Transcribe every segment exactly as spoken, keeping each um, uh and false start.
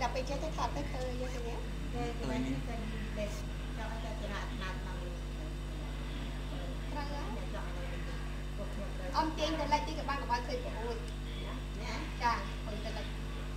đã bị chết cái thật tới khơi như thế nhé ông tiên thì lấy tí cái băng của bạn khơi của ôi chà hồi tên là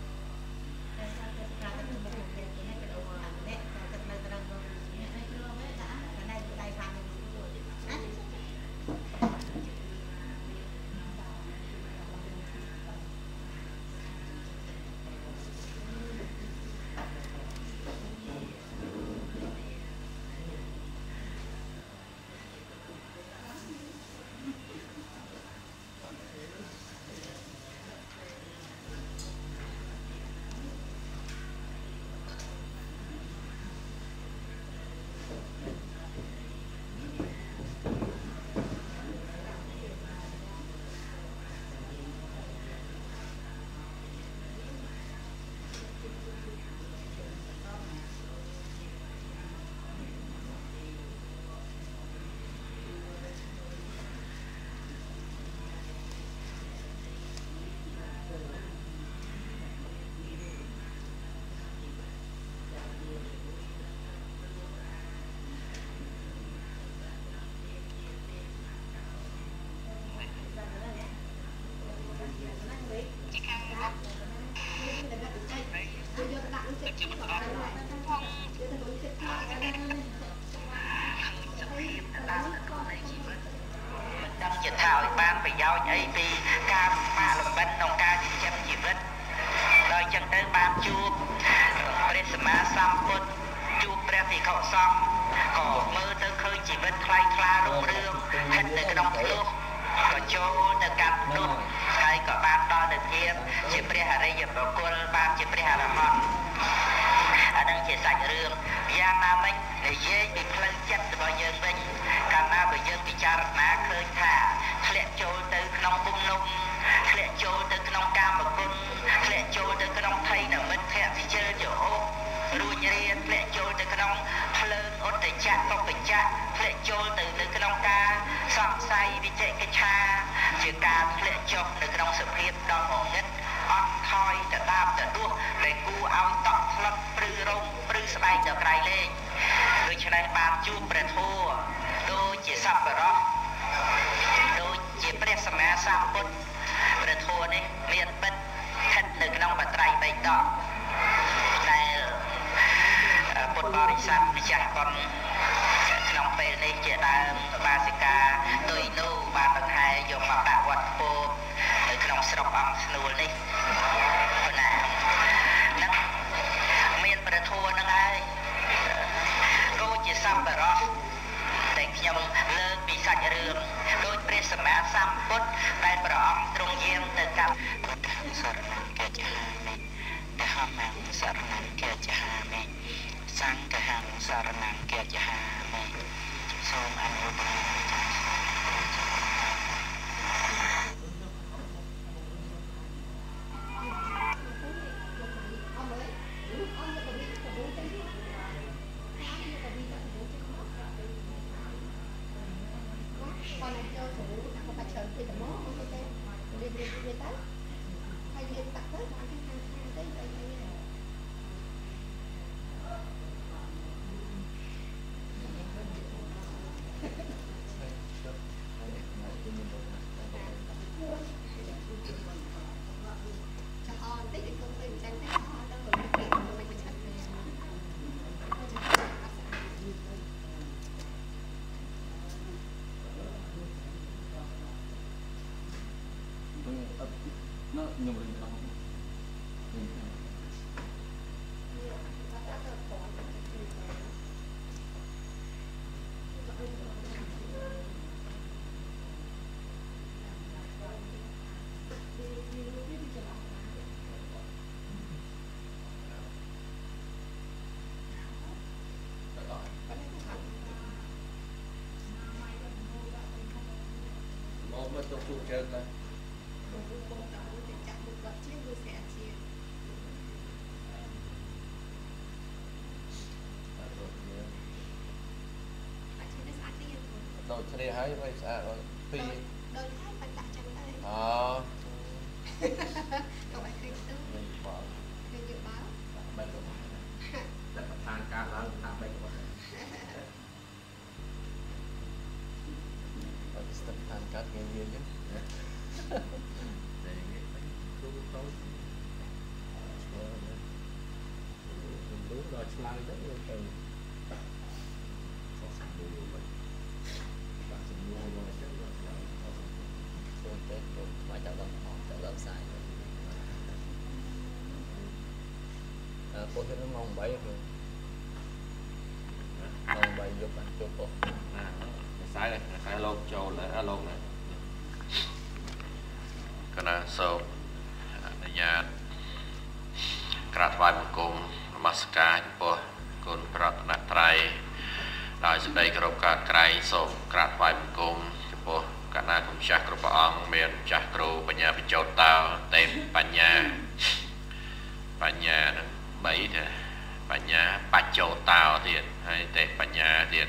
thảo ban phải giao ấy vì ca mà lục bên nông ca thì chấm chỉ vết rồi chân tới ban chuột Presma Samput chuột Prefi khẩu xong có mơ tới khơi chỉ vết khai kla rung rương hết từ cái đông luôn có chỗ từ cặp luôn hay có ban to được thiệp chỉ Preha đây giờ có cô ban chỉ Preha là hòn ở đang chỉ sạch rương giang nam mình để dễ bị phơi chất bao giờ mình cả na bây giờ bị chặt ná khơi thả lệ trôi từ nông bung nung lệ trôi từ nông cam và cung lệ trôi từ nông thay là mình thẹn thì chơi chỗ đuôi nhẹ lệ trôi từ nông phơn ốt để chặt không phải chặt lệ trôi từ từ nông ca sòng say bị chạy cái cha chỉ ca lệ trôi từ nông sự hiệp đòn hồn nhất on thoiจะตามจะดูเลยกูเอาตอกพลัดปรือรงปรือสบายจะไกลเลยโดยฉะนั้นบางจูประทัวโดยจีสับปะรอโดยจีเปรียสมาสามปุตประทัวนี่เรียนเป็นท่านหนึ่งน้องปัตไตรไปต่อในปุตบริษัทวิจัยบอลน้องเป็นในเจตาบาสิกาโดยนูบาบังไฮยมมาปะวัดโปขนมสระบังสนุนนี่ขนาดนักเมียนประทัวนั่งไงรู้จะซ้ำไปหรอแต่ยมเลิกปีศาจเรื่องโดยเปรียบเสมือนซ้ำพุทธแต่ประองตรงเยี่ยมแต่กับสารนังเกจหามิเดหามังสารนังเกจหามิสังกหังสารนังเกจหามิทรงอนุบาลnó nhiều người không một tổ chức chơi ta đồ chơi hái phải sao rồi phi đồ hái phải đặt chân đây ờ cậu phải khuyên tư mình bỏ khuyên dự báo mẹ ឡើងទៅទៅទៅសំបូរបាត់បាក់សំបូរមកចឹងទៅទៅទៅមកចាប់ដល់អស់ទៅដល់ផ្សាយអឺពួកខ្ញុំម៉ោង8គឺម៉ោង8យប់បានជប់អស់ណាផ្សាយផ្សាយលោកចូលអាលោកណាកណាសូមអនុញ្ញាតក្រាបថ្វាយបង្គំនមស្ការចំពោះគុណប្រតនត្រ័យដោយសេចក្តីគោរពកាត់ក្រែងសូមក្រាបថ្វាយបង្គំចំពោះកណាគុំចាស់គ្រប់ព្រះអង្គមានចាស់គ្រូបញ្ញាបញ្ចោតតោទេពបញ្ញាបញ្ញានឹងបីទេបញ្ញាបច្ចោតោទៀតហើយទេពបញ្ញាទៀត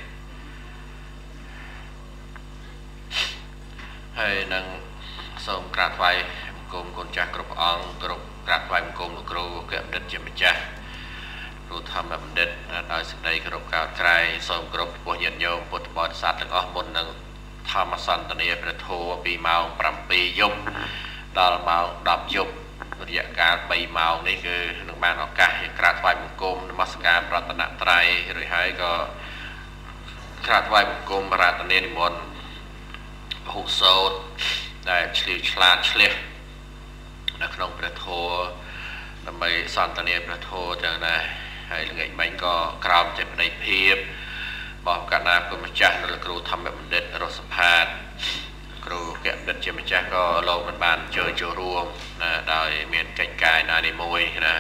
ហើយនឹងសូមក្រាបថ្វាយបង្គំគុណចាស់គ្រប់ព្រះអង្គគ្រប់ក្រាបថ្វាយបង្គំលោកគ្រូអគ្គបណ្ឌិតជាម្ចាស់គ្រូធម្មបណ្ឌិតដោយសេចក្តីគោរពកោតក្រែងសូមគោរពចំពោះញាតិញោមពុទ្ធបរិស័ទទាំងអស់មុននឹងធម្មសន្ទនាព្រះធម៌ពីម៉ោង7យប់ដល់ម៉ោង10យប់រយៈកាល3ម៉ោងនេះគឺនឹងបានឱកាសក្រាបថ្វាយបង្គំនមស្ការប្រតនត្រ័យរួចហើយក៏ក្រាបថ្វាយបង្គំប្រាថ្នានិមន្តពហុសោតដែលឆ្លៀវឆ្លាតឆ្លៀសនៅក្នុងព្រះធម៌ដើម្បីសន្ទនាព្រះធម៌ចឹងដែរហើយល្ងាចមិញក៏ក្រោមចេតនាភាពរបស់កណ្ណាគុណម្ចាស់នៅលោកគ្រូធម្មបណ្ឌិតរស់សម្ផាតគ្រូអគ្គបណ្ឌិតជាម្ចាស់ក៏លោកមិនបានចូលចូលរួមណាដោយមានកិច្ចការណាមួយណា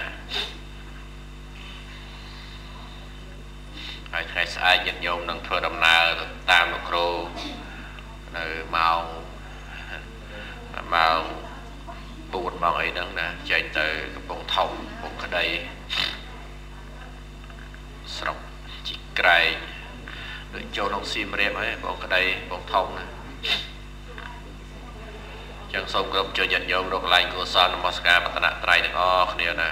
ហើយថ្ងៃស្អែកញាតិញោមនឹងធ្វើដំណើរតាមលោកគ្រូនៅម៉ោងម៉ោងbốnម៉ោងអីហ្នឹងណាចេញទៅកំពង់ធំកំពង់ក្តីស្រុកជីក្រែងដូចចូលក្នុងសៀមរាបហើយកំពង់ក្តីកំពង់ធំណាចឹងសូមគ្រប់ជួយញាតិញោមរកកន្លែងកុសលនមស្ការប្រតនត្រ័យទាំងអស់គ្នាណា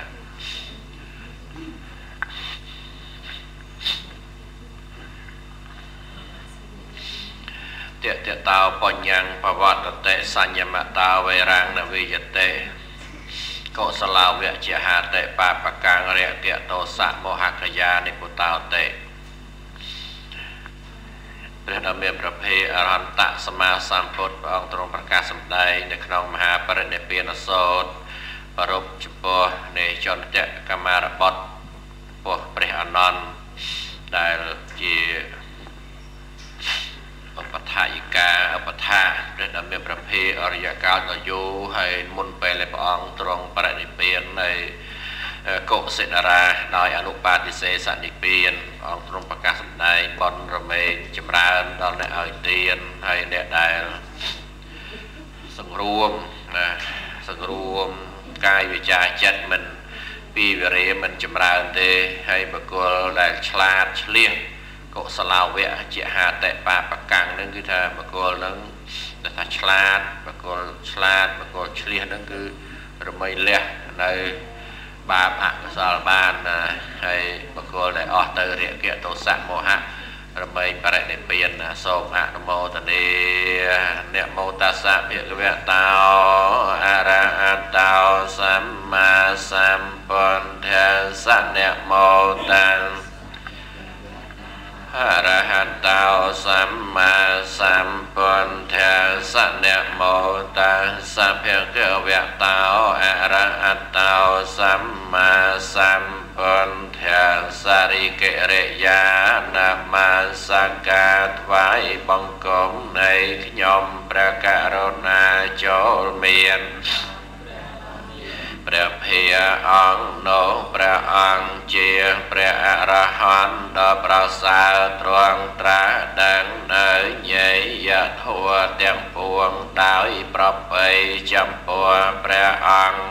តេតតោបញ្ញੰបវត្តតេសញ្ញមតោវេរាំងនវិយតេកុសលាវៈជាហាតេបាបកាំងរៈកតោសៈមោហកយានិពុតោតេព្រះដ៏មានប្រភេទអរហន្តសម្មាសម្ពុទ្ធព្រះអង្គទ្រង់ប្រកាសសម្ដែងនៅក្នុងមហាបរិនិព្វានសូត្រប្រពចំពោះនៃចន្ទៈកម្មារបទពោះព្រះអនន្តដែលជាឧបថាយិកាឧបថាព្រះដ៏មានប្រភេទអរិយកាលដ៏យូរហើយមុនពេលព្រះអង្គទ្រង់បរិនិព្វាននៅកុសិនារាដោយអនុបាទិសេសនិព្វានអង្គទ្រង់ប្រកាសសម្ដែងបនរមែងចម្រើនដល់អ្នកឲ្យទានហើយអ្នកដែលសង្រួមណាសង្រួមកាយវិចារចិត្តមិនពីវិរិយមិនចម្រើនទេហើយបុគ្គលដែលឆ្លាតឆ្លៀសកុសលាវៈជាហាតេបាបកាំងនឹងគឺថាបុគ្គលនឹងថាឆ្លាតបុគ្គលឆ្លាតបុគ្គលឆ្លៀសនឹងគឺរមែងលះនៅបាបអកុសលបានហើយបុគ្គលដែលអស់ទៅរាគៈទោសៈមោហៈរមែងបរិនិព្វានសូមអនុមោទនានមោតាសៈភិក្ខវៈតោអរហតោសម្មាសម្ពុទ្ធស្សៈនមោតាអរហតោសម្មាសម្ពុទ្ធស្សៈនមោតាសៈភិក្ខវៈតោអរហតោសម្មាសម្ពុទ្ធស្សៈរិកិរិយានមស្ការថ្វាយបង្គំនៃខ្ញុំព្រះករុណាចូលមានព្រះភិយអង្គនោះព្រះអង្គជាព្រះអរហន្តដ៏ប្រសើរទ្រង់ត្រាស់ដឹងនៅញេយធម៌ទាំងពួងដោយប្រពៃចំពោះព្រះអង្គ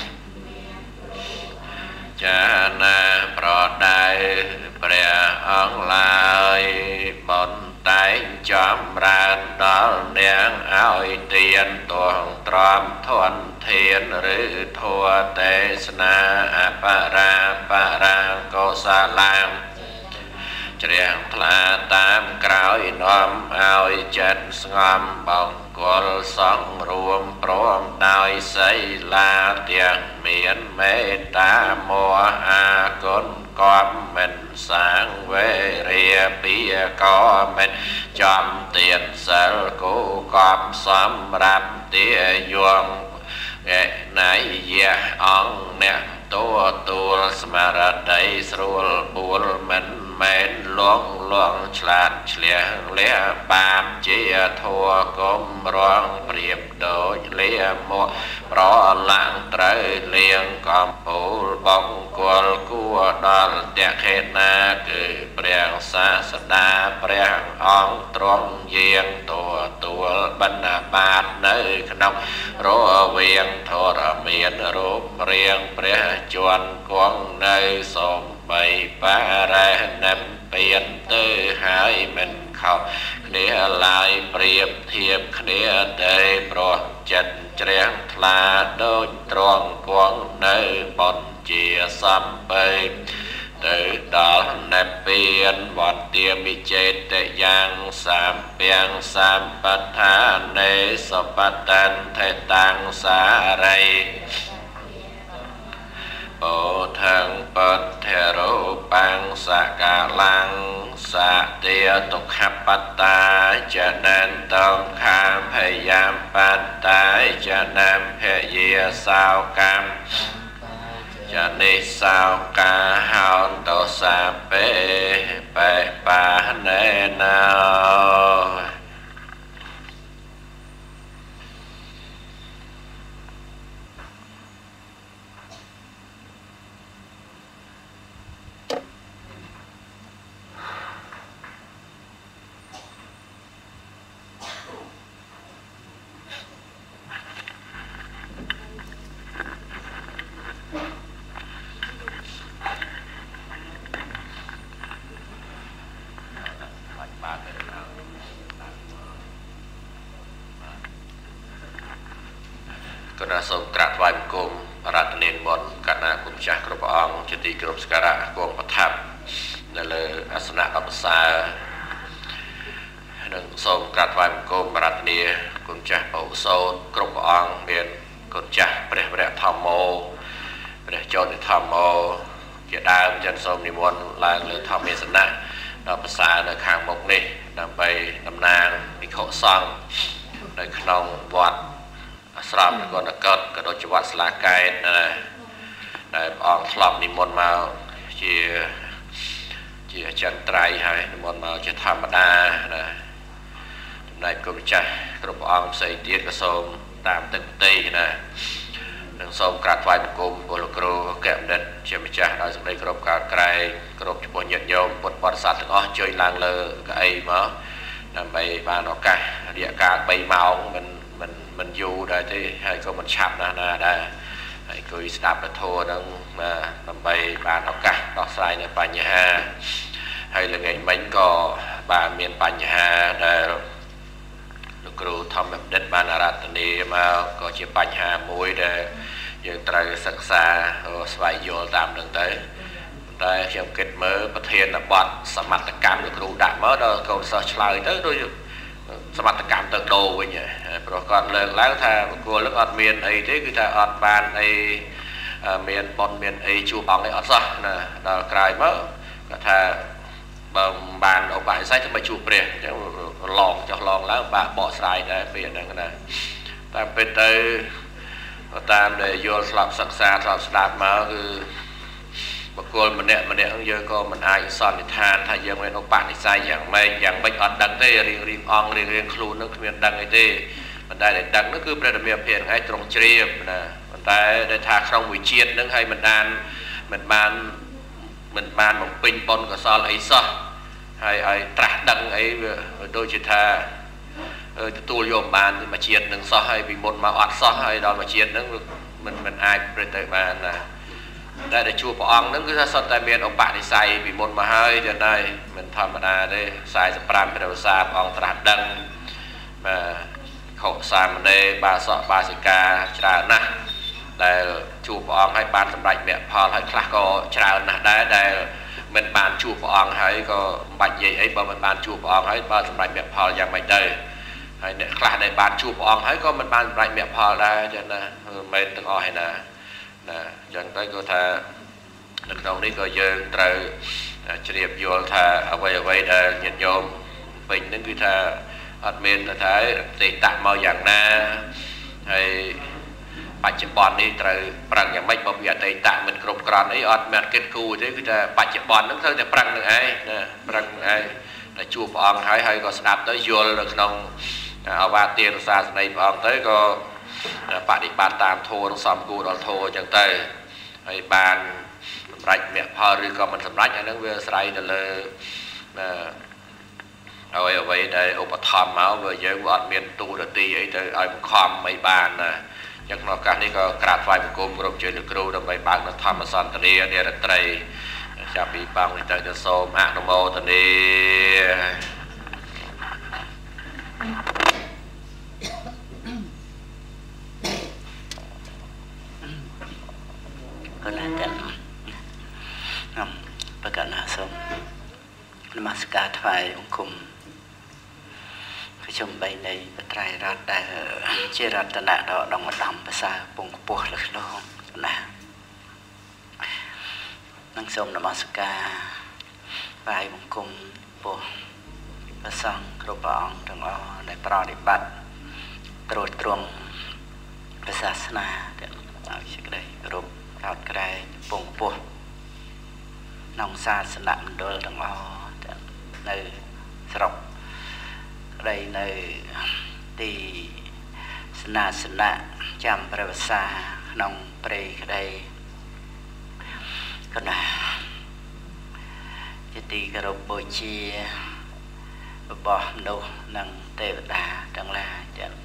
ចាណាប្រដៅព្រះអង្គឡើយបុណ្យតែងចម្រើនដល់នាងឲ្យទានទងទ្រាំធនធានឬធัวទេសនាអបរាបរាកុសលាជ្រះថ្លាតាមក្រោយនាំឲ្យចិត្តស្ងប់បង្គល់សង្រួមព្រមដោយសីលាទាំងមានមេត្តាមោអាគុណគំមិនសាងវេរាពីក៏មិនចំទៀនសិលគូកប់សម្រាប់ទាយងឯណៃយៈអង្គអ្នកទទួលស្មារតីស្រួលបួលមិនមែនលងលងឆ្លាតឆ្លះលះបាបជាធัวគុំរងព្រៀបដូចលាមកប្រឡាំងត្រូវលៀងកំពូលបង្គលគួរដល់តេខេណាគឺព្រះសាស្តាព្រះអង្គទ្រង់យាងទទួលបណ្ណាបាតនៅក្នុងរវាងធរមានរូបរាងព្រះជន់គង់នៅសំបីបារេនិព្វានទៅហើយមិនខុសគ្នាឡើយប្រៀបធៀបគ្នាតែប្រចិត្តជ្រះថ្លាដូចត្រង់គង់នៅបនជាសំបីទៅដល់និព្វានវន្ទាមិចេតយ៉ាងសាមពាំងសម្បថានេសបតន្តេតាំងសារីពោធังបទ្ធិរូបាំងសកាលាំងសតិទុក្ខបត្តាចនិនតងខាមភយាមបត្តាចនិមភយាសោកម្មចនិសោកាហោតោសាពេបេបាណេណោសូមក្រាបថ្វាយបង្គំរតនានុមន្តកណ្ណាគុំចាស់គ្រប់ព្រះអង្គជាទីគោរពសក្ការៈគង់ប្រថាប់នៅលើអាសនៈដ៏ប្រសើរនិងសូមក្រាបថ្វាយបង្គំរតនាគុំចាស់បោសោតគ្រប់ព្រះអង្គមានគុណចាស់ព្រះវរធម្មោព្រះចោទិធម្មោជាដើមចិនសូមនិមន្តឡើងលើធម្មាសនៈដ៏ប្រសើរនៅខាងមុខនេះដើម្បីតំណាងភិក្ខុសង្ឃនៅក្នុងវត្តអាស្រមនគរកតក៏ដូចជាវត្តស្លាកែតដែលព្រះអង្គធ្លាប់និមន្តមកជាជាអចិន្ត្រៃយ៍ហើយនិមន្តមកជាធម្មតាណាចំណែកគុំចាស់គ្រប់ព្រះអង្គផ្សេងទៀតក៏សូមតាមទឹកទីណានិងសូមក្រាបថ្វាយបង្គំពលគ្រូកែបណ្ឌិតជាម្ចាស់ដោយសេចក្តីគោរពការក្រែងគ្រប់ចំពោះញាតិញោមពុទ្ធបរិស័ទទាំងអស់ជួយឡើងលើកៅអីមកដើម្បីបានឱកាសរយៈកាលបីម៉ោងមិនមិនមិនយូរដែរទេហើយក៏មិនឆាប់ណាស់ណាដែរហើយគួយស្ដាប់ពធហ្នឹងដើម្បីបានឱកាសដោះស្រាយនៅបញ្ហាហើយល្ងាចមិញក៏បានមានបញ្ហាដែលលោកគ្រូធម្មបណ្ឌិតបានអារាធនាមកក៏ជាបញ្ហាមួយដែលយើងត្រូវសិក្សាស្វែងយល់តាមនឹងទៅតែខ្ញុំគិតមើលប្រធានបទសមត្ថកម្មលោកគ្រូដាក់មកដល់កូនសិស្សឆ្លើយទៅដូចសមត្ថកម្មទៅដូរវិញព្រោះគាត់លើកឡើងថាបុគ្គលនឹងអត់មានអីទេគឺថាអត់បានអីមានប៉ុនមានអីជួបអង្គអីអត់សោះណាដល់ក្រោយមកគាត់ថាបើបានឧបនិស្ស័យទៅមកជួបព្រះអញ្ចឹងឡងចុះឡងឡើងបាក់បកស្រាយដែរពេលហ្នឹងណាតាមពិតទៅតាមដែលយល់ស្លាប់សិក្សាស្លាប់ស្ដាប់មកគឺបុគ្គលម្នាក់ម្នាក់យើងក៏មិនអាចសន្និដ្ឋានថាយើងមានឧបនិស្ស័យយ៉ាងម៉េចយ៉ាងម៉េចអត់ដឹងទេរៀងរៀងអង្គរៀងរៀងខ្លួននឹងគ្មានដឹងអីទេប៉ុន្តែដែលដឹងនោះគឺព្រះធម្មភាពឯងត្រង់ជ្រាបណាប៉ុន្តែដែលថាក្នុងវិជាតិនឹងឲ្យមិនបានមិនបានមិនបានបំពេញបុណ្យកុសលអីសោះហើយឲ្យត្រាស់ដឹងអីវាដូចជាថាទទួលយកបានមួយជាតិនឹងសោះហើយពីមុនមកអត់សោះហើយដល់មួយជាតិនឹងមិនមិនអាចប្រទៅបានណាតែដែលជួបព្រះអង្គហ្នឹងគឺថាសុទ្ធតែមានឧបនិស្ស័យពីមុនមកហើយចឹងហើយមិនធម្មតាទេខ្សែសិបប្រាំព្រះវសាព្រះអង្គត្រាស់ដឹងបាទខុសសាមណេរបាសកបាសិកាច្រើនណាស់ដែលជួបព្រះអង្គឲ្យបានសម្រេចមគ្គផលហើយខ្លះក៏ច្រើនណាស់ដែរដែលមិនបានជួបព្រះអង្គហើយក៏បាច់និយាយអីបើមិនបានជួបព្រះអង្គហើយបើសម្រាប់មគ្គផលយ៉ាងម៉េចទៅហើយអ្នកខ្លះដែលបានជួបព្រះអង្គហើយក៏មិនបានសម្រេចមគ្គផលដែរចឹងណាមិនមែនទាំងអស់ហើយណាណាអញ្ចឹងទៅគាត់ថានៅក្នុងនេះក៏យើងត្រូវជ្រាបយល់ថាអ្វីអ្វីដែលញាតិញោមពេញហ្នឹងគឺថាអត់មានថាទេតៈមកយ៉ាងណាហើយបច្ចុប្បន្ននេះត្រូវប្រឹងយ៉ាងម៉េចបើវាអតីតៈមិនគ្រប់គ្រាន់អីអត់មានគិតគូរទេគឺថាបច្ចុប្បន្នហ្នឹងត្រូវតែប្រឹងនឹងឯងណាប្រឹងនឹងឯងតែជួបព្រះអង្គហើយហើយក៏ស្ដាប់ទៅយល់នៅក្នុងអវាទិរសាសនាព្រះអង្គទៅក៏បដិបត្តិតាមធម៌នឹងសំគួរដល់ធម៌អញ្ចឹងទៅហើយបានសម្រេចមគ្គផលឬក៏មិនសម្រេចអាហ្នឹងវាអាស្រ័យទៅលើអ្វីអ្វីដែលឧបត្ថម្ភមកវាយើងវាអត់មានទូរទីអីទៅឲ្យបង្ខំអីបានណាចឹងក្នុងឱកាសនេះក៏ក្រាបថ្វាយបង្គំគ្រប់ជើងលោកគ្រូដើម្បីបើកនៅធម្មសន្តានានារត្រីចាប់ពីបងនេះទៅទៅសូមអនុមោទនាកណាទាំងខ្ញុំប្រកាសណាសូមនមស្ការថ្វាយបង្គំខ្ញុំបីនៃបត្រៃរតន៍ដែលជារតនៈដ៏ដងឧត្តមភាសាពងខ្ពស់លើក្នុងណានឹងសូមនមស្ការថ្វាយបង្គំពោះព្រះសង្ឃគ្រប់ព្រះអង្គទាំងអស់ដែលប្រតិបត្តិត្រួតត្រងព្រះសាសនាទាំងឲ្យសេចក្តីគោរពកោតក្រែងពងខ្ពស់ក្នុងសាសនមណ្ឌលទាំងអស់ទាំងនៅស្រុកក្តីនៅទីស្នាសនៈចាំព្រះវសាក្នុងព្រៃក្តីកណាជាទីគោរពបូជារបស់មនុស្សនិងទេវតាទាំងឡាយចឹង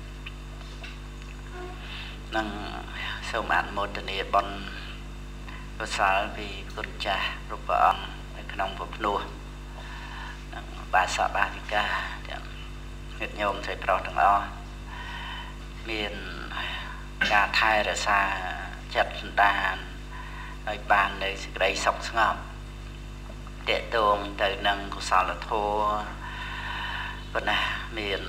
នឹងសូមអនុមោទនាបុណ្យកុសលពីគុណចាស់គ្រប់ព្រះអង្គនៅក្នុងពុទ្ធនោះនិងបាសបាតិកាទាំងញាតិញោមស្រីប្រុសទាំងអស់មានការថែរក្សាចិត្តសន្តានឲ្យបាននៅសេចក្តីសុខស្ងប់តេតងទៅនឹងកុសលធម៌ប៉ុន្តែមាន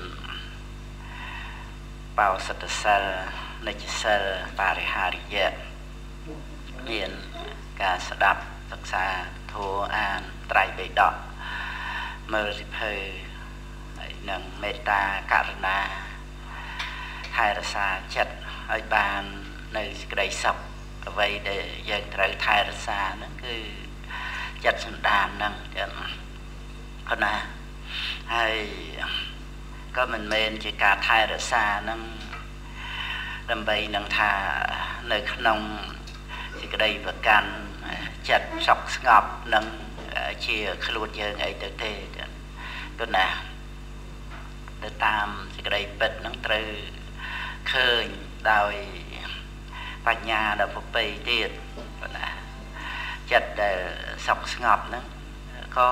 បោសិទ្ធសិលនិច្ចសិលបរិហារិយៈមានការស្ដាប់សិក្សាធម៌អានត្រៃបិដកមើលសិភៅហើយនឹងមេត្តាករុណាថែរក្សាចិត្តឲ្យបាននៅសេចក្តីសុខអ្វីដែលយើងត្រូវថែរក្សាហ្នឹងគឺចិត្តសន្តានហ្នឹងចឹងប៉ុណ្ណាហើយក៏មិនមែនជាការថែរក្សាហ្នឹងដើម្បីនឹងថានៅក្នុងសេចក្តីប្រកាន់ចិត្តសុខស្ងប់នឹងជាខ្លួនយើងអីទៅទេទៅណាទៅតាមសេចក្តីពិតនឹងត្រូវឃើញដោយបញ្ញាដល់ប្រពៃទៀតប៉ុន្តែចិត្តដែលសុខស្ងប់ហ្នឹងក៏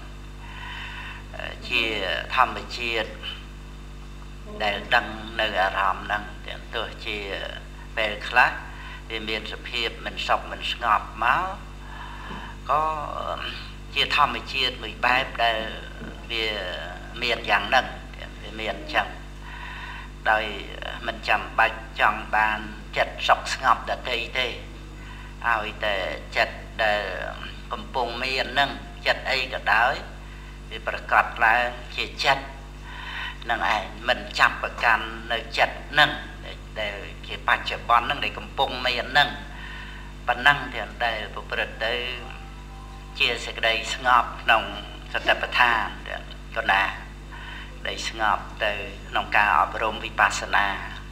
ជាធម្មជាតិដែលដឹងនៅអារម្មណ៍ហ្នឹងទោះជាពេលខ្លះវាមានសភាពមិនសុខមិនស្ងប់មកក៏ជាធម្មជាតិមួយបែបដែលវាមានយ៉ាងហ្នឹងវាមានអញ្ចឹងដោយមិនចាំបាច់ចង់បានចិត្តសុខស្ងប់ដទៃទេឲ្យតែចិត្តដែលកំពុងមានហ្នឹងចិត្តអីក៏ដោយវាប្រកាសឡើងជាចិត្តនឹងឯងមិនចាប់ប្រកាន់នៅចិត្តហ្នឹងដែលជាបច្ចុប្បន្នហ្នឹងដែលកំពុងមានហ្នឹងប៉ុណ្ណឹងទៀតដែលប្រព្រឹត្តទៅជាសេចក្តីស្ងប់ក្នុងសតិប្បដ្ឋានទៅណាដែលស្ងប់ទៅក្នុងការអប់រំវិបស្សនា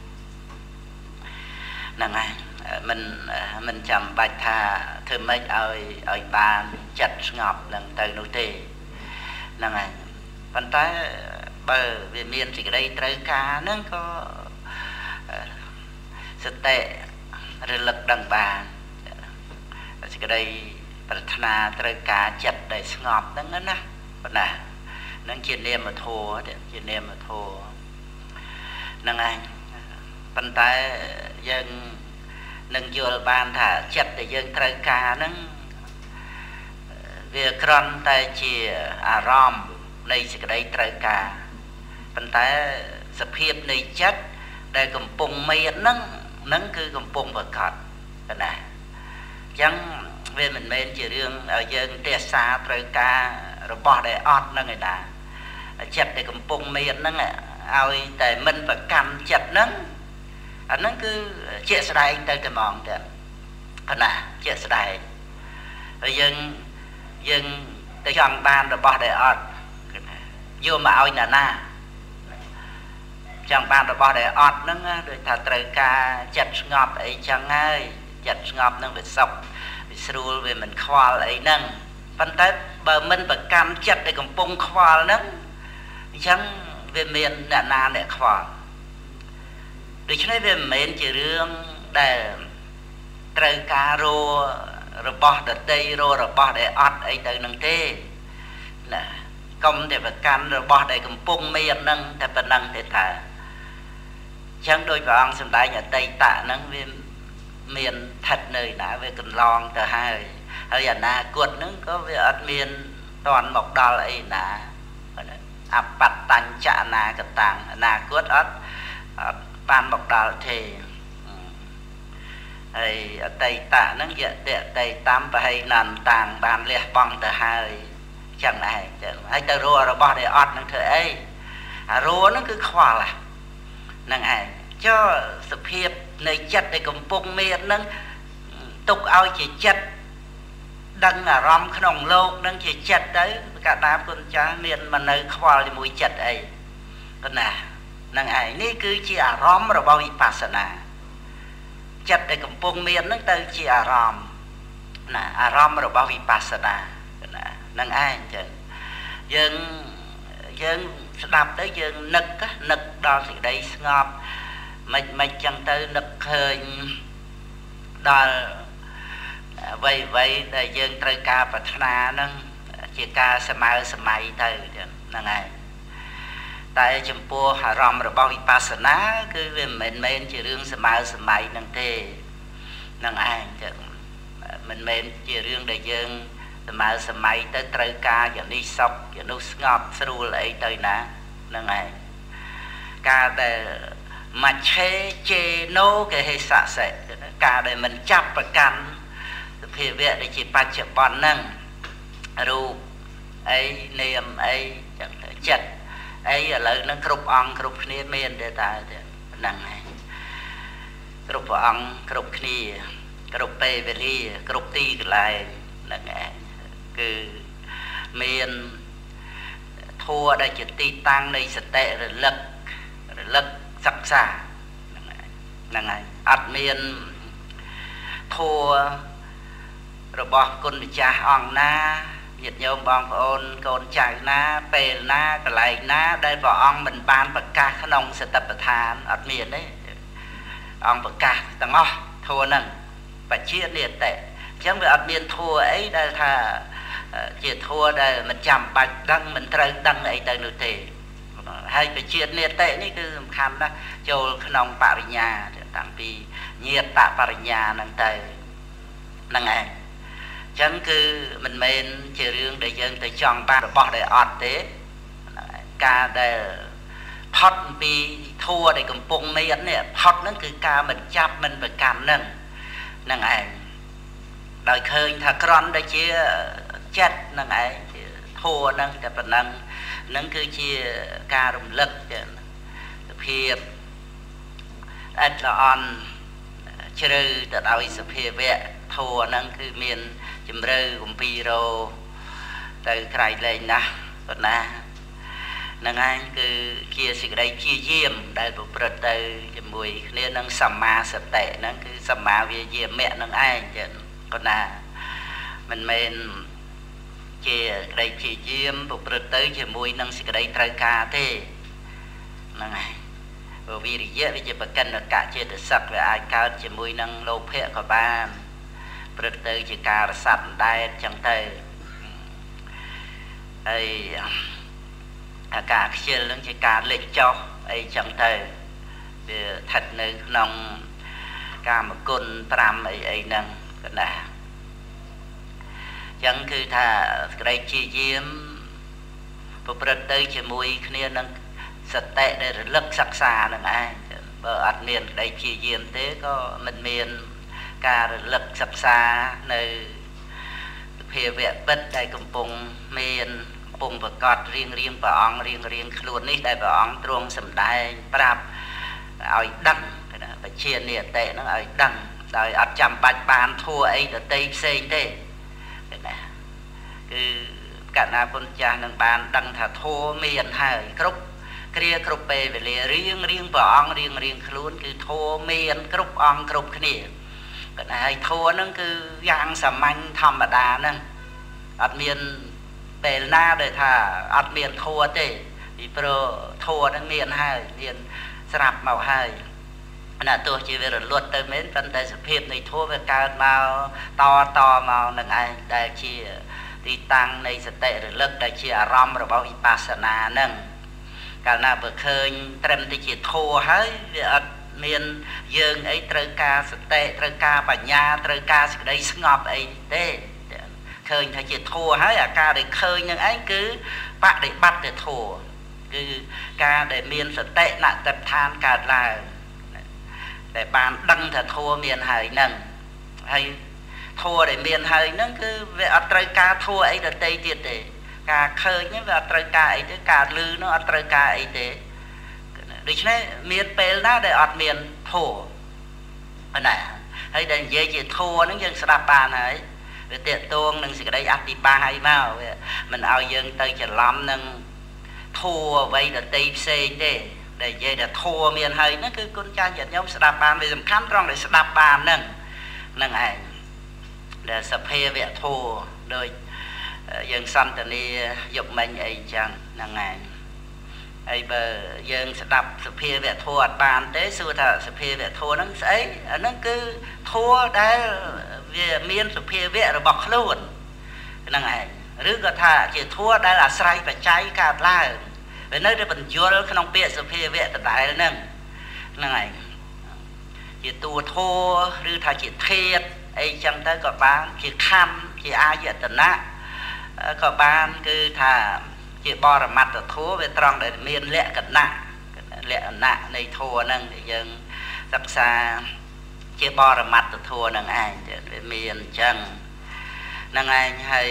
ហ្នឹងហើយមិនមិនចាំបាច់ថាធ្វើម៉េចឲ្យឲ្យបានចិត្តស្ងប់នឹងទៅនោះទេហ្នឹងហើយប៉ុន្តែបើវាមានសេចក្តីត្រូវការហ្នឹងក៏សតិរលឹកដឹងបានសេចក្តីប្រាថ្នាត្រូវការចិត្តដែលស្ងប់ហ្នឹងណាប៉ុណ្ណានឹងជានាមធម៌ជានាមធម៌ហ្នឹងឯងប៉ុន្តែយើងនឹងយល់បានថាចិត្តដែលយើងត្រូវការហ្នឹង việc còn tại chỉ à rom này sẽ đây trời cả phần tay sập hiệp này chất để cầm bùng mây nâng nâng cứ cầm bùng vật cọt cái này chẳng về mình men chỉ riêng ở dân tia xa trời cả rồi bỏ để ọt nâng người ta chặt để cầm bùng mây nâng ao tại mình phải cầm chặt nâng anh nâng cứ chia sẻ đây tới cái mòn thế cái này chia sẻ đây rồi dân dân tới chọn ban rồi bỏ để ọt vô mà ao nhà na chẳng ban rồi bỏ để ọt nâng rồi thà trời ca chặt ngọt ấy chẳng ai chặt ngọt nâng về sọc về sưu về mình khoa ấy nâng phân tới bờ mình phải cam chặt để cầm bông khoa nâng chẳng về miền nhà na để khoa được cho nên về miền chỉ riêng để trời ca rô rồi bỏ để tây rô rồi bỏ để ọt ấy tới nâng tê nè công để phải can rồi bỏ để cầm bông miền nâng để phải nâng để thả chẳng đôi vào ông xem đại nhà tây tạ nâng về miền thật nơi đã về cần lon từ hai hơi nhà na cuột nâng có về ở miền toàn một đo ấy nà áp bát tanh chạ na cái tàng na cuột ớt ban một đo thì hay ở tây tạ nâng vậy để tây tám và hay nằm tàng bàn liệt bong từ hai chẳng này hay từ rùa rồi bỏ để ọt nâng thở ấy rùa nó cứ khoa là nâng ai cho sự hiệp này chất để cầm bông miền nâng tục ao chỉ chất đăng là rom khổng lồ nâng chỉ chất đấy cả đám con cha miền mà nơi khoa thì mùi chất ấy con nè nâng ai ní cứ chỉ à rom rồi bao vipassana chất để cầm bông miền nâng tới chỉ à rom nè à rom rồi bao vipassana nâng ai chứ dân dân đạp tới dân nực á nực đó thì đây ngọt mình mình chẳng tới nực hơi đó vậy vậy là dân trời ca và thana nâng chỉ ca sơ mai sơ mai tới nâng ai tại chùm pua hà rõm rồi bao vipassana cứ về mình mình chỉ riêng sơ mai sơ mai nâng tê nâng ai mình mình chỉ riêng để dân mà sớm mai tới trời ca giờ đi sọc giờ nút ngọt sưu lại tới nè nâng này ca để mà chê chê nô cái hệ xạ sẽ ca để mình chấp và cắn thì việc để chỉ bắt chợ bọn nâng ru ấy niềm ấy chẳng thể chật ấy ở lời nó cục ong cục khné miên để ta nâng này cục ong cục khné cục pê về đi cục ti lại nâng này cứ miền thua đây chỉ ti tăng đây sẽ tệ rồi lực rồi lực sắc xa là ngày ắt miền thua rồi bỏ con cha ông na nhiệt nhôm bong ôn con chạy na pê na cái lại na đây vào ông mình ban bậc ca khăn ông sẽ tập thàn ắt miền đấy ông bậc ca tăng ó thua nâng và chia liệt tệ chẳng về ắt miền thua ấy đây thà chỉ thua đây mình chạm bạch đăng mình trời đăng ấy tới nơi thì hay phải chuyện liệt tệ ní cứ khăn đó cho nông Parinya tặng vì nhiệt tạ Parinya năng tề năng ấy chẳng cứ mình men chỉ riêng để dân tới chọn ba bỏ để ọt thế ca để phật vì thua để cầm bông mấy ấn này phật nó cứ ca mình chắp mình phải cảm nâng năng ấy đời khơi thà con đây chứ chết nâng ấy thua nâng để phần nâng nâng cứ chia ca rung lực hiệp ít là on chữ đã đào sập hiệp vẽ thua nâng cứ miền chấm rư cùng piro từ cái lên nè còn nè nâng anh cứ chia sự đây chia diêm đây bộ bật từ mùi nên nâng sầm ma sập tệ nâng cứ sầm ma về diêm mẹ nâng ai còn nè mình men chia đây chia diêm bộ bật tới chia mùi nâng sự đây trời ca thế nâng này bởi vì dễ bây giờ bậc cần được cả chia được sạch về ai cao chia mùi nâng lô phệ của ba bật tới chia ca sạch đai chẳng tới ấy cả chia lớn chia ca lịch cho ấy chẳng tới về thật nơi nông ca một côn tram ấy ấy nâng cái này ចឹងគឺថាក្តីជាយាមប្រព្រឹត្តទៅជាមួយគ្នានឹងសតិដែលរលឹកសិក្សានឹងឯងបើអត់មានក្តីជាយាមទេក៏មិនមានការរលឹកសិក្សានៅភាវៈពិតដែលកំពុងមានកំពុងប្រកាសរៀងរៀងព្រះអង្គរៀងរៀងខ្លួននេះដែលព្រះអង្គទ្រង់សម្ដែងប្រាប់ឲ្យដឹងបជានិយតិហ្នឹងឲ្យដឹងដោយអត់ចាំបាច់បានធัวអីដតីផ្សេងទេណាគឺកណ្ណាពុទ្ធចាស់នឹងបានដឹងថាធัวមានហើយគ្រប់គ្រាគ្រប់ពេលវេលារៀងរៀងព្រះអង្គរៀងរៀងខ្លួនគឺធัวមានគ្រប់អង្គគ្រប់គ្នាកណ្ណាហើយធัวហ្នឹងគឺយ៉ាងសាមញ្ញធម្មតាហ្នឹងអត់មានពេលណាដែលថាអត់មានធัวទេពីព្រោះធัวហ្នឹងមានហើយមានស្រាប់មកហើយណាទោះជាវារលត់ទៅមែនប៉ុន្តែសភាពនៃធัวវាកើតមកតតមកនឹងឯងដែលជាទីតាំងនៃសតិរលឹកដែលជាអារម្មណ៍របស់វិបស្សនាហ្នឹងកាលណាបើឃើញត្រឹមតែជាធัวហើយវាអត់មានយើងអីត្រូវការសតិត្រូវការបញ្ញាត្រូវការសេចក្តីស្ងប់អីទេឃើញថាជាធัวហើយអាការដែលឃើញនឹងឯងគឺបដិបត្តិធัวគឺការដែលមានសតិណតិដ្ឋានកើតឡើងដែលបានដឹងថាធัวមានហើយហ្នឹងហើយធัวដែលមានហើយហ្នឹងគឺវាអត់ត្រូវការធัวអីដទៃទៀតទេការឃើញហ្នឹងវាអត់ត្រូវការអីទេការឮហ្នឹងអត់ត្រូវការអីទេដូច្នេះមានពេលណាដែលអត់មានធัวណាហើយដែលនិយាយជាធัวហ្នឹងយើងស្ដាប់បានហើយវាតេតួងនឹងសេចក្តីអធិប្បាយមកវាមិនឲ្យយើងទៅច្រឡំនឹងធัวអ្វីដទៃផ្សេងទេដែលនិយាយថាធัวមានហើយហ្នឹងគឺគុណចាស់ញាតិញោមស្ដាប់បានវាសំខាន់ត្រង់ដែលស្ដាប់បានហ្នឹងហ្នឹងឯងដែលសភាវៈធัวដូចយើងសន្ទនាយកមិញអីចឹងហ្នឹងឯងហើយបើយើងស្ដាប់សភាវៈធัวអត់បានទេសួរថាសភាវៈធัวហ្នឹងស្អីអាហ្នឹងគឺធัวដែលវាមានសភាវៈរបស់ខ្លួនហ្នឹងឯងឬក៏ថាជាធัวដែលអាស្រ័យបច្ច័យកើតឡើងវានៅតែបញ្យល់ក្នុងពាក្យសភាវៈដដែលហ្នឹងហ្នឹងឯងជាតួធัวឬថាជាធាតុអីចឹងទៅក៏បានជាខណ្ឌជាអាយតនៈក៏បានគឺថាជាបរមត្តធัวវាត្រង់ដែលមានលក្ខណៈលក្ខណៈនៃធัวហ្នឹងដែលយើងសិក្សាជាបរមត្តធัวហ្នឹងឯងវាមានអញ្ចឹងហ្នឹងឯងហើយ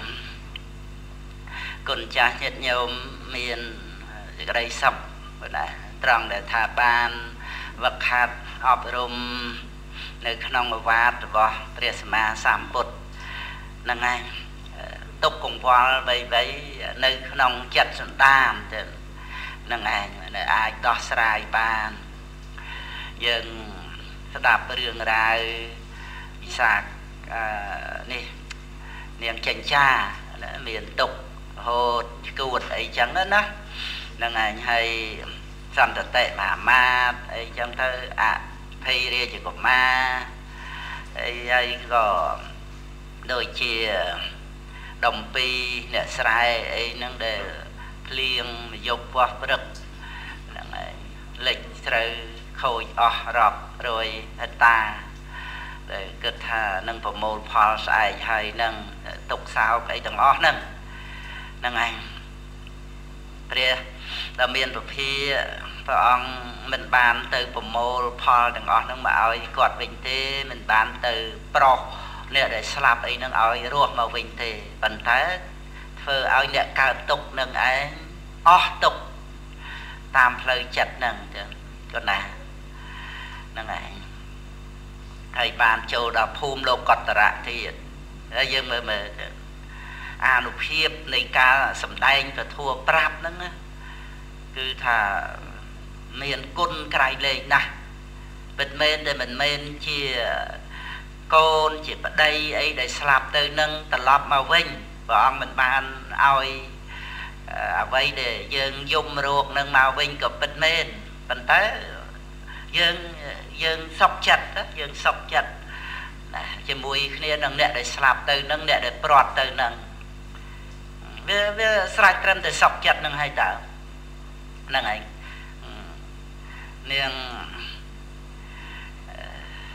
គុណចាស់ញាតិញោមមានសេចក្តីសុខណាត្រង់ដែលថាបានវឹកហាត់អប់រំនៅក្នុងអវាទរបស់ព្រះសម្មាសម្ពុទ្ធហ្នឹងឯងទុកកង្វល់បីបីនៅក្នុងចិត្តសន្តានទៅហ្នឹងឯងអាចដោះស្រាយបានយើងស្ដាប់រឿងរ៉ាវវិសាខនេះនាងចិញ្ចាមានទុកហូតឈួតអីចឹងណាហ្នឹងឯងហើយសន្តតិមហាមាតអីចឹងទៅអភ័យរាជកុមារអីហើយក៏ដូចជាដំពីអ្នកស្រែអីហ្នឹងដែលភ្លៀងមកយប់ពោះព្រឹកហ្នឹងឯងលិចស្រូវខូចអស់រាប់រយហិកតាដែលគិតថានឹងប្រមូលផលស្អែកហើយនឹងទុកសោកអីទាំងអស់ហ្នឹងហ្នឹងឯងព្រះដែលមានពភាព្រះអង្គមិនបានទៅប្រមូលផលទាំងអស់ហ្នឹងមកឲ្យគាត់វិញទេមិនបានទៅប្រោះអ្នកដែលស្លាប់អីហ្នឹងឲ្យរស់មកវិញទេប៉ុន្តែធ្វើឲ្យអ្នកកើតទុកនឹងឯងអស់ទុកតាមផ្លូវចិត្តហ្នឹងចឹងគាត់ណាហ្នឹងឯងហើយបានចូលដល់ភូមិលោកតរៈទៀតហើយយើងមើលមើលអានុភាពនៃការសម្ដែងពធប្រាប់ហ្នឹងណាគឺថាមានគុណក្រៃលែងណាស់ពិតមែនតែមិនមែនជាកូនជាប្តីអីដែលស្លាប់ទៅនឹងត្រឡប់មកវិញព្រះអង្គមិនបានឲ្យអ្វីដែលយើងយំរោគនឹងមកវិញក៏ពិតមែនប៉ុន្តែយើងយើងសុខចិត្តយើងសុខចិត្តណាជាមួយគ្នានឹងអ្នកដែលស្លាប់ទៅនឹងអ្នកដែលព្រាត់ទៅនឹងវាវាស្រេចត្រឹមតែសុខចិត្តនឹងហើយតើហ្នឹងឯងនាង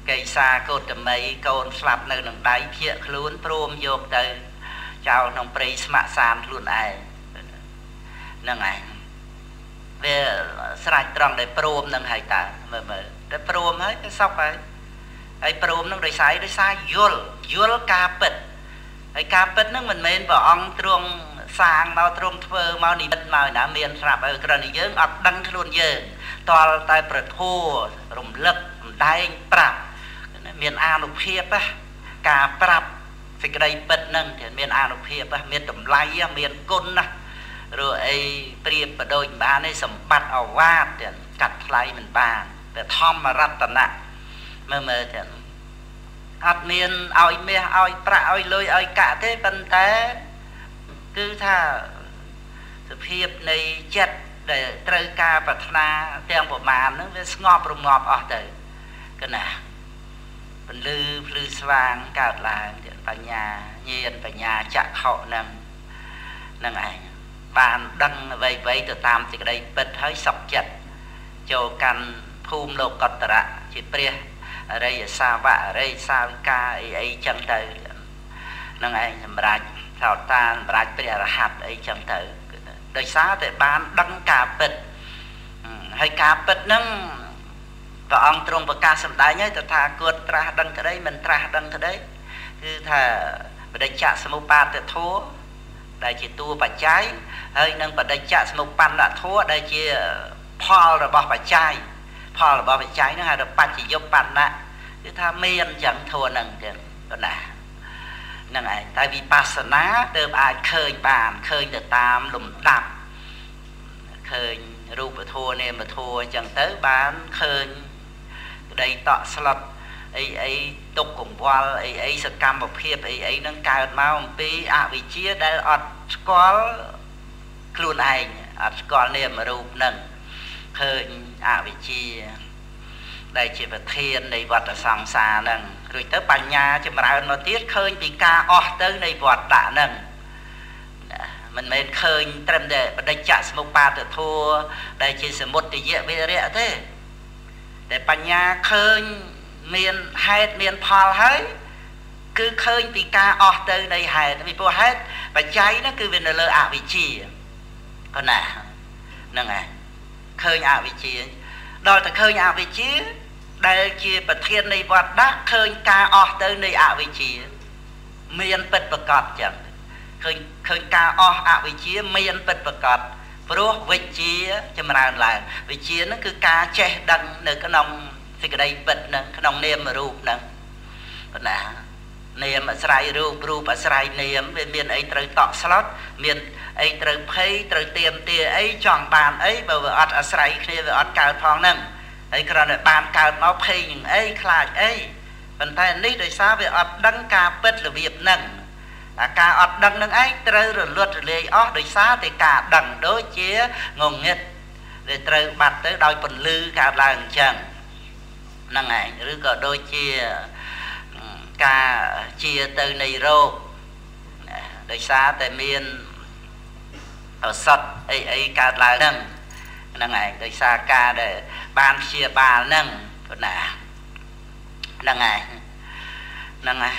កេសាកូតមីកូនស្លាប់នៅនឹងដៃភៀកខ្លួនព្រមយកទៅចោលក្នុងព្រៃស្ម័គ្រសានខ្លួនឯងហ្នឹងឯងវាស្រេចត្រង់ដែលព្រមនឹងហើយតើមើលមើលតែព្រមហើយទៅសុខហើយហើយព្រមនឹងដោយសារដោយសារយល់យល់ការពិតហើយការពិតហ្នឹងមិនមែនព្រះអង្គទ្រង់សាងមកទ្រង់ធ្វើមកនិមិត្តមកណាមានស្រាប់ហើយគ្រាន់តែយើងអត់ដឹងខ្លួនយើងតលតែប្រធัวរំលឹកសំដែងប្រាប់មានអានុភាពការប្រាប់សេចក្តីពិតហ្នឹងមានអានុភាពមានតម្លៃមានគុណណាឬអីប្រៀបបដូចបានឯសម្បត្តិអវាទទៀតកាត់ថ្លៃមិនបានតែធម្មរតនៈមើលមើលទៀតអត់មានឲ្យមាសឲ្យប្រាក់ឲ្យលុយឲ្យកាក់ទេប៉ុន្តែគឺថាសភាពនៃចិត្តដែលត្រូវការប្រាថ្នាទាំងប្រមាណហ្នឹងវាស្ងប់រងាប់អស់ទៅកណាពលឺភ្លឺស្វាងកើតឡើងបញ្ញាញាណបញ្ញាចក្ខុហ្នឹងហ្នឹងឯងបានដឹងអ្វីៗទៅតាមសេចក្តីពិតហើយសុខចិត្តចូលកាន់ភូមិលោកតរៈជាព្រះអរិយសាវកអរិយសាវិកាអីអីចឹងទៅហ្នឹងឯងសម្រាប់ថោតានសម្រាប់ព្រះអរហន្តអីចឹងទៅដោយសារតែបានដឹងការពិតហើយការពិតហ្នឹងព្រះអង្គទ្រង់ប្រកាសសម្ដែងហើយតថាគតត្រាស់ដឹងក្តីមិនត្រាស់ដឹងក្តីគឺថាបដិច្ចសមុបាទធัวដែលជាតួបច្ច័យហើយនឹងបដិច្ចសមុបណ្ណធัวដែលជាផលរបស់បច្ច័យផលរបស់បច្ច័យហ្នឹងហៅថាបច្ចយុបបណ្ណៈគឺថាមានចឹងធัวហ្នឹងចឹងប៉ុណ្ណាហ្នឹងឯងតែវិបស្សនាទើបអាចឃើញបានឃើញទៅតាមលំដាប់ឃើញរូបធัวនាមធัวចឹងទៅបានឃើញក្តីតក់ស្លុតអីអីទុកកង្វល់អីអីសកម្មភាពអីអីហ្នឹងកើតមកអំពីអវិជ្ជាដែលអត់ស្គាល់ខ្លួនឯងអត់ស្គាល់នាមរូបហ្នឹងឃើញអវិជ្ជាដែលជាប្រធាននៃវដ្តសង្សារហ្នឹងរួចទៅបញ្ញាចម្រើនមកទៀតឃើញពីការអស់ទៅនៃវដ្តហ្នឹងមិនមែនឃើញត្រឹមតែបដិច្ចសមុបាទធัวដែលជាសមុទយវិរៈទេតែបញ្ញាឃើញមានហេតុមានផលហើយគឺឃើញពីការអស់ទៅនៃហេតុពីព្រោះហេតុបច្ច័យហ្នឹងគឺវានៅលើអវិជ្ជាកណាហ្នឹងហើយឃើញអវិជ្ជាដល់តែឃើញអវិជ្ជាដែលជាប្រធាននៃវដ្តឃើញការអស់ទៅនៃអវិជ្ជាមានពិតប្រកបចឹងឃើញឃើញការអស់អវិជ្ជាមានពិតប្រកបព្រោះវិជ្ជាចម្រើនឡើងវិជ្ជាហ្នឹងគឺការចេះដឹងនៅក្នុងសេចក្តីពិតហ្នឹងក្នុងនាមរូបហ្នឹងប៉ុណ្ណានាមអាស្រ័យរូបរូបអាស្រ័យនាមវាមានអីត្រូវតក់ស្លុតមានអីត្រូវភ័យត្រូវទៀមទាអីចង់បានអីបើវាអត់អាស្រ័យគ្នាវាអត់កើតផងហ្នឹងហើយគ្រាន់តែបានកើតមកភ័យនឹងអីខ្លាចអីប៉ុន្តែនេះដោយសារវាអត់ដឹងការពិតរបៀបហ្នឹងអាការអត់ដឹងនឹងឯងត្រូវរលត់រលាយអស់ដោយសារតែការដឹងដូចជាងងឹតដែលត្រូវបាត់ទៅដោយពន្លឺកើតឡើងអញ្ចឹងហ្នឹងឯងឬក៏ដូចជាការជាទៅនៃរោគដោយសារតែមានឱសថអីអីកើតឡើងហ្នឹងហ្នឹងឯងដោយសារការដែលបានព្យាបាលហ្នឹងប៉ុណ្ណាហ្នឹងឯងហ្នឹងឯង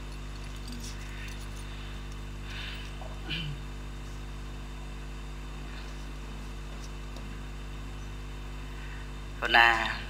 ប៉ុណ្ណា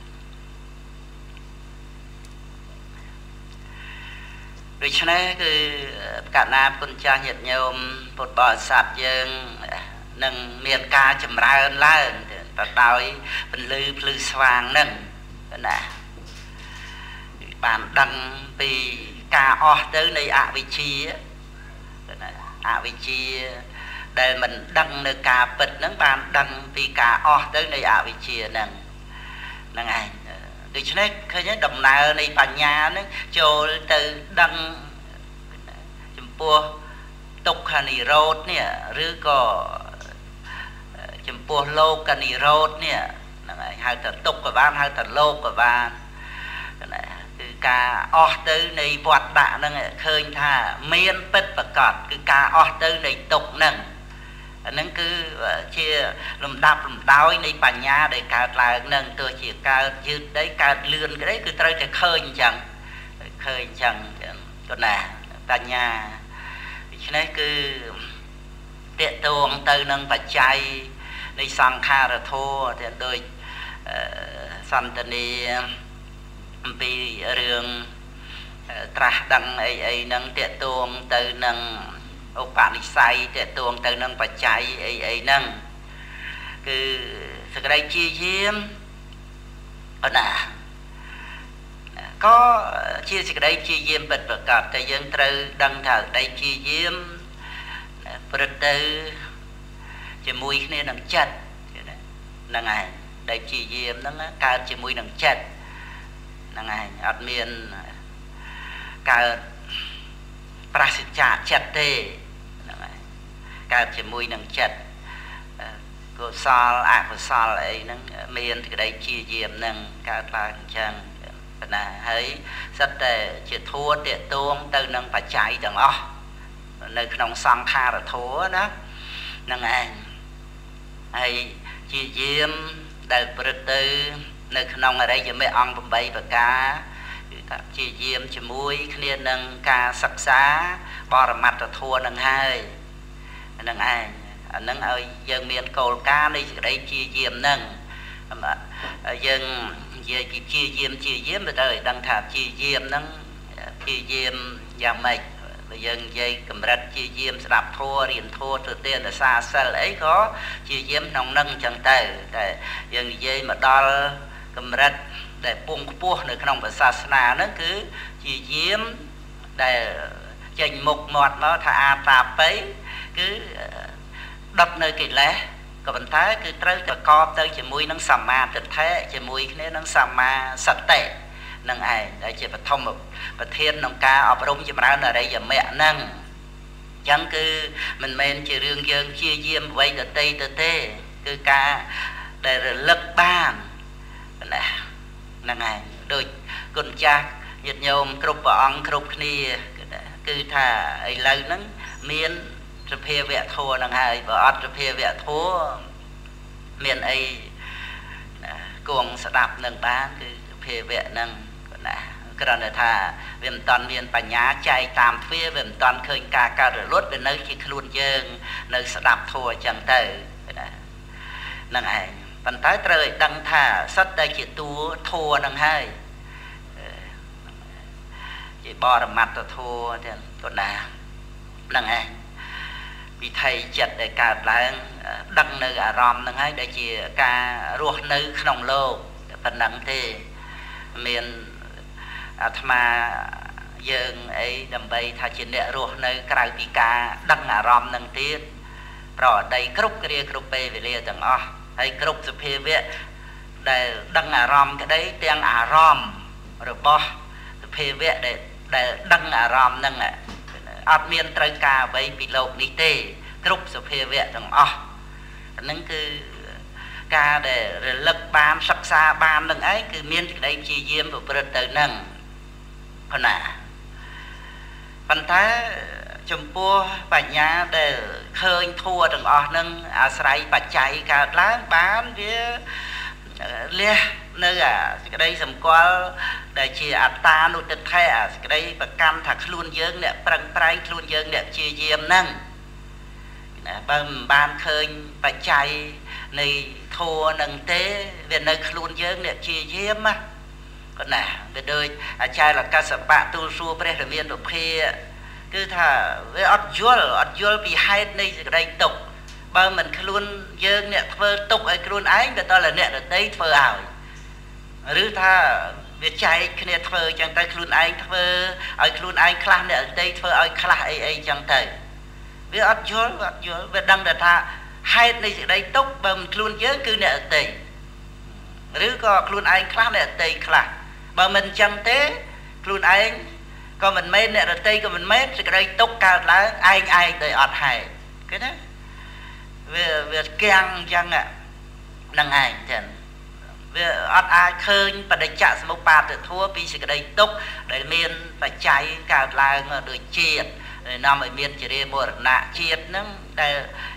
ដូច្នេះគឺកណាគុណចាស់ញាតិញោមពុទ្ធបរិស័ទយើងនឹងមានការចម្រើនឡើងទៅដោយពន្លឺភ្លឺស្វាងហ្នឹងណាបានដឹងពីការអស់ទៅនៃអវិជ្ជាណាអវិជ្ជាដែលមិនដឹងនៅការពិតហ្នឹងបានដឹងពីការអស់ទៅនៃអវិជ្ជាហ្នឹងហ្នឹងឯងដូច្នេះឃើញដំណើរនៃបញ្ញាហ្នឹងចូលទៅដឹងចំពោះទុក្ខនិរោធនេះឬក៏ចំពោះលោកនិរោធនេះហ្នឹងហើយហៅថាទុក្ខក៏បានហៅថាលោកក៏បានគឺការអស់ទៅនៃវដ្តហ្នឹងឃើញថាមានពិតប្រកបគឺការអស់ទៅនៃទុក្ខហ្នឹងហ្នឹងគឺជាលំដាប់លំដោយនៃបញ្ញាដែលកើតឡើងនឹងទោះជាកើតយឺតដីកើតលឿនក្តីគឺត្រូវតែឃើញអញ្ចឹងឃើញអញ្ចឹងគាត់ណាបញ្ញាដូច្នេះគឺតេតងទៅនឹងបច្ច័យនៃសង្ខារធម៌ទៅដូចសន្តានាអំពីរឿងត្រាស់ដឹងអីអីហ្នឹងតេតងទៅនឹងឧបនិស្ស័យតេតងទៅនឹងបច្ច័យអីអីហ្នឹងគឺសេចក្តីជាយាមអណាក៏ជាសេចក្តីជាយាមពិតប្រាកដតែយើងត្រូវដឹងថាសេចក្តីជាយាមព្រឹត្តទៅជាមួយគ្នានឹងចិត្តហ្នឹងឯងដែលជាយាមហ្នឹងកើតជាមួយនឹងចិត្តហ្នឹងឯងអត់មានកើតប្រសិទ្ធៈចិត្តទេហ្នឹងឯងកើតជាមួយនឹងចិត្តកុសលអកុសលអីហ្នឹងមានសេចក្តីជាយាមហ្នឹងកើតឡើងអញ្ចឹងប៉ុណ្ណាហើយសិតតែជាធัวតេតួងទៅនឹងបច្ច័យទាំងអស់នៅក្នុងសង្ខារធัวណាហ្នឹងឯងហើយជាយាមដែលព្រឹត្តទៅនៅក្នុងអរិយមគ្គអង្គ8ប្រការគឺថាជាយាមជាមួយគ្នានឹងការសិក្សាបរមត្ថធម៌នឹងហើយហ្នឹងឯងអាហ្នឹងឲ្យយើងមានគោលការណ៍នៃសេចក្តីជាយាមហ្នឹងយើងនិយាយពីជាយាមជាយាមទៅឲ្យដឹងថាជាយាមហ្នឹងជាយាមយ៉ាងម៉េចបើយើងនិយាយកម្រិតជាយាមស្ដាប់ធម៌រៀនធម៌ទៅទានសាសិលអីក៏ជាយាមក្នុងនឹងអញ្ចឹងទៅតែយើងនិយាយមកដល់កម្រិតដែលពងខ្ពស់នៅក្នុងសាសនាហ្នឹងគឺជាយាមដែលចេញមុខមាត់មកថាអាតាបិគឺដុតនៅកិលេសក៏ប៉ុន្តែគឺត្រូវប្រកបទៅជាមួយនឹងសម្មាទិដ្ឋិជាមួយគ្នានឹងសម្មាសតិនឹងឯងដែលជាបឋមប្រធានក្នុងការអប់រំចម្រើនអរិយមគ្គហ្នឹងអញ្ចឹងគឺមិនមែនជារឿងយើងជាយាមអ្វីទៅទេទៅទេគឺការដែលរលឹកបានណាហ្នឹងឯងដូចគុណចាស់ញាតិញោមគ្រប់ព្រះអង្គគ្រប់គ្នាគឺថាឥឡូវហ្នឹងមានសភាវៈធម៌ហ្នឹងហើយបើអត់សភាវៈធម៌មានអីគង់ស្ដាប់នឹងបានគឺសភាវៈហ្នឹងណាគ្រាន់តែថាវាមិនតាន់មានបញ្ញាចែកតាមទ្វារវាមិនតាន់ឃើញការកើតរលត់វានៅជាខ្លួនយើងនៅស្ដាប់ធម៌អញ្ចឹងទៅណាហ្នឹងឯងប៉ុន្តែត្រូវឲ្យដឹងថាសិតតែជាតួធម៌ហ្នឹងហើយជាបរមត្ថធម៌ទៀតគាត់ណាហ្នឹងឯងវិថីចិត្តដែលកើតឡើងដឹងនៅអារម្មណ៍ហ្នឹងហើយដែលជាការរស់នៅក្នុងលោកប៉ុណ្ណឹងទេមានអាត្មាយើងអីដើម្បីថាជាអ្នករស់នៅក្រៅពីការដឹងអារម្មណ៍ហ្នឹងទៀតប្រដីគ្រប់គ្រាគ្រប់ពេលវេលាទាំងអស់ហើយគ្រប់សភាវៈដែលដឹងអារម្មណ៍ក្តីទាំងអារម្មណ៍របស់សភាវៈដែលដែលដឹងអារម្មណ៍ហ្នឹងអត់មានត្រូវការអ្វីពីលោកនេះទេគ្រប់សភាវៈទាំងអស់ហ្នឹងគឺការដែលរលឹកបានសិក្សាបាននឹងឯងគឺមានសេចក្តីព្យាយាមប្រព្រឹត្តទៅនឹងប៉ុណ្ណាប៉ុន្តែចំពោះបញ្ញាដែលឃើញធัวទាំងអស់ហ្នឹងអាស្រ័យបច្ច័យកើតឡើងបានវាលះនៅអាសេចក្តីសម្គាល់ដែលជាអត្តានុទិដ្ឋិអាសេចក្តីប្រកាន់ថាខ្លួនយើងអ្នកប្រឹងប្រែងខ្លួនយើងអ្នកព្យាយាមហ្នឹងណាបើមិនបានឃើញបច្ច័យនៃធัวនឹងទេវានៅខ្លួនយើងអ្នកព្យាយាមណាគាត់ណាវាដូចអាចារ្យលកសបៈទូលសួរព្រះរាមានុភាគឺថាវាអត់យល់អត់យល់ពីហេតុនៃសេចក្តីទុក្ខបើមិនខ្លួនយើងអ្នកធ្វើទុក្ខឲ្យខ្លួនឯងវាតើអ្នកដទៃធ្វើឲ្យឬថាវាចែកគ្នាធ្វើអញ្ចឹងទៅខ្លួនឯងធ្វើឲ្យខ្លួនឯងខ្លះអ្នកដទៃធ្វើឲ្យខ្លះអីអីអញ្ចឹងទៅវាអត់យល់អត់យល់វាដឹងតែថាហេតុនៃសេចក្តីទុក្ខបើមិនខ្លួនយើងគឺអ្នកដទៃឬក៏ខ្លួនឯងខ្លះអ្នកដទៃខ្លះបើមិនអញ្ចឹងទេខ្លួនឯងក៏មិនមែនអ្នកដទៃក៏មិនមែនសេចក្តីទុក្ខកើតឡើងឯងឯងដោយអត់ហេតុឃើញទេវាវាគាំងអញ្ចឹងហ្នឹងឯងចឹងវាអត់អាចឃើញបដិច្ចសមុបាទធัวពីសេចក្តីទុក្ខដែលមានបច្ច័យកើតឡើងដូចជាតិនាំឲ្យមានជារាមរណៈជាតិហ្នឹងដែល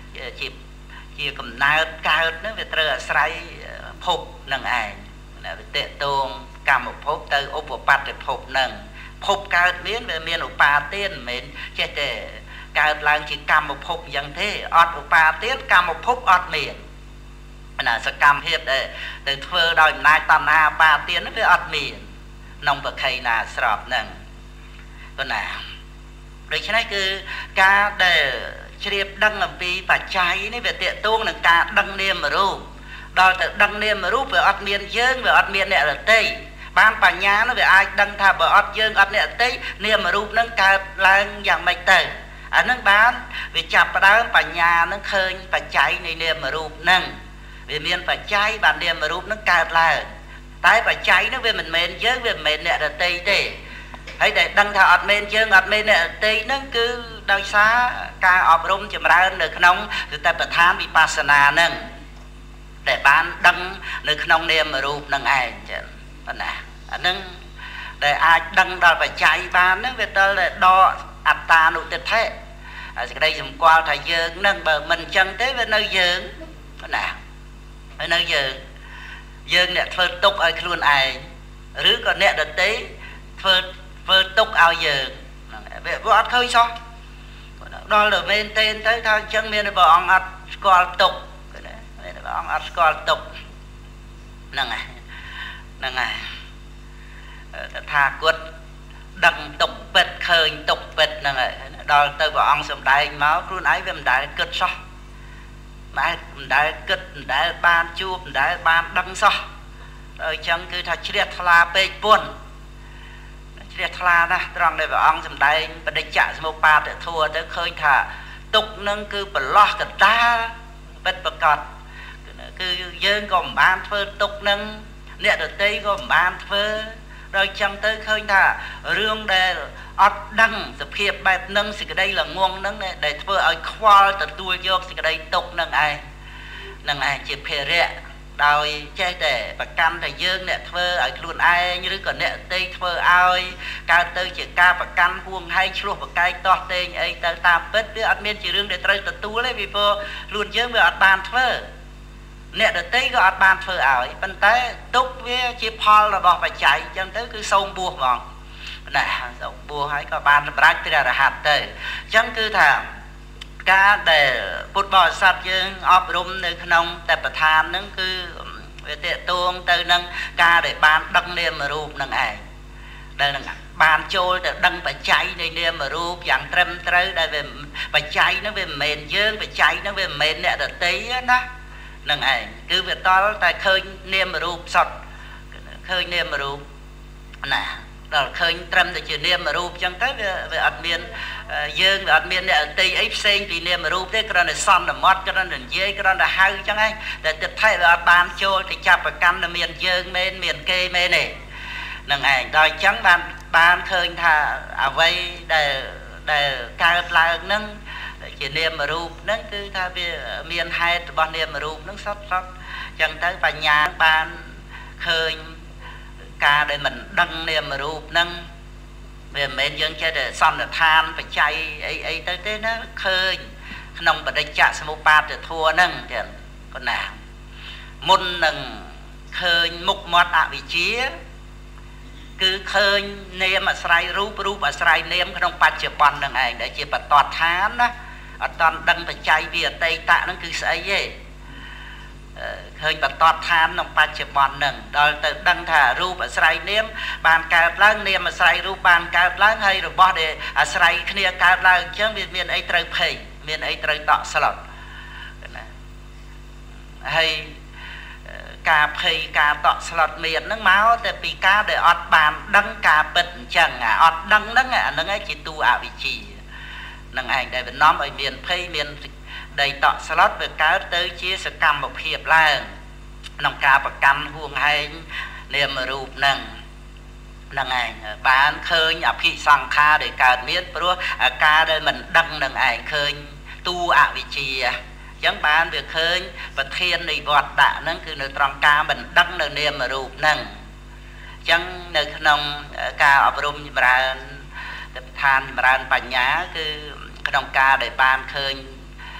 ជាជាកំណើតកើតហ្នឹងវាត្រូវអាស្រ័យភពនឹងឯងណាវាតេតងកម្មភពទៅឧបបត្តិភពហ្នឹងភពកើតមានវាមានឧបាទានមិនមែនចេះតែកើតឡើងជាកម្មភពអញ្ចឹងទេអត់ឧបាទានកម្មភពអត់មានណាសកម្មភាពដែលទៅធ្វើដោយអំណាចតណ្ហាបាទានហ្នឹងវាអត់មានក្នុងបក្ខីណាស្របហ្នឹងប៉ុណ្ណាដូច្នេះគឺការដែលជ្រាបដឹងអំពីបច្ច័យនេះវាតេតងនឹងការដឹងនាមរូបដល់ទៅដឹងនាមរូបវាអត់មានយើងវាអត់មានអ្នករតីបានបញ្ញានោះវាអាចដឹងថាបើអត់យើងអត់អ្នករតីនាមរូបនឹងកើតឡើងយ៉ាងម៉េចទៅអានឹងបានវាចាប់ផ្ដើមបញ្ញានឹងឃើញបច្ច័យនៃនាមរូបនឹងវាមានបច្ច័យបាននាមរូបនឹងកើតឡើងតែបច្ច័យនោះវាមិនមែនយើងវាមិនមែនអ្នករតីទេហើយដែលដឹងថាអត់មែនយើងអត់មែនអ្នករតីហ្នឹងគឺដោយសារការអប់រំចម្រើននៅក្នុងសតិប្បដ្ឋានវិបស្សនាហ្នឹងដែលបានដឹងនៅក្នុងនាមរូបនឹងឯងចឹងប៉ុណ្ណាអាហ្នឹងដែលអាចដឹងដល់បច្ច័យបានហ្នឹងវាទៅតែដកអត្តានុទិដ្ឋិហើយសេចក្តីសម្គាល់ថាយើងហ្នឹងបើមិនចឹងទេវានៅយើងប៉ុណ្ណាហើយនៅយើងយើងអ្នកធ្វើទុកឲ្យខ្លួនឯងឬក៏អ្នកដទៃធ្វើធ្វើទុកឲ្យយើងហ្នឹងវាវាអត់ឃើញសោះដល់ទៅមែនទេទៅថាអញ្ចឹងមានព្រះអង្គអត់ស្គាល់ទុកណាមានព្រះអង្គអត់ស្គាល់ទុកហ្នឹងហើយហ្នឹងហើយតថាគតដឹងទុកពិតឃើញទុកពិតហ្នឹងហើយដល់ទៅព្រះអង្គសម្ដែងមកខ្លួនឯងវាមិនដែលគិតសោះមិនមិនដែលគិតមិនដែលបានជួបមិនដែលបានដឹងសោះអញ្ចឹងគឺថាជ្រះថ្លាពេកពុនជ្រះថ្លាណាស់ត្រង់ដែលព្រះអង្គសម្ដែងបដិច្ចសមុប្បាទធัวទៅឃើញថាទុកនឹងគឺប្រឡោះកណ្ដាលពិតប្រកបគឺយើងក៏មិនបានធ្វើទុកនឹងអ្នកដទៃក៏មិនបានធ្វើដល់ចឹងទៅឃើញថារឿងដែលអត់ដឹងសភាពបែបហ្នឹងសេចក្តីល្ងងហ្នឹងដែលធ្វើឲ្យខ្វល់ទទួលយកសេចក្តីទុកហ្នឹងឯងហ្នឹងឯងជាភារៈដោយចេះតែប្រកាន់តែយើងអ្នកធ្វើឲ្យខ្លួនឯងឬក៏អ្នកដទៃធ្វើឲ្យកើតទៅជាការប្រកាន់ហួងហែងឆ្លោះប្រកែកតោះតេងអីទៅតាមពិតវាអត់មានជារឿងដែលត្រូវទទួលទេពីព្រោះខ្លួនយើងវាអត់បានធ្វើអ្នកដទៃក៏អត់បានធ្វើឲ្យប៉ុន្តែទុកវាជាផលរបស់បច្ច័យអញ្ចឹងទៅគឺសូមបួសហ្មងណាសូមបួសហើយក៏បានសម្រេចព្រះអរហន្តទៅអញ្ចឹងគឺថាការដែលពុទ្ធបរិស័ទយើងអប់រំនៅក្នុងតបដ្ឋានហ្នឹងគឺវាតេតួងទៅនឹងការដែលបានដឹងនាមរូបនឹងឯងដែលនឹងបានចូលទៅដឹងបច្ច័យនៃនាមរូបយ៉ាងត្រឹមត្រូវដែលវាបច្ច័យហ្នឹងវាមិនមែនយើងបច្ច័យហ្នឹងវាមិនមែនអ្នកដទៃណានឹងឯងគឺវាតល់តែឃើញនាមរូបសុទ្ធឃើញនាមរូបណាដល់ឃើញត្រឹមតែជានាមរូបអញ្ចឹងទៅវាវាអត់មានយើងវាអត់មានអ្នកអតីអីផ្សេងពីនាមរូបទេគ្រាន់តែសន្មត់គ្រាន់តែនិយាយគ្រាន់តែហៅអញ្ចឹងឯងតែទិដ្ឋិវាអត់បានចូលទៅចាប់ប្រកាន់តែមានយើងមែនមានគេមែនទេនឹងឯងដល់អញ្ចឹងបានបានឃើញថាអ្វីដែលដែលកើតឡើងហ្នឹងជានាមរូបហ្នឹងគឺថាវាមានហេតុរបស់នាមរូបហ្នឹងសុទ្ធសុទ្ធអញ្ចឹងទៅបញ្ញាបានឃើញការដែលមិនដឹងនាមរូបហ្នឹងវាមិនមែនយើងចេះតែសន្និដ្ឋានបច្ច័យអីអីទៅទេណាឃើញក្នុងបដិច្ចសមុប្បាទធัวហ្នឹងចឹងប៉ុណ្ណាមុននឹងឃើញមុខមាត់អវិជ្ជាគឺឃើញនាមអាស្រ័យរូបរូបអាស្រ័យនាមក្នុងបច្ចុប្បន្នហ្នឹងឯងដែលជាបតតឋានណាអត់តន់ដឹងបច្ច័យវាអតីតហ្នឹងគឺស្អីទេឃើញបតតឋានក្នុងបច្ចុប្បន្នហ្នឹងដល់ទៅដឹងថារូបអាស្រ័យនាមបានកើតឡើងនាមអាស្រ័យរូបបានកើតឡើងហើយរបស់ដែលអាស្រ័យគ្នាកើតឡើងអញ្ចឹងវាមានអីត្រូវភ័យមានអីត្រូវតក់ស្លុតណាហើយការភ័យការតក់ស្លុតមានហ្នឹងមកតែពីការដែលអត់បានដឹងការពិតអញ្ចឹងអត់ដឹងហ្នឹងអាហ្នឹងឯងជាតួអវិជ្ជានឹងឯងដែលវានាំឲ្យមានភ័យមានដីតក់ស្លុតវាកើតទៅជាសកម្មភាពឡើងក្នុងការប្រកាន់ហួងហែងនាមរូបហ្នឹងហ្នឹងឯងបានឃើញអភិសង្ខារដែលកើតមានព្រោះអាការដែលមិនដឹងនឹងឯងឃើញតួអវិជ្ជាអញ្ចឹងបានវាឃើញប្រធាននៃវត្តដាក់ហ្នឹងគឺនៅត្រង់ការមិនដឹងនៅនាមរូបហ្នឹងអញ្ចឹងនៅក្នុងការអប់រំចម្រើនទៅឋានចម្រើនបញ្ញាគឺក្នុងការដែលបានឃើញ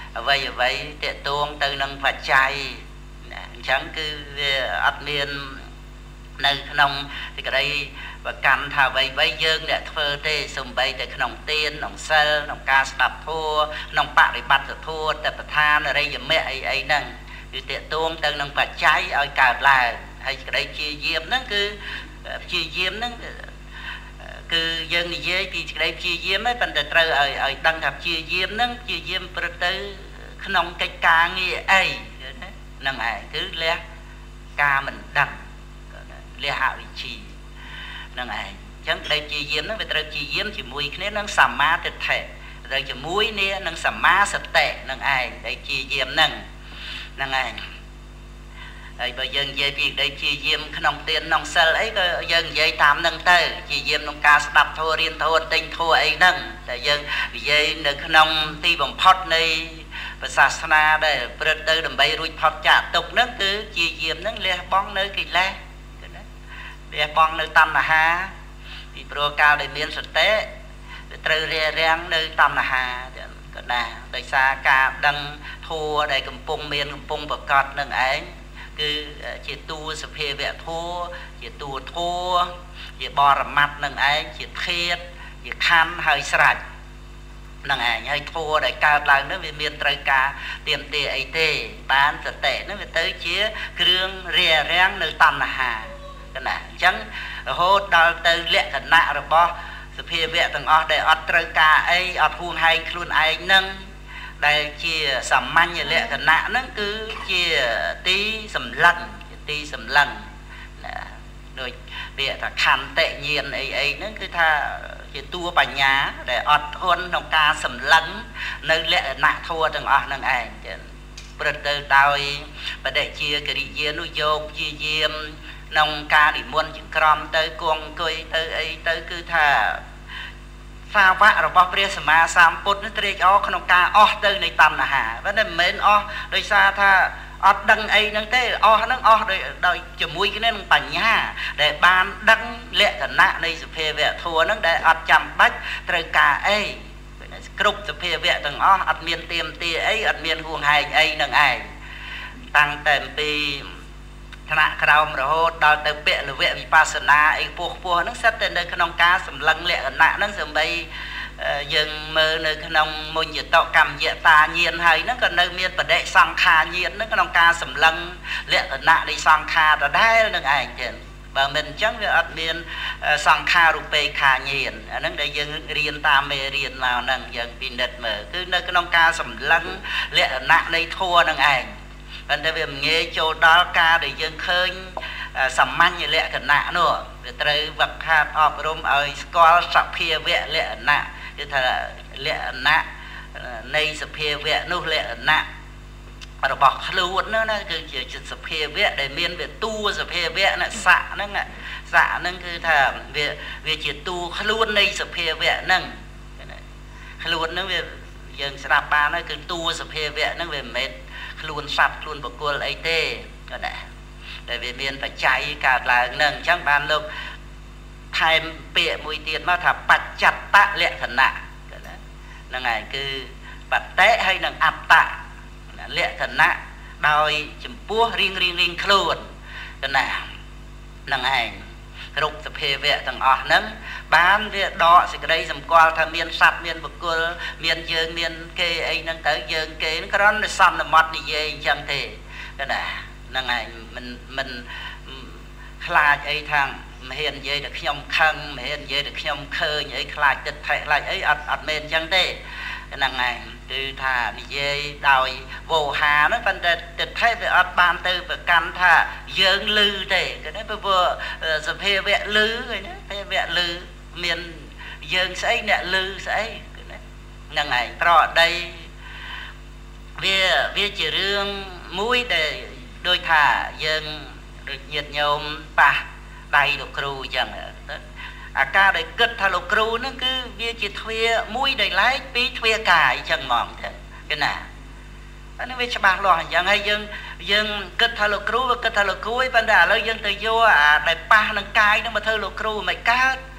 អ្វីអ្វីតេតួងទៅនឹងបច្ច័យអញ្ចឹងគឺវាអត់មាននៅក្នុងសេចក្តីប្រកាន់ថាអ្វីអ្វីយើងអ្នកធ្វើទេសំបីតែក្នុងទានក្នុងសិលក្នុងការស្ដាប់ធម៌ក្នុងបរិបត្តិធម៌តែប្រធានរិយមៈអីអីហ្នឹងគឺតេតួងទៅនឹងបច្ច័យឲ្យកើតឡើងហើយសេចក្តីព្យាយាមហ្នឹងគឺព្យាយាមហ្នឹងគឺយើងនិយាយពីសេចក្តីព្យាយាមហ្នឹងប៉ុន្តែត្រូវឲ្យឲ្យដឹងថាព្យាយាមហ្នឹងព្យាយាមប្រព្រឹត្តទៅក្នុងកិច្ចការងារអីហ្នឹងឯងគឺលះការមិនដឹងលះអវិជ្ជាហ្នឹងឯងអញ្ចឹងក្តីព្យាយាមហ្នឹងវាត្រូវព្យាយាមជាមួយគ្នានឹងសម្មាទិដ្ឋិត្រូវជាមួយនេះនឹងសម្មាសតិហ្នឹងឯងដែលព្យាយាមហ្នឹងហ្នឹងឯងហើយបើយើងនិយាយពីក្តីព្យាយាមក្នុងទានក្នុងសិលអីក៏យើងនិយាយតាមហ្នឹងទៅព្យាយាមក្នុងការស្ដាប់ធម៌រៀនធម៌ទិញធម៌អីហ្នឹងតែយើងនិយាយនៅក្នុងទីបំផុតនៃសាសនាដែលប្រព្រឹត្តទៅដើម្បីរួចផុតចាកទុក្ខហ្នឹងគឺព្យាយាមហ្នឹងលះបង់នៅកិលេសលះបង់នៅតណ្ហាពីព្រោះកាលដែលមានសតិវាត្រូវរារាំងនៅតណ្ហាក៏ណាដោយសារការដឹងធម៌ដែលកំពុងមានកំពុងប្រកបនឹងឯងគឺជាតួសភាវៈធម៌ជាតួធម៌ជាបរមត្តនឹងឯងជាធាតុជាខណ្ឌហើយស្រេចនឹងឯងហើយធម៌ដែលកើតឡើងនោះវាមានត្រូវការទៀមទាអីទេបានសតិនោះវាទៅជាគ្រឿងរារាំងនៅតណ្ហាណាអញ្ចឹងរហូតដល់ទៅលក្ខណៈរបស់សភាវៈទាំងអស់ដែលអត់ត្រូវការអីអត់ហួងហែងខ្លួនឯងនឹងដែលជាសាមញ្ញលក្ខណៈហ្នឹងគឺជាទីសម្លឹងជាទីសម្លឹងណាដូចពាក្យថាខន្តិញាណអីអីហ្នឹងគឺថាជាតួបញ្ញាដែលអត់ធន់ក្នុងការសម្លឹងនៅលក្ខណៈធម៌ទាំងអស់ហ្នឹងឯងចឹងព្រឹត្តទៅដោយបដិជាកិរិយានុយោគព្យាយាមក្នុងការនិមន្តចង្ក្រមទៅគង់អង្គុយទៅអីទៅគឺថាសាវករបស់ព្រះសម្មាសម្ពុទ្ធនេះត្រេកអរក្នុងការអស់ទៅនៃតណ្ហាប៉ុន្តែមិនមែនអស់ដោយសារថាអត់ដឹងអីហ្នឹងទេអស់ហ្នឹងអស់ដោយដោយជាមួយគ្នានឹងបញ្ញាដែលបានដឹងលក្ខណៈនៃសភាវៈធម៌ហ្នឹងដែលអត់ចាំបាច់ត្រូវការអីគ្រប់សភាវៈទាំងអស់អត់មានទៀមទាអីអត់មានហួងហែងអីហ្នឹងឯងតាំងតែពីថ្នាក់ក្រោមរហូតដល់ទៅពលវៈវិបស្សនាអីពោះពោះហ្នឹងសិតតែនៅក្នុងការសម្លឹងលក្ខណៈហ្នឹងសម្បីយើងមើលនៅក្នុងមុញ្ញតកម្មយតាញាណហើយហ្នឹងក៏នៅមានបដិសង្ខារញាណហ្នឹងក្នុងការសម្លឹងលក្ខណៈនៃសង្ខារដដែលនឹងឯងទៀតបើមិនអញ្ចឹងវាអត់មានសង្ខាររូបេខាញាណអាហ្នឹងដែលយើងរៀនតាមមេរៀនមកហ្នឹងយើងពិនិត្យមើលគឺនៅក្នុងការសម្លឹងលក្ខណៈនៃធម៌នឹងឯងប៉ុន្តែវាមិនងាយចូលដល់ការដែលយើងឃើញសាមញ្ញលក្ខណៈនោះវាត្រូវវឹកហាត់អប់រំឲ្យស្គាល់សភាវៈលក្ខណៈគឺថាលក្ខណៈនៃសភាវៈនោះលក្ខណៈរបស់ខ្លួននោះណាគឺជាសភាវៈដែលមានវាតួសភាវៈណាស័កហ្នឹងស័កហ្នឹងគឺថាវាវាជាតួខ្លួននៃសភាវៈហ្នឹងខ្លួនហ្នឹងវាយើងស្ដាប់បានហើយគឺតួសភាវៈហ្នឹងវាមិនមែនខ្លួនសត្វខ្លួនបុគ្គលអីទេណាតែវាមានបច្ច័យកើតឡើងហ្នឹងអញ្ចឹងបានលោកថែមពាក្យមួយទៀតមកថាបច្ចត្តលក្ខណៈហ្នឹងហើយគឺបតិហើយនឹងអត្តលក្ខណៈដោយចំពោះរៀងរៀងរៀងខ្លួនណាហ្នឹងឯងគ្រប់សភាវៈទាំងអស់ហ្នឹងបានវាដកសេចក្តីសម្គាល់ថាមានសត្វមានបុគ្គលមានយើងមានគេអីហ្នឹងទៅយើងគេគ្រាន់តែសន្មត់និយាយអញ្ចឹងទេណាហ្នឹងឯងមិនមិនខ្លាចអីថាមិនហ៊ាននិយាយតែខ្ញុំខឹងមិនហ៊ាននិយាយតែខ្ញុំឃើញអីខ្លាចទឹកថែខ្លាចអីអត់អត់មែនអញ្ចឹងទេហ្នឹងឯងគឺថានិយាយដោយវោហាហ្នឹងប៉ុន្តែទឹកថែវាអត់បានទៅប្រកាន់ថាយើងលឺទេគឺណាព្រោះសភាវៈលឺឃើញណាសភាវៈលឺមានយើងស្អីអ្នកលឺស្អីគឺណាហ្នឹងឯងប្រដីវាវាជារឿងមួយដែលដូចថាយើងដូចញាតិញោមប៉ះដៃលោកគ្រូអញ្ចឹងអាការដែលគិតថាលោកគ្រូហ្នឹងគឺវាជាទ្វាមួយដែលឡែកពីទ្វាកាយអញ្ចឹងហ្មងទៅគឺណាអានេះវាច្បាស់លាស់អញ្ចឹងហើយយើងយើងគិតថាលោកគ្រូវាគិតថាលោកគ្រូឯប៉ុន្តែឥឡូវយើងទៅយកអាដែលប៉ះនឹងកាយហ្នឹងមកធ្វើលោកគ្រូមិនកើត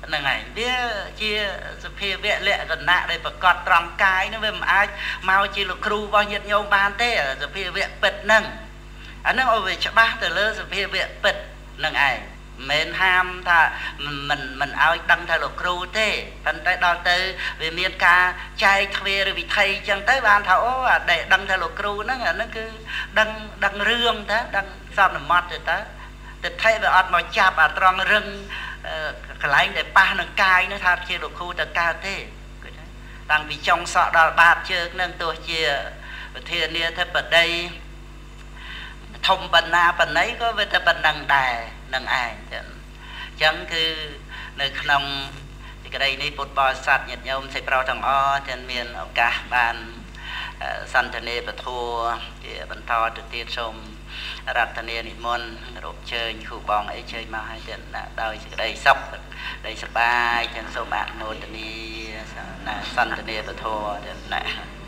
năng này biết chia phía vẽ lệ gần nạ đây và cọt tròn cái nó về mà ai mau chỉ là kêu bao nhiêu nhau ban thế ở phía vẽ bật nâng anh nó về cho ba từ lơ phía vẽ bật năng này mình ham ta mình mình ao đăng thay lục kêu thế thành tới đó tới về miền ca trai thuê rồi bị thầy chẳng tới ban thảo để đăng thay lục kêu nó nó cứ đăng đăng rương thế đăng sao nó mót rồi ta để thay về ọt màu chạp ở trong rừng cái lấy để ba nâng cai nó tham chia lục kêu từ ca thế đang bị trong sọ đào bạc chưa nâng tôi chia thiên nia thế ở đây thông bần na bần ấy có với ta bần đằng đài nâng ai chẳng cứ nơi nông thì cái đây này bột bò sạt nhiệt nhôm xây bao thằng o trên miền ở cả bàn săn thân nê và thua thì bần to trực tiếp xong đặt thân nê nị môn rộp chơi khu bong ấy chơi mà hai trận là đôi cái đây sóc đây sập bài trên số bạn nô thân nê săn thân nê và thua trận nè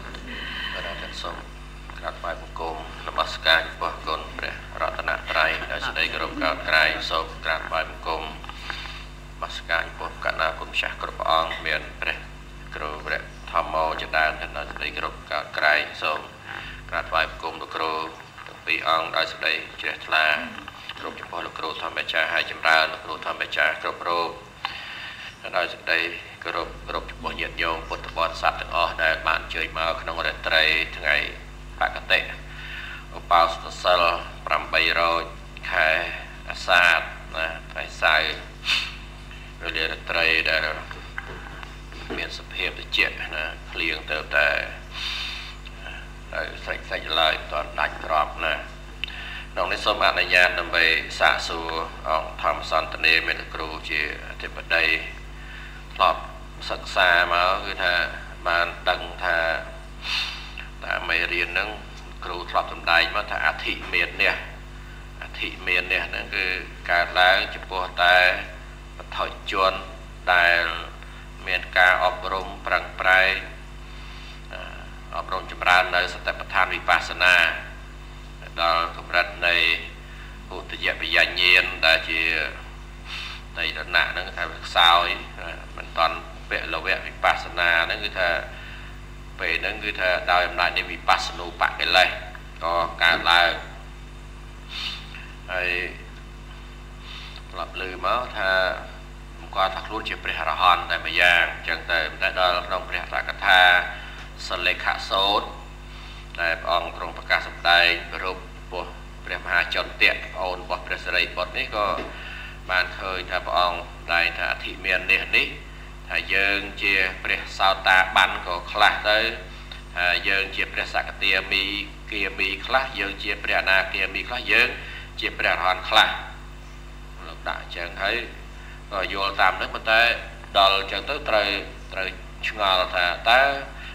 các bài một cùng làm bát ca của con để rọt nát trai ở dưới đây gồm các trai số các bài một cùng bát ca của cả na cùng sạc của ông miền để gồm để tham mô cho đàn thì ở dưới đây gồm các trai số các bài một cùng được gồm vì ông ở dưới đây chỉ là gồm cho bao được gồm tham gia cha hai chấm ra được gồm tham gia cha gồm gồm ở dưới đây gồm gồm cho bao nhiêu nhôm bột bọt sạt từng ở đây bạn chơi mà không có trai ngày bạc tệ ở bao sơ làm bay rồi khai sát phải sai rồi liền trai để miền sập hiệp để chuyện liền từ tại sạch sạch lại toàn đánh drop nè đồngใน số mạng này nhà nằm về xả xu ông tham san tận đây mình kêu chỉ thì ở đây lọt sẵn xa mà người ta bàn đăng tha ta mấy riêng nâng kêu lọt tầm đây mà ta thị miền nè thị miền nè nó cứ cả lá chụp bò ta thổi chuồn đài miền ca ọp rôm prang prai ọp rôm chụp ra nơi sẽ tập tham vipassana đó cũng rất này hụt thì dẹp bị giành nhiên đã chỉ này là nặng nó thay sao ấy mình toàn vẽ là vẽ vipassana nó người ta về nó người ta đào em lại để vipassana bạc cái này có cả là ấy lập lư máu tha qua thật luôn chỉ phải hara hòn tại bây giờ chẳng tới tại đó trong phải hara cả tha sân lệ khả số tại ông trongประกาศ sầm đâyรูปcủa ព្រះមហាចន្ទៈអូនរបស់ព្រះសិរីបុត្រនេះក៏បានឃើញថាព្រះអង្គได้ថាអធិមាននេះនេះថាយើងជាព្រះសោតាបានក៏ខ្លះទៅថាយើងជាព្រះសក្តិមីគាមីខ្លះយើងជាព្រះអនាគាមីខ្លះយើងជាព្រះអរហន្តខ្លះលោកដាក់អញ្ចឹងហើយក៏យល់តាមនោះប៉ុន្តែដល់អញ្ចឹងទៅត្រូវត្រូវឆ្ងល់ថាតើ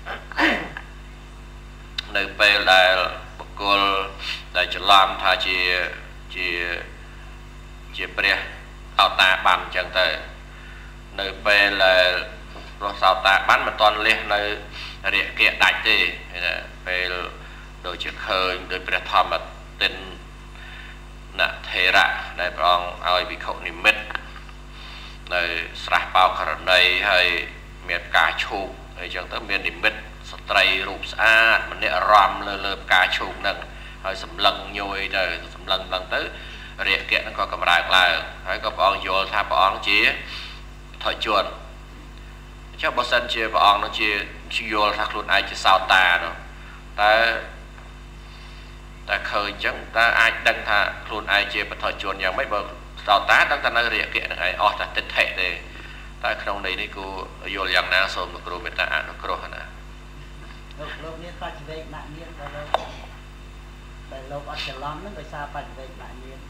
នៅពេលដែលបុគ្គលដែលច្រឡំថាជាជាជាព្រះសោតាបានអញ្ចឹងទៅនៅពេលដែលព្រះសោតាបានមិនទាន់លះនៅរាគៈដាច់ទេពេលដូចជាឃើញដោយព្រះធម្មទិនណថេរៈដែលព្រះអង្គឲ្យវិខុនិមិត្តនៅស្រះបោករណីហើយមានការឈូកអញ្ចឹងទៅមាននិមិត្តស្ត្រីរូបស្អាតម្នាក់រំលើលើផ្កាឈូកនឹងហើយសម្លឹងញយទៅសម្លឹងឡើងទៅរាគៈនឹងក៏កម្រើកឡើងហើយក៏ព្រះអង្គយល់ថាព្រះអង្គជាថយជួនចុះបើសិនជាព្រះអង្គនឹងជាយល់ថាខ្លួនឯងជាសោតានោះតែតែឃើញអញ្ចឹងតើអាចដឹងថាខ្លួនឯងជាបថយជួនយ៉ាងម៉េចបើសោតាដឹងតែនៅរាគៈនឹងឯងអស់តែទិដ្ឋិទេតែក្នុងន័យនេះគូយល់យ៉ាងណាសូមលោកគ្រូមេត្តាអនុគ្រោះណាលោកលោកនេះបច្ចវេកដាក់មានក៏លោកដែលលោកអត់ច្រឡំហ្នឹងដោយសារបច្ចវេកដាក់មាន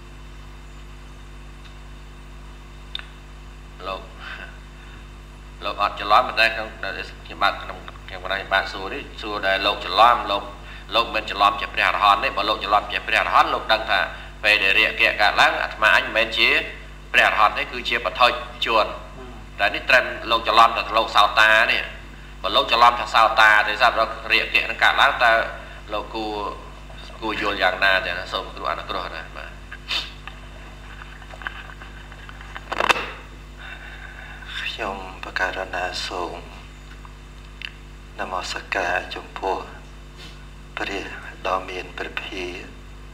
លោកលោកអត់ច្រឡំប៉ុន្តែក្នុងខ្ញុំបាទក្នុងខ្ញុំគាត់បានសួរនេះសួរដែលលោកច្រឡំលោកលោកមិនច្រឡំជាព្រះអរហន្តទេបើលោកច្រឡំជាព្រះអរហន្តលោកដឹងថាពេលដែលរាគៈកើតឡើងអាត្មាអញមិនមែនជាព្រះអរហន្តទេគឺជាបថុជជួនតែនេះត្រឹមលោកច្រឡំតែលោកសោតានេះបើលោកច្រឡំថាសោតាទេសម្រាប់រាគៈនឹងកើតឡើងតើលោកគូគូយល់យ៉ាងណាទេសូមគ្រូអនុគ្រោះណាបាទខ្ញុំបករណាសូមនមស្ការចំពោះព្រះដ៏មានព្រះភិក្ខ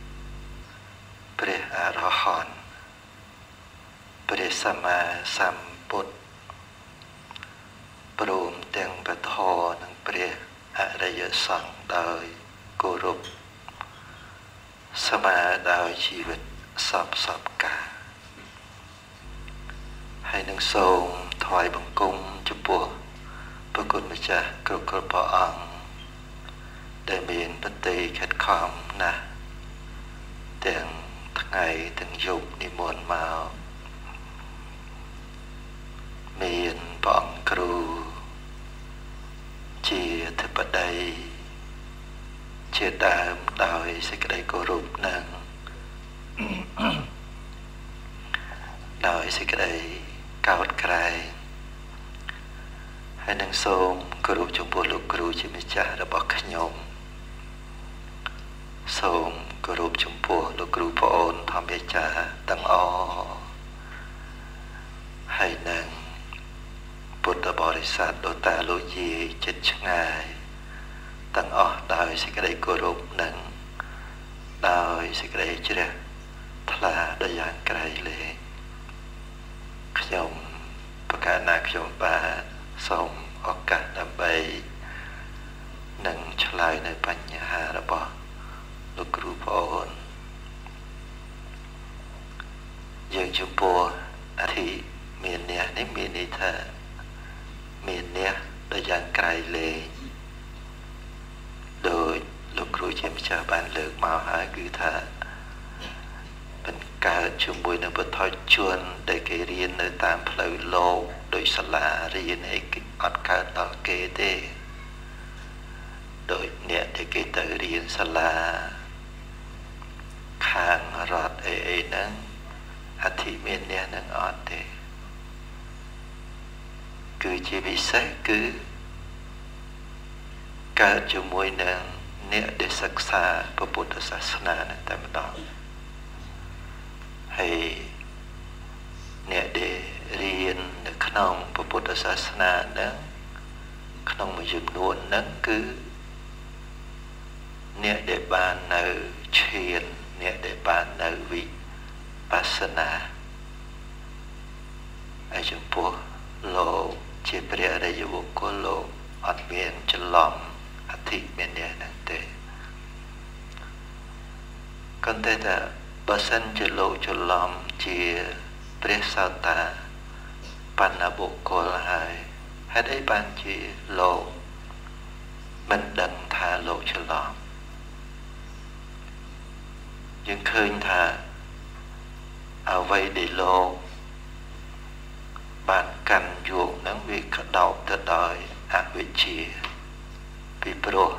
ព្រះអរហន្តព្រះសម្មាសម្ពុទ្ធព្រមទាំងពធនិងព្រះអរិយសង្ឃដោយគោរពស្មាដោយជីវិតសពសពកាលហើយនឹងសូមថ្វាយបង្គំចំពោះព្រះគុណម្ចាស់គ្រប់គ្រប់ព្រះអង្គដែលមានបតីខិតខំណាស់ទាំងថ្ងៃទាំងយប់និមន្តមកមានព្រះអង្គគ្រូជាធិបតីជាដើមដោយសេចក្តីគោរពនិងដោយសេចក្តីកោតក្រែងហើយនឹងសូមគោរពចំពោះលោកគ្រូជាម្ចាស់របស់ខ្ញុំសូមគោរពចំពោះលោកគ្រូប្អូនធម្មយាចារ្យទាំងអស់ហើយនឹងពុទ្ធបរិស័ទលោកតាលោកយាយជិតឆ្ងាយទាំងអស់ដោយសេចក្តីគោរពនិងដោយសេចក្តីជ្រះថ្លាដល់យ៉ាងក្រៃលែងខ្ញុំប្រកាសណាខ្ញុំបាទសូមឱកាសដើម្បីនឹងឆ្លើយនៅបញ្ហារបស់លោកគ្រូប្អូនយើងចំពោះអធិមានអ្នកនេះមានន័យថាមានអ្នកដល់យ៉ាងក្រៃលែងដោយលោកគ្រូជាម្ចាស់បានលើកមកហើយគឺថាបង្កើតជាមួយនឹងបុថុជនដែលគេរៀននៅតាមផ្លូវលោកដោយសាលារៀនអីគេអត់កើតដល់គេទេដោយអ្នកដែលគេទៅរៀនសាលាខាងរដ្ឋអីអីហ្នឹងអធិមានអ្នកហ្នឹងអត់ទេគឺជាពិសេសគឺកើតជាមួយនឹងអ្នកដែលសិក្សាពុទ្ធសាសនាតែម្ដងហើយអ្នកដែលរៀននៅក្នុងពុទ្ធសាសនាហ្នឹងក្នុងមួយចំនួនហ្នឹងគឺអ្នកដែលបាននៅឈានអ្នកដែលបាននៅវិបស្សនាហើយចំពោះលោកជាព្រះអរិយបុគ្គលលោកអត់មានច្រឡំអធិមានអ្នកហ្នឹងទេប៉ុន្តែថាបើសិនជាលោកច្រឡំជាព្រះសោតាបណ្ណបុគ្គលហើយហេតុអីបានជាលោកមិនដឹងថាលោកច្រឡំយើងឃើញថាអ្វីដែលលោកបានកាន់យកនឹងវាក្តោបទៅដោយអវិជ្ជាពីព្រោះ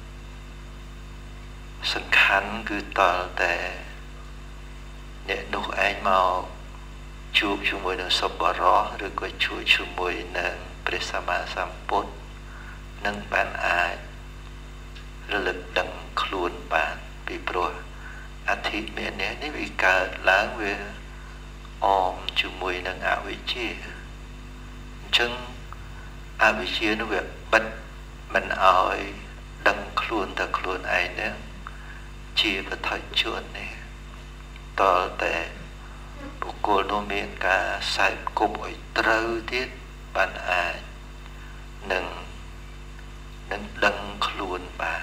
សំខាន់គឺតលតែអ្នកនោះឯងមកជួបជាមួយនឹងសប្បុរសឬក៏ជួយជាមួយនឹងព្រះសម្មាសម្ពុទ្ធនឹងបានអាចរលឹកដឹងខ្លួនបានពីព្រោះអធិមាននេះវាកើតឡើងវាអមជាមួយនឹងអវិជ្ជាអញ្ចឹងអវិជ្ជានោះវាបិទមិនឲ្យដឹងខ្លួនតែខ្លួនឯងនឹងជាបឋិជននេះតើតែបុគ្គលនោះមានការសែបគប់ឲ្យត្រូវទៀតបានអាចនឹងនឹងដឹងខ្លួនបាន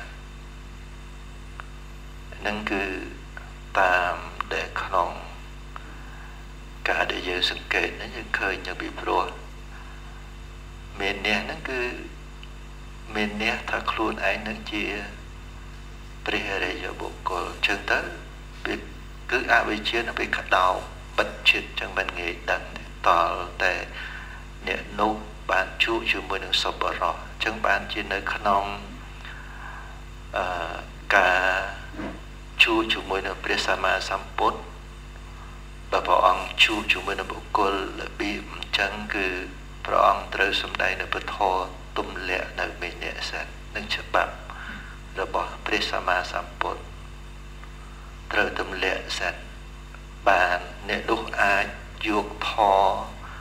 នឹងគឺតាមដែលក្នុងការដែលយើងសង្កេតហ្នឹងយើងឃើញទៅពីព្រោះមានអ្នកហ្នឹងគឺមានអ្នកថាខ្លួនឯងនឹងជាព្រះអរិយបុគ្គលអញ្ចឹងទៅវាគឺអវិជ្ជានឹងវាក្តោបបិទចិត្តចឹងមិនងាយដឹងទេតលតែអ្នកនោះបានជួបជាមួយនឹងសប្បុរសអញ្ចឹងបានជានៅក្នុងអឺការជួបជាមួយនឹងព្រះសម្មាសម្ពុទ្ធបើព្រះអង្គជួបជាមួយនឹងបុគ្គលរបៀបអញ្ចឹងគឺព្រះអង្គត្រូវសម្ដែងនៅពធទម្លាក់នៅមេនៈសិននឹងច្បាប់របស់ព្រះសម្មាសម្ពុទ្ធត្រូវទម្លាក់សិនបានអ្នកនោះអាចយកធម៌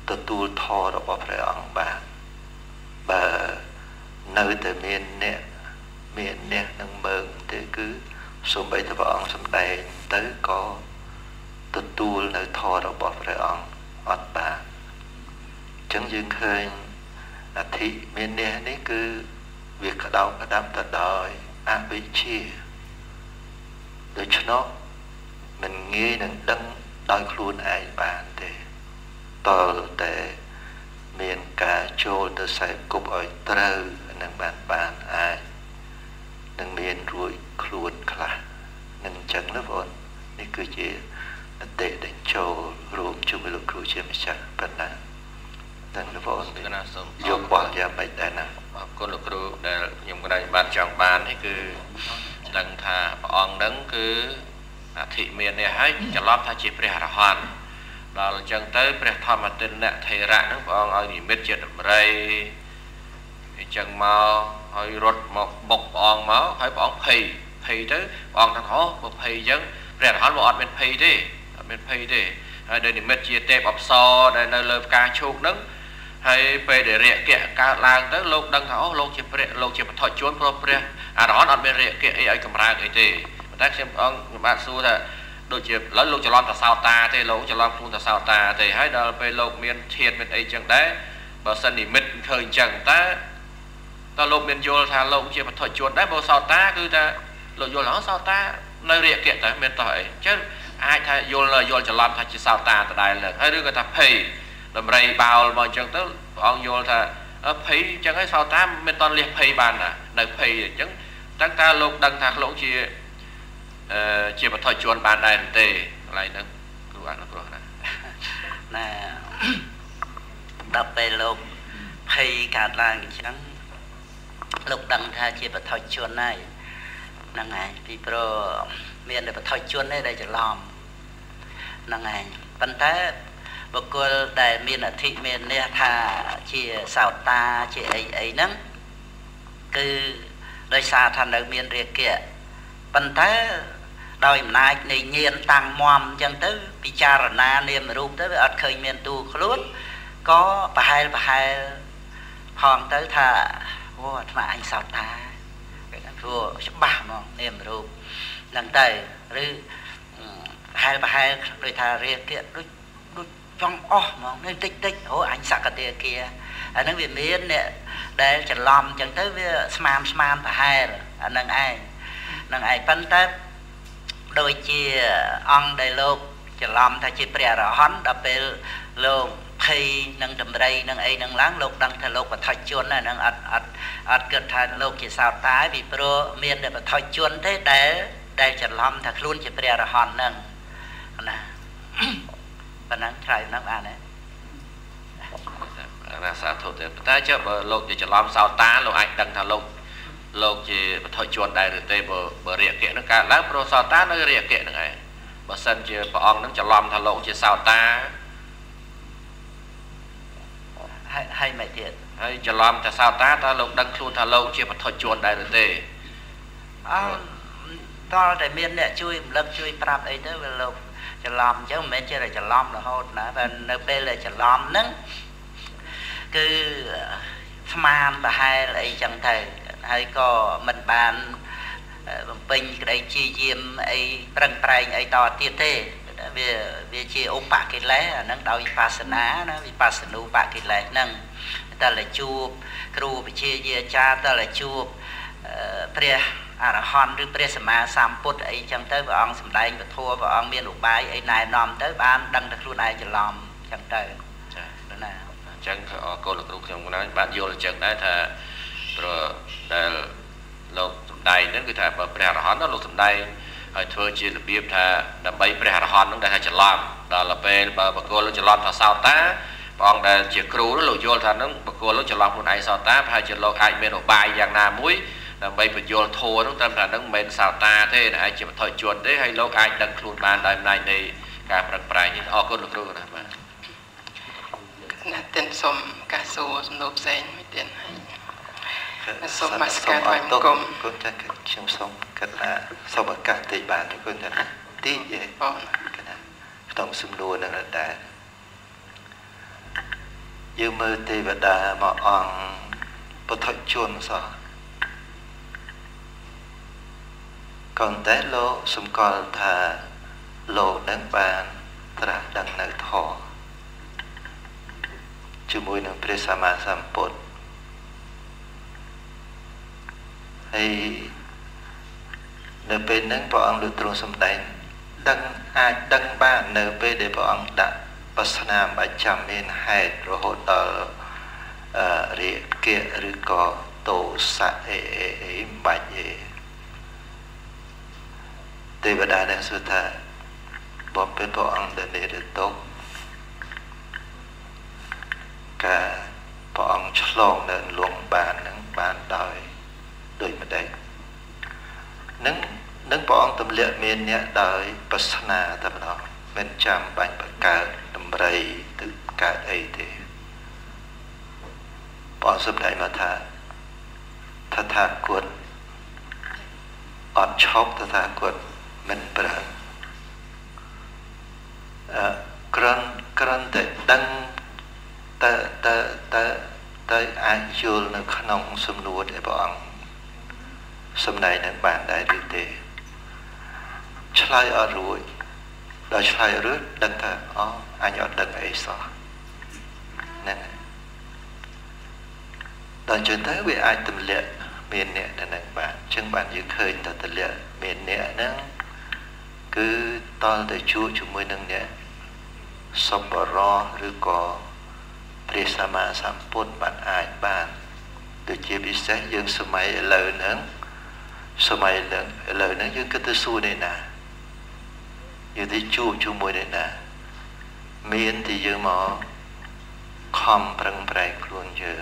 ទទួលធម៌របស់ព្រះអង្គបានបើនៅតែមានអ្នកមានអ្នកនឹងមើលទេគឺសូម្បីតែព្រះអង្គសម្ដែងទៅក៏ទទួលនៅធម៌របស់ព្រះអង្គអត់បានអញ្ចឹងយើងឃើញអធិមានអ្នកនេះគឺវាក្តោបក្តាប់ទៅដោយអវិជ្ជាដូច្នោះមិនងាយនឹងដឹងដោយខ្លួនឯងបានទេតើតែមានការចូលទៅខ្សែគប់ឲ្យត្រូវនឹងបានបានអាចនឹងមានរួចខ្លួនខ្លះនឹងអញ្ចឹងណាបងនេះគឺជាអតិដែលចូលរួមជាមួយលោកគ្រូជាម្ចាស់ប៉ុណ្ណានឹងណាបងយកបោះយ៉ាងម៉េចដែរណាអរគុណលោកគ្រូដែលខ្ញុំក៏បានចង់បាននេះគឺដឹងថាព្រះអង្គនឹងគឺអធិមាននេះហើយច្រឡំថាជាព្រះអរហន្តដល់អញ្ចឹងទៅព្រះធម្មទិនៈថេរៈនឹងព្រះអង្គឲ្យនិមិត្តជាដំរីអញ្ចឹងមកហើយរត់មកបុកព្រះអង្គមកហើយព្រះអង្គភ័យភ័យទៅព្រះអង្គថាអូបើភ័យអញ្ចឹងព្រះអរហន្តមកអត់មានភ័យទេអត់មានភ័យទេហើយដោយនិមិត្តជាទេពអប្សរដែលនៅលើផ្កាឈូកហ្នឹងហើយពេលដែលរាគៈកើតឡើងទៅលោកដឹងថាអូលោកជាព្រះលោកជាបឋមជនព្រោះព្រះអរហន្តអត់មានរាគៈអីឲ្យកម្រើកអីទេប៉ុន្តែខ្ញុំអង្គខ្ញុំបាទសួរថាដូចជាឥឡូវលោកច្រឡំតសោតាទេលោកច្រឡំខ្លួនតសោតាទេហើយដល់ពេលលោកមានធាតុមានអីចឹងដែរបើសិននិមិត្តឃើញចឹងតើតើលោកមានយល់ថាលោកជាបឋមជនដែរបើសោតាគឺថាលោកយល់ថាសោតានៅរាគៈតែមានតោះអីចឹងអាចថាយល់យល់ច្រឡំថាជាសោតាដដែលលើហើយឬក៏ថាភ័យដំរីបោលមកអញ្ចឹងទៅព្រះអង្គយល់ថាភ័យអញ្ចឹងហើយសោតាមិនតន់លះភ័យបានណានៅភ័យអញ្ចឹងតើតើលោកដឹងថាលោកជាអឺជាបឋមជនបានដែរទេកន្លែងហ្នឹងគ្រូអនុគ្រោះណាណាដល់ពេលលោកភ័យកើតឡើងអញ្ចឹងលោកដឹងថាជាបឋមជនហើយហ្នឹងហើយពីព្រោះមានតែបឋមជនទេដែលច្រឡំហ្នឹងហើយប៉ុន្តែបុគ្គលដែលមានអធិមាននេះថាជាសោតាជាអីអីហ្នឹងគឺដោយសារថានៅមានរាគៈប៉ុន្តែដោយអំណាចនៃញាណតាំងមមអញ្ចឹងទៅពិចារណានាមរូបទៅវាអត់ឃើញមានទូខ្លួនក៏ប្រហែលប្រហែលផងទៅថាអូអាត្មាអញសោតាគេថាព្រោះច្បាស់ហ្មងនាមរូបហ្នឹងទៅឬប្រហែលប្រហែលដូចថារាគៈដូចដូចចង់អស់ហ្មងនេះតិចតិចអូអញសក្តិគាអាហ្នឹងវាមានអ្នកដែលច្រឡំអញ្ចឹងទៅវាស្មានស្មានប្រហែលអាហ្នឹងឯងហ្នឹងឯងប៉ុន្តែដូចជាអង្គដែលលោកច្រឡំថាជាព្រះអរហន្តដល់ពេលលោកភ័យនឹងតម្រៃនឹងអីនឹងឡើងលោកដឹងថាលោកបឋមជនហ្នឹងអត់អត់អត់គិតថាលោកជាសោតាពីព្រោះមានតែបឋមជនទេដែលដែលច្រឡំថាខ្លួនជាព្រះអរហន្តហ្នឹងណាប៉ុណ្ណឹងឆ្លើយហ្នឹងបានទេណាសាធុទេតែចុះបើលោកជាច្រឡំសោតាលោកអាចដឹងថាលោកលោកជាបឋមជនដែរឬទេបើបើរាគៈនឹងកើតឡើងព្រោះសោតានៅរាគៈហ្នឹងឯងបើសិនជាព្រះអង្គនឹងច្រឡំថាលោកជាសោតាហើយហើយមិនទៀតហើយច្រឡំថាសោតាតើលោកដឹងខ្លួនថាលោកជាបឋមជនដែរឬទេអើតើតែមានអ្នកជួយរំលឹកជួយប្រាប់អីទៅវាលោកច្រឡំអញ្ចឹងមិនមែនជាតែច្រឡំរហូតណាតែនៅពេលដែលច្រឡំហ្នឹងគឺស្មានប្រហែលអីចឹងទៅហើយក៏មិនបានបំពេញក្តីជាយាមអីប្រឹងប្រែងអីតទៀតទេវាវាជាឧបកិលេសអាហ្នឹងដោយវិបស្សនាណាវិបស្សនូបកិលេសហ្នឹងតែលជួបគ្រូវិជាយាចារ្យតែលជួបព្រះអរហន្តឬព្រះសម្មាសម្ពុទ្ធអីចឹងទៅព្រះអង្គសម្ដែងពធព្រះអង្គមានឧបាយអីណែនាំទៅបានដឹងតែខ្លួនឯងច្រឡំចឹងទៅចាណាអញ្ចឹងអរគុណលោកគ្រូខ្ញុំណាបានយល់អញ្ចឹងដែរថាព្រោះដែលលោកសម្ដែងហ្នឹងគឺថាបើព្រះអរហន្តលោកសម្ដែងហើយធ្វើជារបៀបថាដើម្បីព្រះអរហន្តហ្នឹងដែលថាច្រឡំដល់ពេលបើបកគលច្រឡំថាសោតាព្រះអង្គដែលជាគ្រូលោកយល់ថាហ្នឹងបកគលច្រឡំខ្លួនឯងសោតាប្រហែលជាលោកអាចមានឧបាយយ៉ាងណាមួយដើម្បីបញ្យល់ធម៌ហ្នឹងត្រឹមថាហ្នឹងមិនមែនសោតាទេអាចជាបឋមជនទេហើយលោកអាចដឹងខ្លួនបានដោយអំណាចនៃការប្រឹងប្រែងនេះអរគុណលោកគ្រូណាបាទណាស់ទានសុំកាសួរសំណួរផ្សេងមួយទៀតហើយសូមមកស្គាល់ថ្វាយបង្គំគុណចាស់ខ្ញុំសូមគិតថាសូមឱកាសតិចបានទេគុណចាស់ទីយេបងគិតថាក្នុងសំណួរនឹងដែរយើងមើលទេវតាមកអង្គពុទ្ធជនសោះក៏តែលោកសម្គាល់ថាលោកនឹងបានត្រាស់ដឹងនៅធម៌ជាមួយនឹងព្រះសម្មាសម្ពុទ្ធហើយនៅពេលហ្នឹងព្រះអង្គលើកទ្រង់សម្ដែងដឹងអាចដឹងបាននៅពេលដែលព្រះអង្គដាក់បស្សនាបាច់ចាំមានហេតុរហូតដល់អឺរាគៈឬក៏ទោសៈអេអេអេបាច់អេទេវតានឹងសួរថាបបព្រះអង្គដែលនិរតកកាព្រះអង្គឆ្លងនៅលងបាននឹងបានដោយដូចម្ដេចនឹងនឹងព្រះអង្គទម្លាក់មានអ្នកដោយបស្សនាតែម្ដងមិនចាំបាញ់បកើតតម្រៃទៅកើតអីទេព្រះអង្គសម្ដែងមកថាថាថាគតអត់ឈប់ថាថាគតមិនប្រើអឺក្រនក្រនតែដឹងតើតើតើតើអាចយល់នៅក្នុងសំណួរដែលព្រះអង្គសម្ដែងនឹងបានដែរឬទេឆ្លើយអត់រួចដល់ឆ្លើយរួចដឹងថាអូអញអត់ដឹងអីសោះហ្នឹងដល់ចឹងទៅវាអាចទម្លាក់មានអ្នកនៅនឹងបានអញ្ចឹងបានយើងឃើញតែទម្លាក់មានអ្នកហ្នឹងគឺតលទៅជួបជាមួយនឹងអ្នកសម្បរោះឬក៏ព្រះសម្មាសម្ពុទ្ធបានអាចបានដូចជាពិសេសយើងសម័យឥឡូវហ្នឹងសម័យឥឡូវឥឡូវហ្នឹងយើងគិតទៅសួរនេះណាយើងទៅជួបជាមួយនេះណាមានទីយើងមកខំប្រឹងប្រែងខ្លួនយើង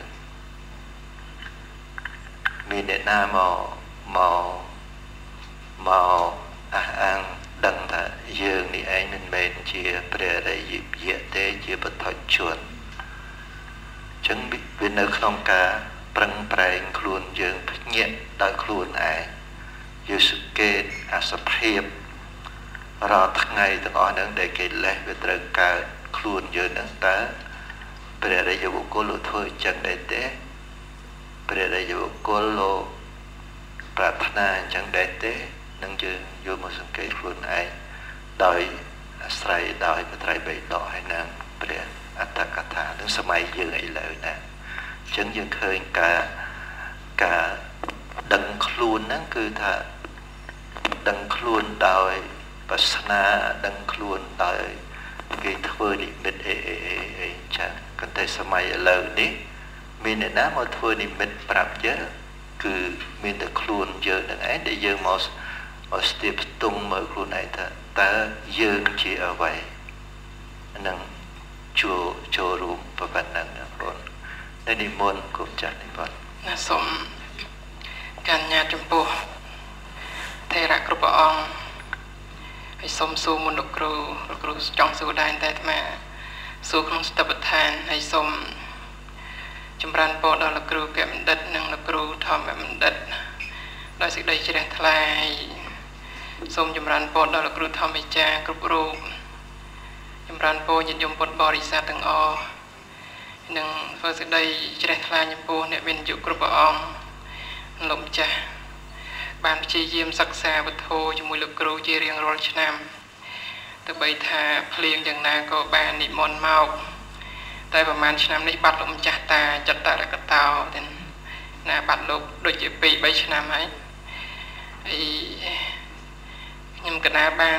មានអ្នកណាមកមកមកអះអាងដឹងថាយើងនេះឯងមិនមែនជាព្រះអរិយយៈទេជាបុថុជនចឹងវានៅក្នុងការប្រឹងប្រែងខ្លួនយើងភ្ញាក់ដោយខ្លួនឯងយើងសង្កេតអាសភាពរាល់ថ្ងៃទាំងអស់ហ្នឹងដែលគេលេះវាត្រូវកើតខ្លួនយើងហ្នឹងតើព្រះរាជបុគ្គលលោកធ្វើចឹងដែរទេព្រះរាជបុគ្គលលោកប្រាថ្នាអញ្ចឹងដែរទេនឹងយើងយកមកសង្កេតខ្លួនឯងដោយអាស្រ័យដោយបត្រៃបិដកហើយនឹងព្រះអត្តកថានឹងសម័យយើងឥឡូវណាអញ្ចឹងយើងឃើញការការដឹងខ្លួនហ្នឹងគឺថាដឹងខ្លួនដោយបស្សនាដឹងខ្លួនដោយគេធ្វើនិមិត្តអីអីអីចឹងប៉ុន្តែសម័យឥឡូវនេះមានអ្នកណាមកធ្វើនិមិត្តប្រាប់យើងគឺមានតែខ្លួនយើងនឹងឯងដែលយើងមកមកស្ទាបស្ទង់មើលខ្លួនឯងថាតើយើងជាអ្វីនឹងចូលចូលរួមប្រព័ន្ធហ្នឹងណាបងនៅនិមន្តគុំចាស់នេះបងណាសូមកញ្ញាចំពោះថេរៈគ្រប់ព្រះអង្គហើយសូមសួរមុនលោកគ្រូលោកគ្រូចង់សួរដែរតែអាត្មាសួរក្នុងស្ទបដ្ឋានហើយសូមចម្រើនពរដល់លោកគ្រូកែបណ្ឌិតនិងលោកគ្រូធម្មបណ្ឌិតដោយសេចក្តីជ្រះថ្លាហើយសូមចម្រើនពរដល់លោកគ្រូធម្មអាចារ្យគ្រប់រូបចម្រើនពរញាតិញោមពុទ្ធបរិស័ទទាំងអស់និងធ្វើសេចក្តីជ្រះថ្លាចំពោះអ្នកមានអាយុគ្រប់ព្រះអង្គលោកម្ចាស់បានព្យាយាមសិក្សាវត្ថុជាមួយលោកគ្រូជារៀងរាល់ឆ្នាំទោះបីថាភ្លៀងយ៉ាងណាក៏បាននិមន្តមកតែប្រហែលឆ្នាំនេះបាត់លោកម្ចាស់តាចតរកតោទៅណាបាត់លោកដូចជាពីរបីឆ្នាំហើយហើយខ្ញុំកណាបាន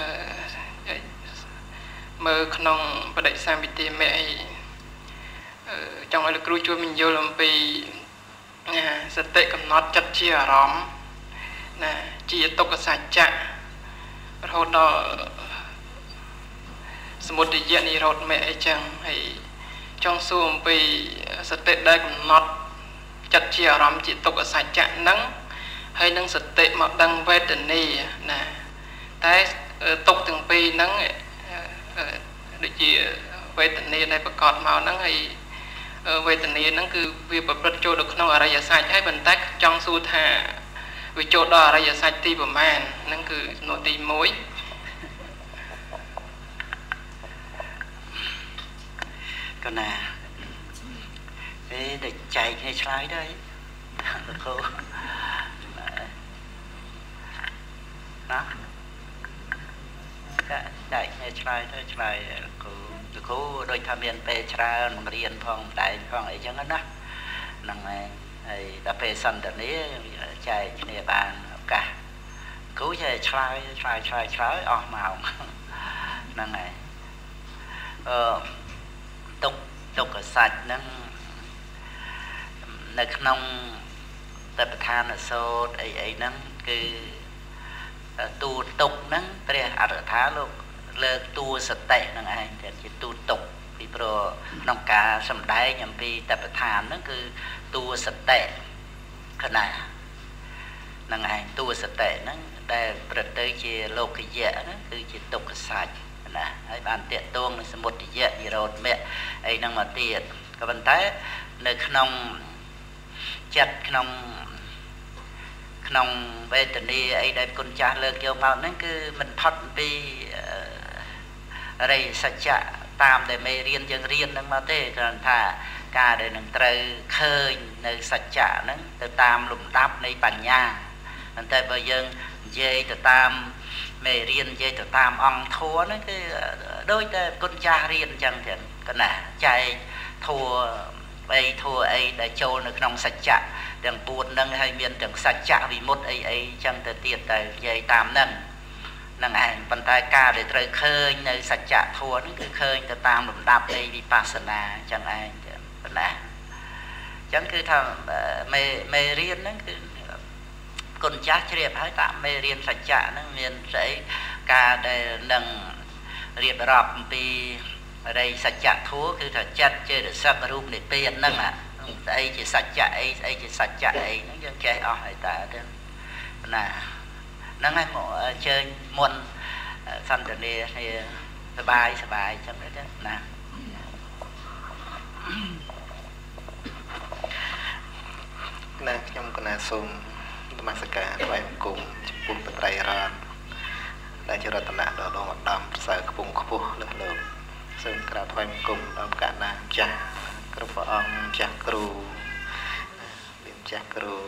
មើលក្នុងបដិសម្បទាមេចង់ឲ្យលោកគ្រូជួយបញ្យល់អំពីសតិកំណត់ចិត្តជាអារម្មណ៍ណាជាទុក្ខសច្ចៈរហូតដល់សមុទយៈនិរោធមេអីចឹងហើយចង់សួរអំពីសតិដែលកំណត់ចិត្តជាអារម្មណ៍ជាទុក្ខសច្ចៈហ្នឹងហើយនឹងសតិមកដឹងវេទនាណាតែទុក្ខទាំងពីរហ្នឹងដូចជាវេទនាដែលប្រកបមកហ្នឹងហើយវេទនាហ្នឹងគឺវាប្រព្រឹត្តចូលទៅក្នុងអរិយសច្ចហើយប៉ុន្តែចង់សួរថាវាចូលដល់អរិយសច្ចទីប្រមាណហ្នឹងគឺសំណួរទីមួយកណា thế để chạy hay trái đây cô đó chạy hay trái đây trái cô cô đôi tham miền pe tra một riêng phong đại phong ấy chẳng đó năng này ấy đã pe sân đợtนี้chạy này bàn cả cố chạy trái trái trái trái ở màu năng này ờ tục tục ở sạch năngในขนมแต่ประธานโซดไอ้ไอ้นั่นคือตูตกนั่นเปรียอัตถาลูกเลิกตูสเตนั่นไงแต่จะตูตกปีโปรน้องกาสำได้ยังปีแต่ประธานนั่นคือตูสเตขนาดนั่นไงตูสเตนั่นแต่ประเทศเจโลกเยอะนั่นคือจะตกใส่นะไอ้บ้านเตี้ยตวงสมุทรเยอะยีโรดเมะไอ้นั่งมาเตี้ยกับบันท้ายในขนมจัดขนมขนมเวทนีไอ้ได้คนจ่าเลิกโยมเอานั่นคือมันพัดปีอะไรสัจจะตามแต่ไม่เรียนยังเรียนนั่งมาเต้กันถ้าการได้หนึ่งเตยเคยในสัจจะนั้นจะตามหลุมดับในปัญญานั่นแต่บางยังเย่จะตามไม่เรียนเย่จะตามองทัวนั่นคือโดยแต่คนจ่าเรียนจังเถอะกันนะใจทัวไอ้ทัวไอ้ได้โจในขนมสัจจะดังปูนนั่งให้เมียนดังสัจจะวิมุตไอ้ไอ้จังแต่เตียนแต่ใหญ่ตามนั่งนั่งไอ้บรรดากาได้เตยเคยในสัจจะทัวนั่นคือเคยจะตามหลุมดับในวิปัสสนาจังไอ้นะจังคือทำไม่ไม่เรียนนั่นคือคนจ้าเรียบให้ตามไม่เรียนสัจจะนั่งเมียนใส่กาได้นั่งเรียบรอบปีอะไรสัจจะทัวคือถ้าจัดเจอเดือดซับรูปในเปลี่ยนนั่งอ่ะไอ้จะสัจจะไอ้ไอ้จะสัจจะไอ้นั่นยังแก่อ๋อไอ้ตาเด้อน่ะนั่งให้หมอเชิญมนสันเดนีให้สบายสบายจังเลยเด้อนะนะยมกนาสมธรรมสการไหวกลุ่มปุ่นเป็นไรรานได้เจริญตนะดอกดอกดำใส่กระปุกกระปุกเลิศซึ่งกระทอยกลุ่มเราการนาจ่ากระป๋องจักรูเลี้ยงจักรู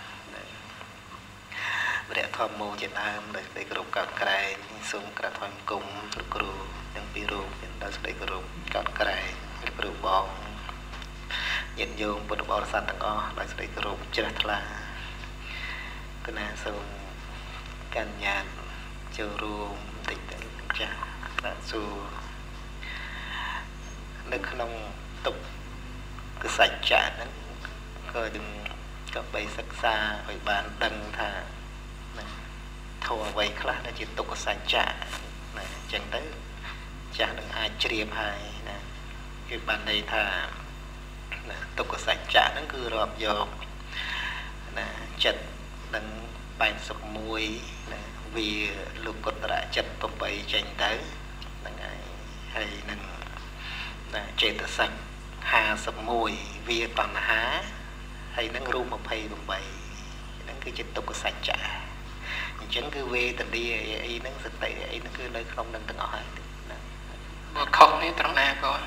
เรียกทอมโมเจนามเลยได้กรุบกัดไกรซึ่งกระทอยกลุ่มกรูยังปีรูเป็นได้ได้กรุบกัดไกรกรุบบองเย็นโยงบนบอลสันต่างอ้อได้ได้กรุบเจริญทลาก็น่าซึ่งการยานเจอรูมติดแต่จ่าและสู่นึกขนมตุกคือสัจจะนั้นก็ดึงก็ไปศึกษาไปบานดังท่าทัวไว้คลาดจิตตุกสัจจะนะจังได้จะดึงอาเจียบหายนะคือบานในท่าตุกสัจจะนั่นคือรอบยกนะจัดดังไปสมุยvì lục cột đã chặt bầm bầy chành tới là ngày hay nâng chế tự sạch hà sập mùi vì toàn há hay nâng ru một hay bầm bầy nâng cứ chết tục sạch trả chẳng cứ về tận đi ấy nâng sạch tệ ấy nâng cứ nơi không nâng từng hỏi không này trong này có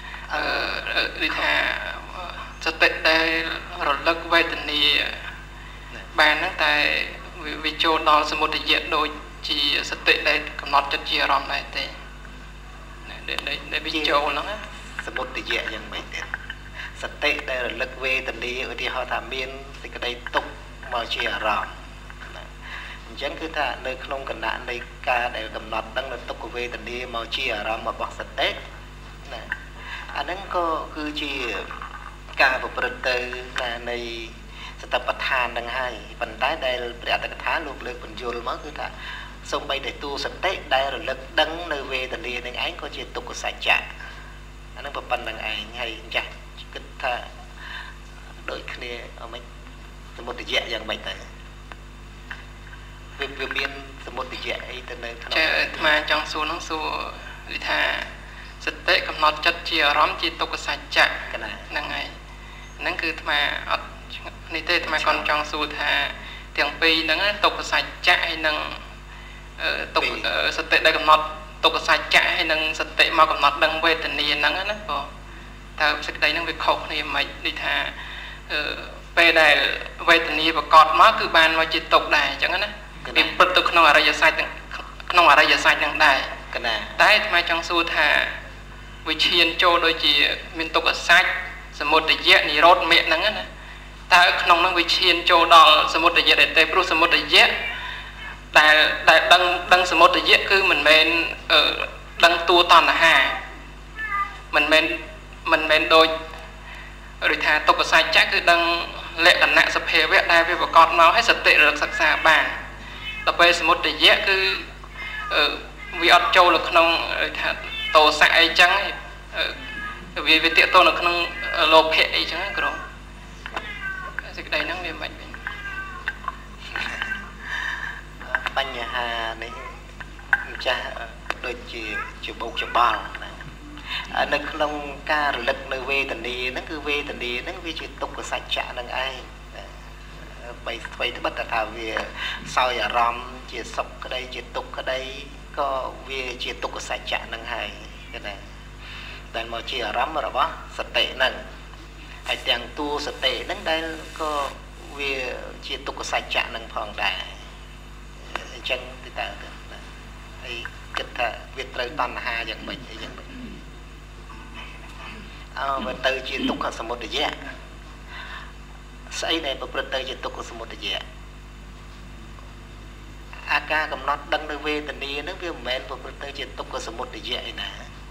đi thà sạch tệ đây rồi lật về tận đi bàn nâng tại vì chỗ đó là một diện đôi chỉ sạch tệ đây còn nót chất chia rõm này thì để để để bị chỗ nó สมมติเยอะยังไม่เด็ดสเตะได้ระลึกเวตันดีเออที่เขาทำเมียนสิก็ได้ตกมาเชียร์รอมฉันคือถ้าในขนมกันนะในการได้กำหนดตั้งแต่ตกเวตันดีมาเชียร์รอมมาบอกสเตะนะอันนั้นก็คือเชียร์การประพฤติในสถาปัตยดังให้ปัญไดได้เปรียบแต่กระทะลูกเลือกปัญญ์มั้งคือถ้าส่งไปในตู้สเตะได้ระลึกดังในเวตันดีในไอ้ก็เชียร์ตกสัจจะอันนั้นเป็นดังไอ้ให้จัดก็ถ้าโดยเคลียร์เอาไม่สมมติเยอะยังไม่แต่เวียนเวียนสมมติเยอะไอ้แต่ในเจอมาจังสูน้องสูลิธาสเตะกำหนดจัดเจียร้อมจีตกสัจจะนั่งไงนั่นคือทำไมในเตะทำไมก่อนจังสูธาเตียงปีนั่งตกสัจจะไอ้นั่งตกสเตะได้กำหนดตกสัจจะให้นั่งสติมากำหนดดังเวทนีนั่งนั้นก็តើសេចក្តីនឹងវាខុសគ្នាមិនដូចថាអឺពេលដែលវេទនាប្រកបមកគឺបានមកជាទុកដែរអញ្ចឹងណាវាពិតទៅក្នុងអរិយសច្ចក្នុងអរិយសច្ចនឹងដែរកណាតែអាត្មាចង់សួរថាវិឈានចូលដូចជាមានទុក្ខសច្ចសមុទយៈនិរោធមគ្គហ្នឹងណាតើក្នុងហ្នឹងវិឈានចូលដល់សមុទយៈដែរទេព្រោះសមុទយៈដែលដែលដឹងដឹងសមុទយៈគឺមិនមែនអឺដឹងតួតណ្ហាមិនមែនមិនមែនដូចឬថាទុក្ខសច្ចៈគឺដឹងលក្ខណៈសភាវៈដែលវាប្រកបមកឲ្យសតិរកសិក្សាបានដល់ពេលសមុទយៈគឺអឺវាអត់ចូលនៅក្នុងថាតោសៈអីចឹងវាវាទាក់ទងនៅក្នុងលោភៈអីចឹងគ្រូសេចក្តីហ្នឹងវាមិនវិញបញ្ហានេះម្ចាស់ដូចជាជាបោកច្បល់ណានៅក្នុងការរលឹកនៅវេទនាហ្នឹងគឺវេទនាហ្នឹងវាជាទុក្ខសច្ចៈហ្នឹងឯងបីស្វ័យត្បិតថាវាសោយអារម្មណ៍ជាសុខក្តីជាទុក្ខក្តីក៏វាជាទុក្ខសច្ចៈហ្នឹងហើយគេណាដែលមកជាអារម្មណ៍របស់សតិហ្នឹងហើយទាំងតួសតិហ្នឹងដែលក៏វាជាទុក្ខសច្ចៈហ្នឹងផងដែរអញ្ចឹងទៅតើហើយគិតថាវាត្រូវតណ្ហាយ៉ាងម៉េចអីយ៉ាងម៉េចអើវាទៅជាទុក្ខសមុទយៈស្អីដែលប្រព្រឹត្តទៅជាទុក្ខសមុទយៈអាការកំណត់ដឹងនៅវេទនាហ្នឹងវាមិនមែនប្រព្រឹត្តទៅជាទុក្ខសមុទយៈឯណា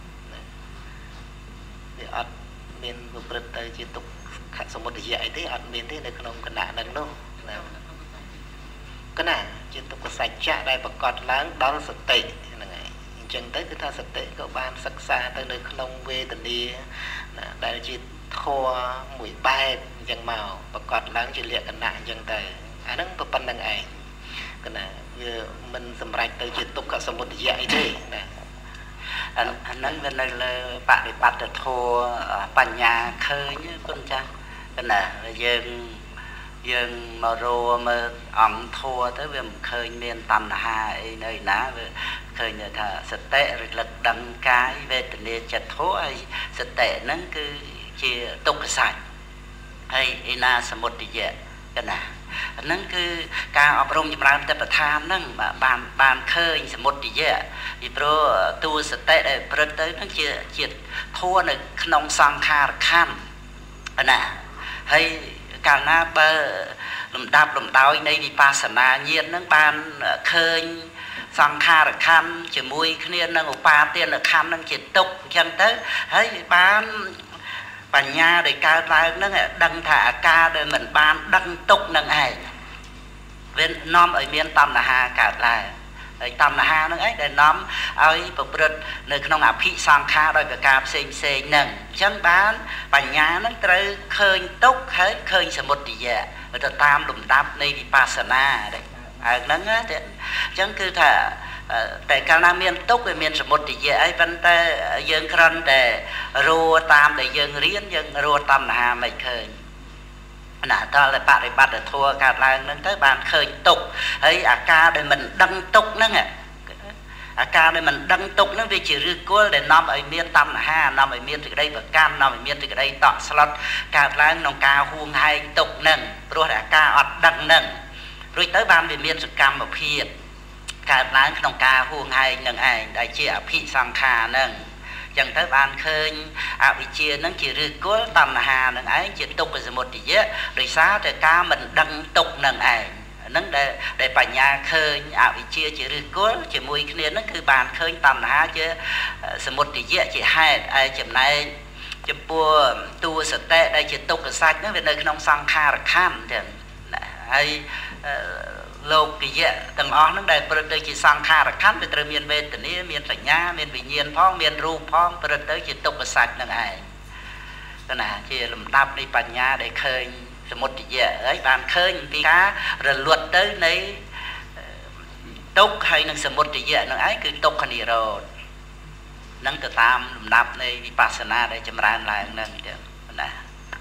វាអត់មានប្រព្រឹត្តទៅជាទុក្ខសមុទយៈអីទេអត់មានទេនៅក្នុងគណៈហ្នឹងនោះណាគណៈជាទុក្ខសច្ចៈដែលប្រកបឡើងដល់សតិហ្នឹងហើយអញ្ចឹងទៅគឺថាសតិក៏បានសិក្សាទៅនៅក្នុងវេទនាដែលជាធម៌មួយបែបអញ្ចឹងមកប្រកបឡើងជាលក្ខណៈអញ្ចឹងទៅអាហ្នឹងប៉ុណ្្នឹងឯងគណៈវាមិនសម្រេចទៅជាទុក្ខសមុទយៈអីទេណាអាហ្នឹងវានៅលើបរិបត្តិធម៌បញ្ញាឃើញគុណចាស់គណៈយើងយើងមករកមើលអង្គធម៌ទៅវាមិនឃើញមានតណ្ហាអីនៅណាវាឃើញថាសតិរលឹកដឹងកាយវេទនាចិត្តធម៌ហើយសតិហ្នឹងគឺជាទុក្ខសច្ចៈហើយឯណាសមុទយៈកណាហ្នឹងគឺការអប់រំចម្រើនចិត្តដ្ឋានហ្នឹងបានបានឃើញសមុទយៈពីព្រោះតួសតិដែលប្រព្រឹត្តទៅហ្នឹងជាជាធម៌នៅក្នុងសង្ខារខណ្ឌណាហើយកាលណាបើលំដាប់លំដោយនៃវិបស្សនាញាណហ្នឹងបានឃើញសង្ខារខណ្ឌជាមួយគ្នានឹងឧបាទានខណ្ឌហ្នឹងជាទុក្ខអញ្ចឹងទៅហើយបានបញ្ញាដែលកើតឡើងហ្នឹងដឹងថាអាការដែលមិនបានដឹងទុក្ខនឹងឯងវានាំឲ្យមានតណ្ហាកើតឡើងហើយតណ្ហានឹងឯងដែលនាំឲ្យប្រព្រឹត្តនៅក្នុងអភិសង្ខារដោយប្រការផ្សេងផ្សេងហ្នឹងអញ្ចឹងបានបញ្ញាហ្នឹងត្រូវឃើញទុក្ខហើយឃើញសមុទយៈទៅតាមលំដាប់នៃវិបស្សនាđấyហើយហ្នឹងទេអញ្ចឹងគឺថាតែកាលណាមានទុក្ខវាមានសមុទយៈអីប៉ុន្តែយើងគ្រាន់តែរੂតាមដែលយើងរៀនយើងរੂតណ្ហាមិនឃើញណាដល់តែបរិបត្តិធម៌កើតឡើងហ្នឹងទៅបានឃើញទុក្ខហើយអាការដែលមិនដឹងទុក្ខហ្នឹងអាការដែលមិនដឹងទុក្ខហ្នឹងវាជាឫសគល់ដែលនាំឲ្យមានតណ្ហានាំឲ្យមានសេចក្តីប្រកាន់នាំឲ្យមានសេចក្តីតក់ស្លុតកើតឡើងក្នុងការហួងហែងទុក្ខហ្នឹងព្រោះតែអាការអត់ដឹងហ្នឹងរួចទៅបានវាមានសកម្មភាពកើតឡើងក្នុងការហួងហែងនឹងឯងដែលជាអភិសង្ខារហ្នឹងចឹងទៅបានឃើញអវិជ្ជាហ្នឹងជាឫសគល់តណ្ហានឹងឯងជាទុក្ខសមុទយៈដោយសារតែការមិនដឹងទុក្ខនឹងឯងហ្នឹងដែលដែលបញ្ញាឃើញអវិជ្ជាជាឫសគល់ជាមួយគ្នាហ្នឹងគឺបានឃើញតណ្ហាជាសមុទយៈជាហេតុឯចំណែកចំពោះតួសតិដែលជាទុក្ខសច្ចហ្នឹងវានៅក្នុងសង្ខារខណ្ឌចឹងហើយលោកយៈទាំងអស់ហ្នឹងដែលប្រព្រឹត្តទៅជាសង្ខារខណ្ឌវាត្រូវមានវេទនាមានសញ្ញាមានវិញ្ញាណផងមានរូបផងប្រព្រឹត្តទៅជាទុក្ខសច្ចហ្នឹងឯងគណៈជាលំដាប់នៃបញ្ញាដែលឃើញសមុទយៈហើយបានឃើញពីការរលត់ទៅនៃទុក្ខហើយនឹងសមុទយៈហ្នឹងឯងគឺទុក្ខនិរោធហ្នឹងទៅតាមលំដាប់នៃវិបស្សនាដែលចម្រើនឡើងហ្នឹងចឹងណា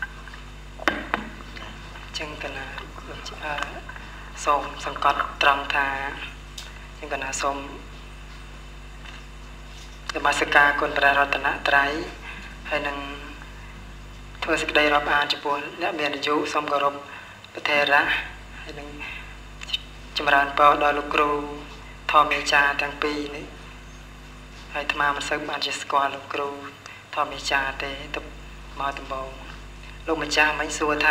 ចឹងគណៈសូមសង្កត់ត្រង់ថាចឹងគណៈសូមនមស្ការគុណព្រះរតនត្រ័យហើយនឹងធ្វើសេចក្តីរាប់អានចំពោះអ្នកមានអាយុសូមគោរពព្រះថេរៈហើយនឹងចម្រើនពរដល់លោកគ្រូធម្មអាចារ្យទាំងពីរនេះហើយអាត្មាមិនសូវបានជាស្គាល់លោកគ្រូធម្មអាចារ្យទេទៅមកដំបូងលោកម្ចាស់មិញសួរថា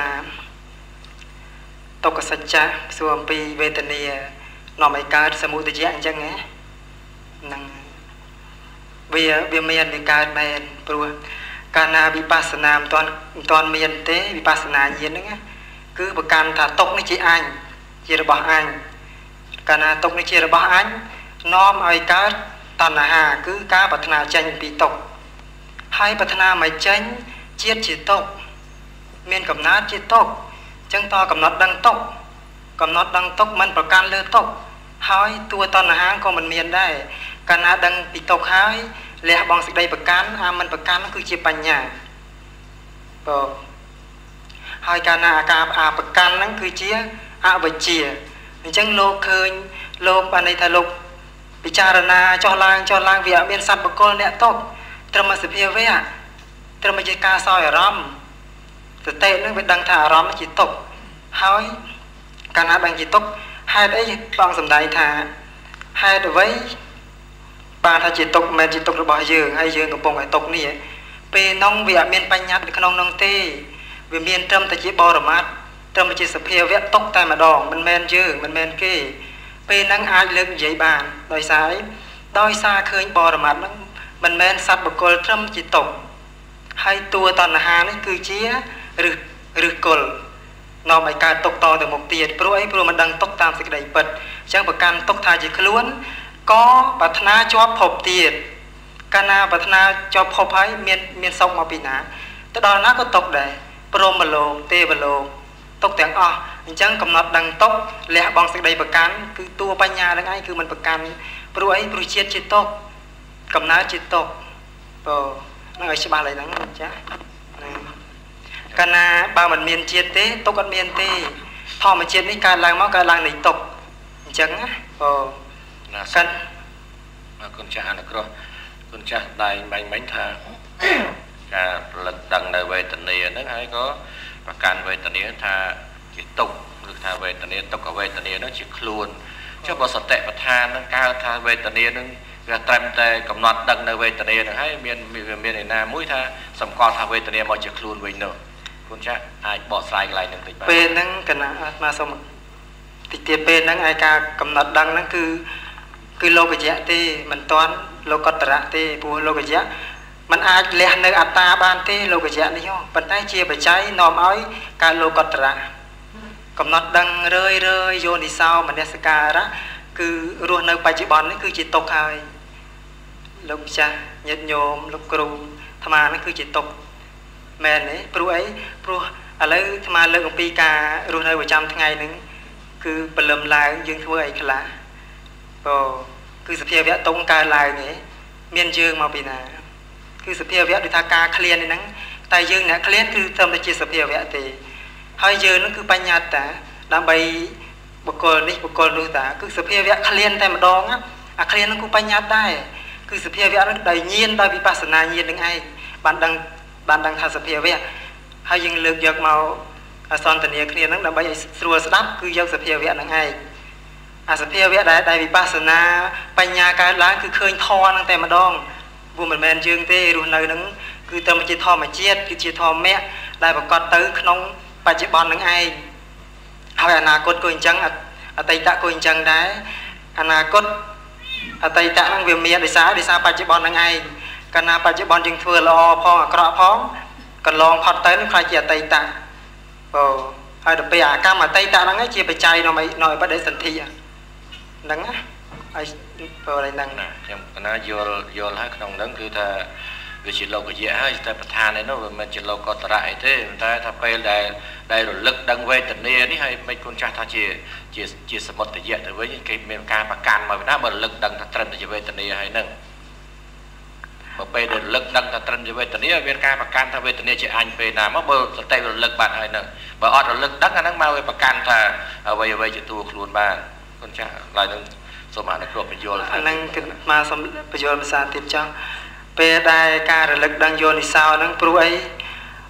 ទុក្ខសច្ចៈសួរអំពីវេទនានាំឲ្យកើតសមុទយៈអញ្ចឹងណាហ្នឹងវាវាមានវាកើតមែនព្រោះកាលណាវិបស្សនាមិនទាន់មិនទាន់មានទេវិបស្សនាញាណហ្នឹងគឺប្រកាន់ថាទុក្ខនេះជាអញជារបស់អញកាលណាទុក្ខនេះជារបស់អញនាំឲ្យកើតតណ្ហាគឺការប្រាថ្នាចេញពីទុក្ខហើយប្រាថ្នាមិនចេញជាតិជាទុក្ខមានកំណើតជាទុក្ខអញ្ចឹងតកំណត់ដឹងទុក្ខកំណត់ដឹងទុក្ខមិនប្រកាន់លើទុក្ខហើយតួតណ្ហាក៏មិនមានដែរកាលណាដឹងពីទុក្ខហើយលះបង់សេចក្តីប្រកាន់អាមិនប្រកាន់គឺជាបញ្ញាបងហើយកាលណាអាការអាប្រកាន់ហ្នឹងគឺជាអវិជ្ជាអញ្ចឹងលោកឃើញលោកបានន័យថាលោកពិចារណាចុះឡើងចុះឡើងវាអត់មានសត្វបុគ្គលអ្នកទុក្ខត្រឹមសភាវៈត្រឹមជាការសោយអារម្មណ៍សតិនឹងវាដឹងថាអារម្មណ៍ជាទុក្ខហើយកាលណាដឹងជាទុក្ខហេតុអីបងសំដែងថាហេតុអ្វីបានថាជាទុក្ខមិនជាទុក្ខរបស់យើងហើយយើងកំពុងឲ្យទុក្ខនេះពេលនោះវាអត់មានបញ្ញត្តិនៅក្នុងនោះទេវាមានត្រឹមតែជាបរមត្ថត្រឹមតែជាសភាវៈទុក្ខតែម្ដងមិនមែនយើងមិនមែនគេពេលហ្នឹងអាចលើកនិយាយបានដោយសារអីដោយសារឃើញបរមត្ថហ្នឹងមិនមែនសត្វបុគ្គលត្រឹមជាទុក្ខហើយតួតណ្ហានេះគឺជាឫសឫសគល់នាំឲ្យកើតទុក្ខតទៅមុខទៀតព្រោះអីព្រោះមិនដឹងទុក្ខតាមសេចក្តីពិតអញ្ចឹងប្រកាន់ទុក្ខថាជាខ្លួនក៏ប្រាថ្នាជាប់ភពទៀតកាលណាប្រាថ្នាជាប់ភពហើយមានមានសុខមកពីណាទៅដល់ណាក៏ទុក្ខដែរព្រហ្មលោកទេវលោកទុក្ខទាំងអស់អញ្ចឹងកំណត់ដឹងទុក្ខលះបង់សេចក្តីប្រកាន់គឺតួបញ្ញានឹងឯងគឺមិនប្រកាន់ព្រោះអីព្រោះជាតិជាទុក្ខកំណើតជាទុក្ខបើនឹងឲ្យច្បាស់ឡើយហ្នឹងចាកាលណាបើមិនមានជាតិទេទុក្ខអត់មានទេធម្មជាតិនេះកើតឡើងមកកើតឡើងនៃទុក្ខអញ្ចឹងណាបើណាសិនអរគុណចាស់អនុគ្រោះគុណចាស់ដែងបាញ់មិញថាការផលិតដឹងនៅវេទនាហ្នឹងហើយក៏ប្រកាន់វេទនាថាជាទុក្ខឬថាវេទនាទុក្ខវេទនាហ្នឹងជាខ្លួនចុះបើសតិប្បដ្ឋានហ្នឹងកើតថាវេទនាហ្នឹងវាត្រឹមតែកំណត់ដឹងនៅវេទនាហ្នឹងហើយមានមានឯណាមួយថាសម្គាល់ថាវេទនាមកជាខ្លួនវិញនោះគុណចាស់អាចបកស្រាយកន្លែងហ្នឹងតិចបាទពេលហ្នឹងគណៈអាត្មាសូមតិចទៀតពេលហ្នឹងឯការកំណត់ដឹងហ្នឹងគឺគឺលោកយៈទេមិនតាន់លោកតរៈទេព្រោះលោកយៈมันអាចលះនៅអត្តាបានទេលោកយៈនេះប៉ុន្តែជាបច្ច័យនាំឲ្យកើតលោកតរៈកំណត់ដឹងរឿយរឿយយោនិសោមនសិការៈគឺរស់នៅបច្ចុប្បន្ននេះគឺជាទុក្ខហើយលោកចាស់ញាតិញោមលោកគ្រូអាត្មានេះគឺជាទុក្ខមែនទេព្រោះអីព្រោះឥឡូវអាត្មាលើកអំពីការរស់នៅប្រចាំថ្ងៃហ្នឹងគឺព្រលឹមឡើងយើងធ្វើអីខ្លះបើគឺសភាវៈទុំកើតឡើងទេមានយើងមកពីណាគឺសភាវៈដូចថាការឃ្លានហ្នឹងតែយើងអ្នកឃ្លានគឺត្រឹមតែជាសភាវៈទេហើយយើងហ្នឹងគឺបញ្ញត្តិតាដើម្បីបុគ្គលនេះបុគ្គលនោះតាគឺសភាវៈឃ្លានតែម្ដងអាឃ្លានហ្នឹងគឺបញ្ញត្តិដែរគឺសភាវៈហ្នឹងដោយញាណដោយវិបស្សនាញាណនឹងឯងបានដឹងបានដឹងថាសភាវៈហើយយើងលើកយកមកសន្ទនាគ្នាហ្នឹងដើម្បីឲ្យស្រួលស្ដាប់គឺយកសភាវៈហ្នឹងឯងអាសភាវៈដែលដែលវិបស្សនាបញ្ញាកើតឡើងគឺឃើញធម៌ហ្នឹងតែម្ដងព្រោះមិនមែនយើងទេរស់នៅហ្នឹងគឺត្រឹមជាធម្មជាតិគឺជាធម្មៈដែលប្រកបទៅក្នុងបច្ចុប្បន្នហ្នឹងឯងហើយអនាគតក៏អញ្ចឹងអតីតក៏អញ្ចឹងដែរអនាគតអតីតហ្នឹងវាមានដោយសារដោយសារបច្ចុប្បន្នហ្នឹងឯងកាលណាបច្ចុប្បន្នយើងធ្វើល្អផងអាក្រក់ផងកន្លងផុតទៅនឹងខ្លាចជាអតីតអូហើយដល់ពេលអាកម្មអតីតហ្នឹងឯងជាបច្ច័យនៅនៅបដិសន្ធិហ្នឹងណាហើយព្រោះហ្នឹងណាខ្ញុំកណាយល់យល់ហើយក្នុងហ្នឹងគឺថាវាជាលោកយៈហើយតែប្រធានឯនោះវាមិនជាលោកតរៈអីទេតែថាពេលដែលដែលរលឹកដឹងវេទនានេះហើយមិនគុណចាស់ថាជាជាជាសមុទ្រយៈទៅវិញគេមានការប្រកាន់មកណាបើរលឹកដឹងថាត្រឹមតែជាវេទនាហើយហ្នឹងបើពេលដែលរលឹកដឹងថាត្រឹមជាវេទនាមានការប្រកាន់ថាវេទនាជាអញពេលណាមកបើសតិរលឹកបាត់ហើយហ្នឹងបើអត់រលឹកដឹងអាហ្នឹងមកវាប្រកាន់ថាអ្វីអ្វីជាតួខ្លួនបានគុណចាស់ឡើយនឹងសូមអនុគ្រោះបញ្យល់អាហ្នឹងគឺមកសូមបញ្យល់ភាសាទៀតចង់ពេលដែលការរលឹកដឹងយោនិសោហ្នឹងព្រោះអី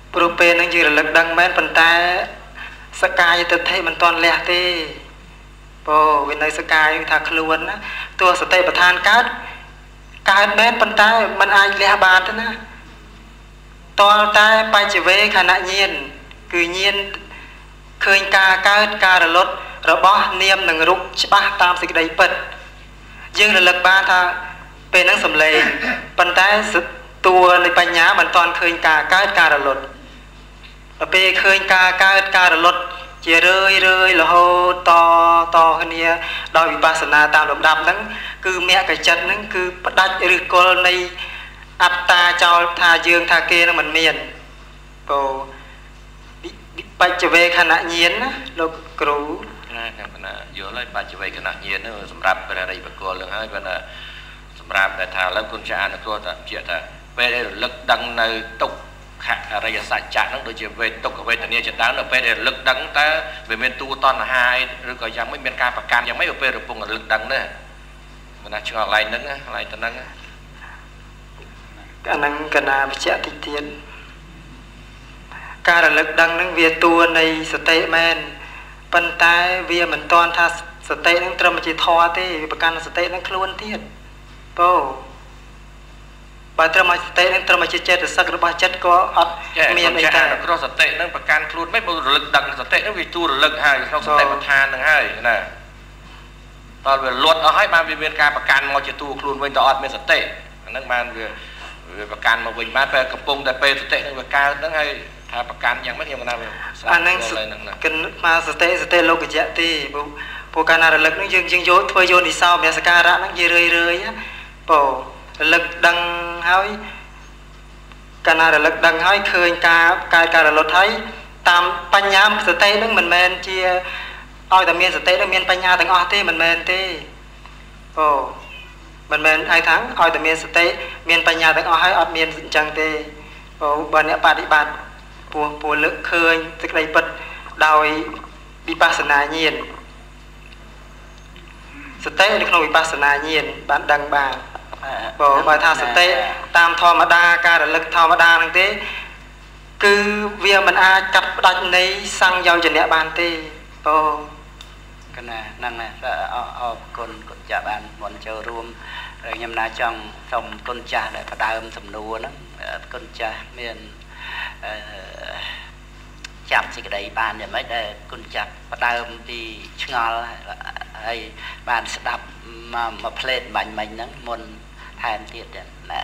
ព្រោះពេលនឹងយើងរលឹកដឹងមែនប៉ុន្តែសកាយទិដ្ឋិមិនទាន់លះទេពោវានៅសកាយថាខ្លួនណាទោះសតិប្បដ្ឋានកើតកើតមែនប៉ុន្តែมันអាចលះបានទេណាតលតែបច្ចវេខណៈញាណគឺញាណឃើញការកើតការរលត់របស់នាមនិងរូបច្បាស់តាមសេចក្តីពិតយើងរលឹកបានថាពេលហ្នឹងសំឡេងប៉ុន្តែតួនៃបញ្ញាមិនទាន់ឃើញការកើតការរលត់ដល់ពេលឃើញការកើតការរលត់ជារឿយរឿយរហូតតតគ្នាដោយវិបស្សនាតាមលំដាប់ហ្នឹងគឺមគ្គចិត្តហ្នឹងគឺផ្ដាច់ឫសគល់នៃអត្តាចោលថាយើងថាគេនឹងមិនមានពោបច្ចវេខណៈញាណណាលោកគ្រូណាខ្ញុំណាយល់ហើយបច្ចវេខណៈញាណហ្នឹងសម្រាប់ព្រះរិយបកលនឹងហើយបើណាសម្រាប់តែថាឥឡូវគុណចាអនុគ្រោះថាជាថាពេលដែលរលឹកដឹងនៅទុក្ខអរិយសច្ចៈហ្នឹងដូចជាវេទទុក្ខវេទនាជាដើមនៅពេលដែលរលឹកដឹងតើវាមានតួតណ្ហាឬក៏យ៉ាងម៉េចមានការប្រកាន់យ៉ាងម៉េចពេលរពងរលឹកដឹងណាមិនណាឆ្ងល់កន្លែងហ្នឹងកន្លែងទៅហ្នឹងអាហ្នឹងកណាវិជ្ជៈតិចទៀតការរលឹកដឹងហ្នឹងវាតួនៃសតិមែនប៉ុន្តែវាមិនតាន់ថាសតិហ្នឹងត្រឹមជាធម៌ទេវាប្រកាន់សតិហ្នឹងខ្លួនទៀតពោបើត្រឹមឲ្យសតិហ្នឹងត្រឹមជាចេតសិករបស់ចិត្តក៏អត់មានអីតែគ្រោះសតិហ្នឹងប្រកាន់ខ្លួនមិនបើរលឹកដឹងសតិហ្នឹងវាទូរលឹកហើយក្នុងសតិប្បដ្ឋានហ្នឹងហើយណាតើវាលត់អស់ហើយបានវាមានការប្រកាន់មកជាតួខ្លួនវិញតើអត់មានសតិអាហ្នឹងបានវាវាប្រកាន់មកវិញបានពេលកំពុងតែពេលសតិហ្នឹងវាកើតហ្នឹងហើយថាប្រកាន់យ៉ាងម៉េចខ្ញុំកណាវាស្ដាប់អាហ្នឹងគិនមកសតិសតិលោកយៈទេព្រោះព្រោះការណារលឹកហ្នឹងយើងយើងយកធ្វើយោនិសោមនសិការៈហ្នឹងនិយាយរឿយរឿយពោរលឹកដឹងហើយកាលណារលឹកដឹងហើយឃើញការកាយការរលត់ហើយតាមបញ្ញាសតិហ្នឹងមិនមែនជាឲ្យតែមានសតិនឹងមានបញ្ញាទាំងអស់ទេមិនមែនទេអូមិនមែនឲ្យថាឲ្យតែមានសតិមានបញ្ញាទាំងអស់ហើយអត់មានអញ្ចឹងទេអូបើអ្នកបដិបត្តិពោះពោះលើកឃើញសេចក្តីពិតដោយវិបស្សនាញាណសតិនៅក្នុងវិបស្សនាញាណបានដឹងបានបើបើថាសតិតាមធម្មតាការរលឹកធម្មតាហ្នឹងទេគឺវាមិនអាចកាត់ផ្ដាច់នៃសង្យោជនៈបានទេអូកណាហ្នឹងណាអរគុណគុណចាស់បានមុនចូលរួមខ្ញុំណាចង់សូមគុណចាស់ដែលផ្ដើមសំណួរហ្នឹងគុណចាស់មានអឺចាប់សេចក្តីបានយ៉ាងម៉េចដែលគុណចាស់ផ្ដើមពីឆ្ងល់ហើយបានស្ដាប់មកមកផ្លេតបាញ់មិញហ្នឹងមុនថែមទៀតណា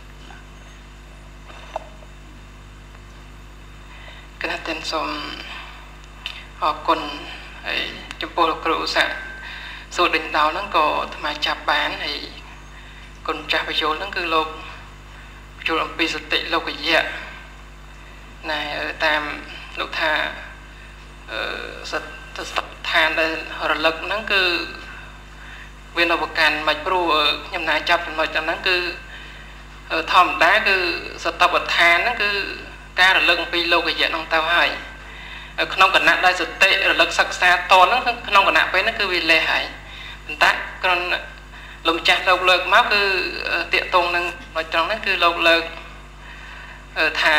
គណៈទាំងសូមអរគុណហើយចំពោះលោកគ្រូសាស្ត្រសួរដេញដោលហ្នឹងក៏អាត្មាចាប់បានហើយគុណចាស់បញ្យលហ្នឹងគឺលោកបញ្យលអំពីសតិលោកយៈណែតាមលោកថាអឺសតិស្ថានដែលរលឹកហ្នឹងគឺវានៅប្រកាន់មិនព្រោះខ្ញុំណាចាប់ចំណុចហ្នឹងគឺធម្មតាគឺសតិប្បដ្ឋានហ្នឹងគឺការរលឹកអំពីលោកយៈហ្នឹងទៅហើយក្នុងគណៈដែលសតិរលឹកសិក្សាតហ្នឹងក្នុងគណៈពេលហ្នឹងគឺវាលេះហើយប៉ុន្តែគ្រាន់លោកម្ចាស់លោកលើកមកគឺតាកតងនឹងនៅត្រង់ហ្នឹងគឺលោកលើកថា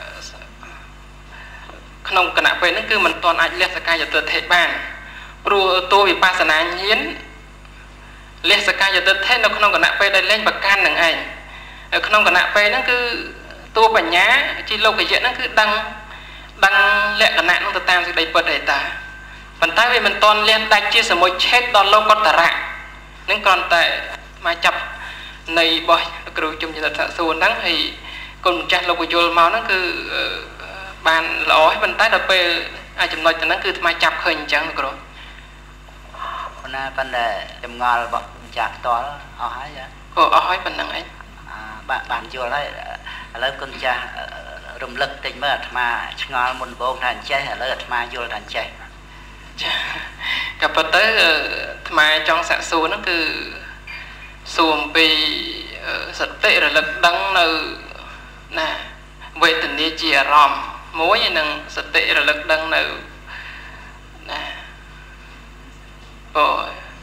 ក្នុងគណៈពេលហ្នឹងគឺមិនទាន់អាចលះសកាយទិដ្ឋិបានព្រោះតួវិបស្សនាញាណលះសកាយទិដ្ឋិនៅក្នុងគណៈពេលដែលលែងប្រកាន់នឹងឯងក្នុងគណៈពេលហ្នឹងគឺតួបញ្ញាជាលោកយៈហ្នឹងគឺដឹងដឹងលក្ខណៈនោះទៅតាមសេចក្តីពិតឯតាប៉ុន្តែវាមិនទាន់លះដាច់ជាសមុជឆេតដល់លោកតរៈនឹងគ្រាន់តែមកចាប់នៃរបស់គ្រូជំនិតសួរហ្នឹងហើយគុណម្ចាស់លោកពយល់មកហ្នឹងគឺបានល្អហើយប៉ុន្តែដល់ពេលអាចចំណុចទៅហ្នឹងគឺថ្មចាប់ឃើញអញ្ចឹងគ្រូប៉ុន្តែប៉ុន្តែចម្ងល់របស់ម្ចាស់ផ្ទាល់អស់ហើយអូអស់ហើយប៉ុណ្្នឹងឯងបាទបានយល់ហើយឥឡូវគុណចាស់រំលឹកតិចមើលអាត្មាឆ្ងល់មុនដំបូងថាអញ្ចេះឥឡូវអាត្មាយល់ថាអញ្ចេះចាក៏ប៉ុន្តែអាត្មាចង់សាកសួរហ្នឹងគឺសួរអំពីសតិរលឹកដឹងនៅណាវេទនាជាអារម្មណ៍មួយនិងសតិរលឹកដឹងនៅណាបើ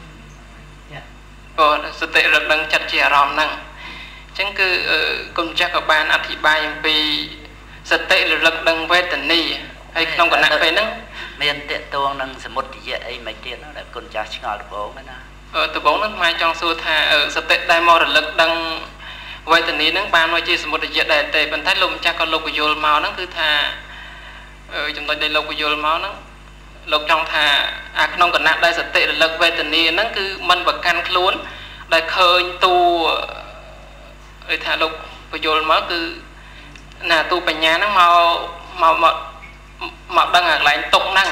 បើសតិរលឹកដឹងចិត្តជាអារម្មណ៍ហ្នឹងអញ្ចឹងគឺគុណចាស់ក៏បានអធិប្បាយអំពីសតិរលឹកដឹងវេទនាហើយក្នុងគណៈពេលហ្នឹងមានតេតួងនឹងសមុទ្រយៈអីមិនទៀតណាដែលគុណចាស់ឆ្ងល់ដំបូងណាអឺដំបូងហ្នឹងខ្មែរចង់សួរថាសតិដែលមករលឹកដឹងវេទនាហ្នឹងបានមកជាសមុទ្រយៈដែរទេប៉ុន្តែលោកម្ចាស់ក៏លោកបញ្យល់មកហ្នឹងគឺថាចំណុចដែលលោកបញ្យល់មកហ្នឹងលោកចង់ថាអាក្នុងគណៈដែលសតិរលឹកវេទនាហ្នឹងគឺมันប្រកាន់ខ្លួនដែលឃើញទូគេថាលោកបញ្យល់មកគឺណាទូបញ្ញាហ្នឹងមកមកមកមកដឹងអាកន្លែងទុកហ្នឹង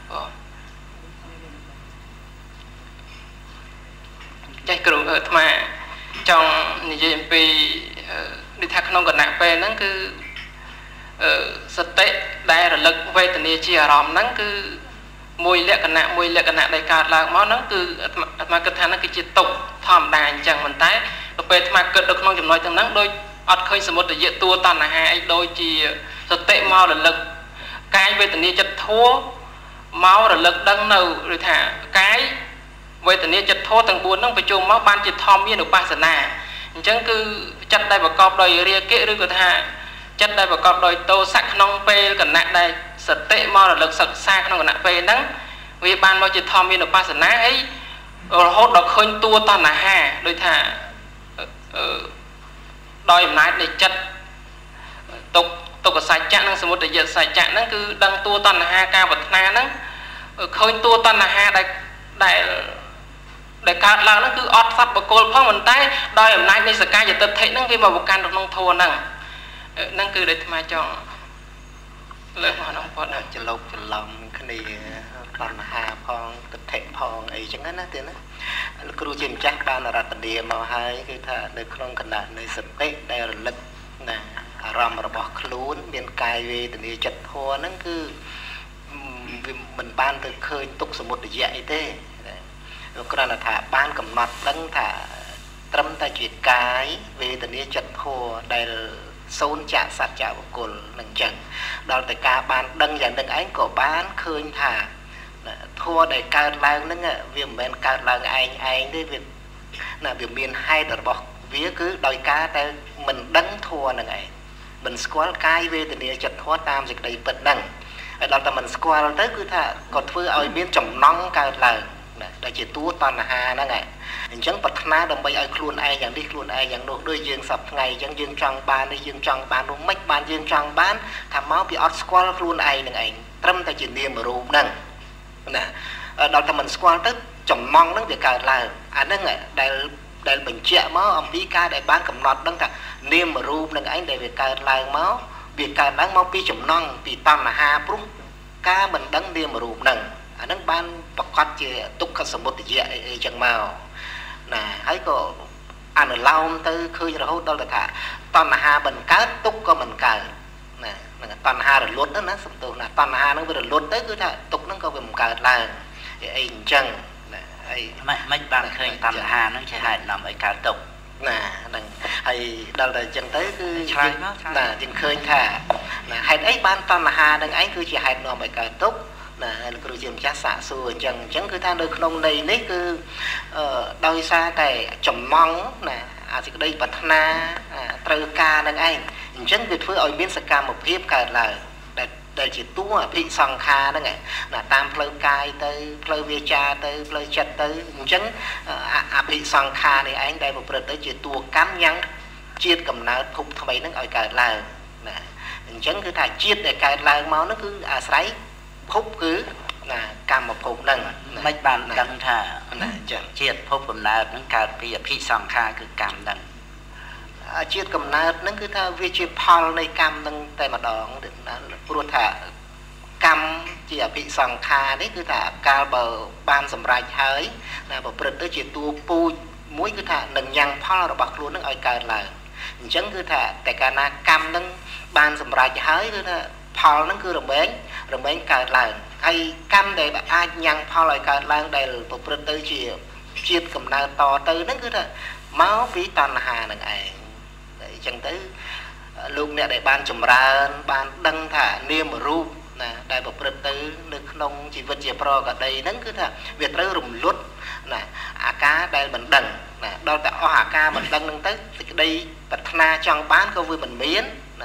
ចេះគ្រូអាត្មាចង់និយាយអំពីដូចថាក្នុងគណៈពេលហ្នឹងគឺសតិដែលរលឹកវេទនាជាអារម្មណ៍ហ្នឹងគឺមួយលក្ខណៈមួយលក្ខណៈដែលកើតឡើងមកហ្នឹងគឺអាត្មាគិតថាហ្នឹងគឺជាទុកធម្មតាអញ្ចឹងប៉ុន្តែដល់ពេលអាត្មាគិតនៅក្នុងចំណុចទាំងហ្នឹងដូចអត់ឃើញសមុទ្រយៈតួតណ្ហាអីដូចជាសតិមករលឹកកាយវេទនាចិត្តធัวមករលឹកដឹងនៅឬថាកាយវេទនាចិត្តធัวទាំងបួនហ្នឹងប្រជុំមកបានជាធម្មយានុបស្សនាអញ្ចឹងគឺចិត្តដែលប្រកបដោយរាគៈឬក៏ថាចិត្តដែលប្រកបដោយទោសៈក្នុងពេលគណៈដែលសតិមករលឹកសិក្សាក្នុងគណៈពេលហ្នឹងវាបានមកជាធម្មយានុបស្សនាហើយរហូតដល់ឃើញតួតណ្ហាដូចថាអឺដោយអំណាចនៃចិត្តទុកទុក្ខសច្ចៈនិងសមុទយសច្ចៈហ្នឹងគឺដឹងតួតណ្ហាការប្រាថ្នាហ្នឹងឃើញតួតណ្ហាដែលដែលដែលកើតឡើងហ្នឹងគឺអត់សត្វបកុលផងប៉ុន្តែដោយអំណាចនៃសកាយតិដ្ឋិហ្នឹងវាមកប្រកាន់ក្នុងធម៌ហ្នឹងហ្នឹងគឺដែលអាត្មាចង់លើកមកក្នុងពតច្រឡោកច្រឡំគ្នាតណ្ហាផងទិដ្ឋិផងអីចឹងណាទៀតណាលោកគ្រូជាម្ចាស់បានរតនាមកហើយគឺថានៅក្នុងគណៈនៃសតិដែលរលឹកណាអារម្មណ៍របស់ខ្លួនមានកាយវេទនាចិត្តធម៌ហ្នឹងគឺវាមិនបានទៅឃើញទុកសមុទ្រយៈអីទេលោកគ្រាន់តែថាបានកំណត់ដឹងថាត្រឹមតែជាកាយវេទនាចិត្តធម៌ដែលសូនចាក់សច្ចវគុលនឹងចឹងដល់តែការបានដឹងយ៉ាងនឹងឯងក៏បានឃើញថាធម៌ដែលកើតឡើងហ្នឹងវាមិនមែនកើតឡើងឯងឯងទេវាណាវាមានហេតុរបស់វាគឺដោយការតែមិនដឹងធម៌ហ្នឹងឯងមិនស្គាល់កាយវេទនាចិត្តធម៌តាមសេចក្តីពិតហ្នឹងហើយដល់តែមិនស្គាល់ទៅគឺថាក៏ធ្វើឲ្យមានចំណង់កើតឡើងណាដែលជាតួតណ្ហាហ្នឹងឯងអញ្ចឹងប្រាថ្នាដើម្បីឲ្យខ្លួនឯងយ៉ាងនេះខ្លួនឯងយ៉ាងនោះដូចយើងសពថ្ងៃអញ្ចឹងយើងចង់បាននេះយើងចង់បាននោះមិនបានយើងចង់បានថាមកពីអត់ស្គាល់ខ្លួនឯងហ្នឹងឯងត្រឹមតែជានាមរូបហ្នឹងណាដល់តែមិនស្គាល់ទៅចំណង់ហ្នឹងវាកើតឡើងអាហ្នឹងដែលដែលបញ្ជាក់មកអំពីការដែលបានកំណត់ដឹងថានាមរូបនឹងឯងដែលវាកើតឡើងមកវាកើតឡើងមកពីចំណង់ពីតណ្ហាព្រោះការមិនដឹងនាមរូបហ្នឹងអាហ្នឹងបានប្រកាសជាទុក្ខសមុទយៈអីចឹងមកណាហើយក៏អនុឡោមទៅឃើញរហូតដល់ទៅថាតណ្ហាមិនកើតទុក្ខក៏មិនកើតណាហ្នឹងតណ្ហារលត់ទៅណាសំទោសណាតណ្ហាហ្នឹងវារលត់ទៅគឺថាទុក្ខហ្នឹងក៏វាមិនកើតឡើងអីអញ្ចឹងណាហើយមិនមិនបានឃើញតណ្ហាហ្នឹងជាហេតុនាំឲ្យកើតទុក្ខណាហ្នឹងហើយដល់តែអញ្ចឹងទៅគឺឆ្លើយមកណាយើងឃើញថាណាហេតុអីបានតណ្ហាហ្នឹងឯងគឺជាហេតុនាំឲ្យកើតទុក្ខណាលោកគ្រូជាម្ចាស់សាកសួរអញ្ចឹងអញ្ចឹងគឺថានៅក្នុងន័យនេះគឺដោយសារតែចំណង់ណាអាសេចក្តីប្រាថ្នាត្រូវការនឹងឯងអញ្ចឹងវាធ្វើឲ្យមានសកម្មភាពកើតឡើងដែលដែលជាតួអភិសង្ខារហ្នឹងឯងណាតាមផ្លូវកាយទៅផ្លូវវាចាទៅផ្លូវចិត្តទៅអញ្ចឹងអភិសង្ខារនេះឯងដែលប្រព្រឹត្តទៅជាតួកម្មយ៉ាងជាតិកំណើតភពថ្មីហ្នឹងឲ្យកើតឡើងណាអញ្ចឹងគឺថាជាតិដែលកើតឡើងមកហ្នឹងគឺអាស្រ័យភពគឺណាកម្មភពហ្នឹងមិនបានដឹងថាណាជាតិភពកំណើតហ្នឹងកើតពីអភិសង្ខារគឺកម្មហ្នឹងជាតិកំណើតហ្នឹងគឺថាវាជាផលនៃកម្មហ្នឹងតែម្ដងព្រោះថាកម្មជាអភិសង្ខារនេះគឺថាកាលបើបានសម្រេចហើយណាប្រព្រឹត្តទៅជាតួពូជមួយគឺថានឹងញ៉ាំងផលរបស់ខ្លួនហ្នឹងឲ្យកើតឡើងអញ្ចឹងគឺថាតែកាលណាកម្មហ្នឹងបានសម្រេចហើយគឺថាផលហ្នឹងគឺរមែងរមែងកើតឡើងហើយកម្មដែលអាចញ៉ាំងផលឲ្យកើតឡើងដែលប្រព្រឹត្តទៅជាជាតិកំណើតតទៅហ្នឹងគឺថាមកពីតណ្ហានឹងឯងអញ្ចឹងទៅលោកអ្នកដែលបានចម្រើនបានដឹងថានាមរូបណាដែលប្រព្រឹត្តទៅនៅក្នុងជីវិតជាប្រកដីហ្នឹងគឺថាវាត្រូវរំលត់ណាអាការដែលមិនដឹងណាដល់តែអស់អាការមិនដឹងហ្នឹងទៅសេចក្តីប្រាថ្នាចង់បានក៏វាមិនមានណា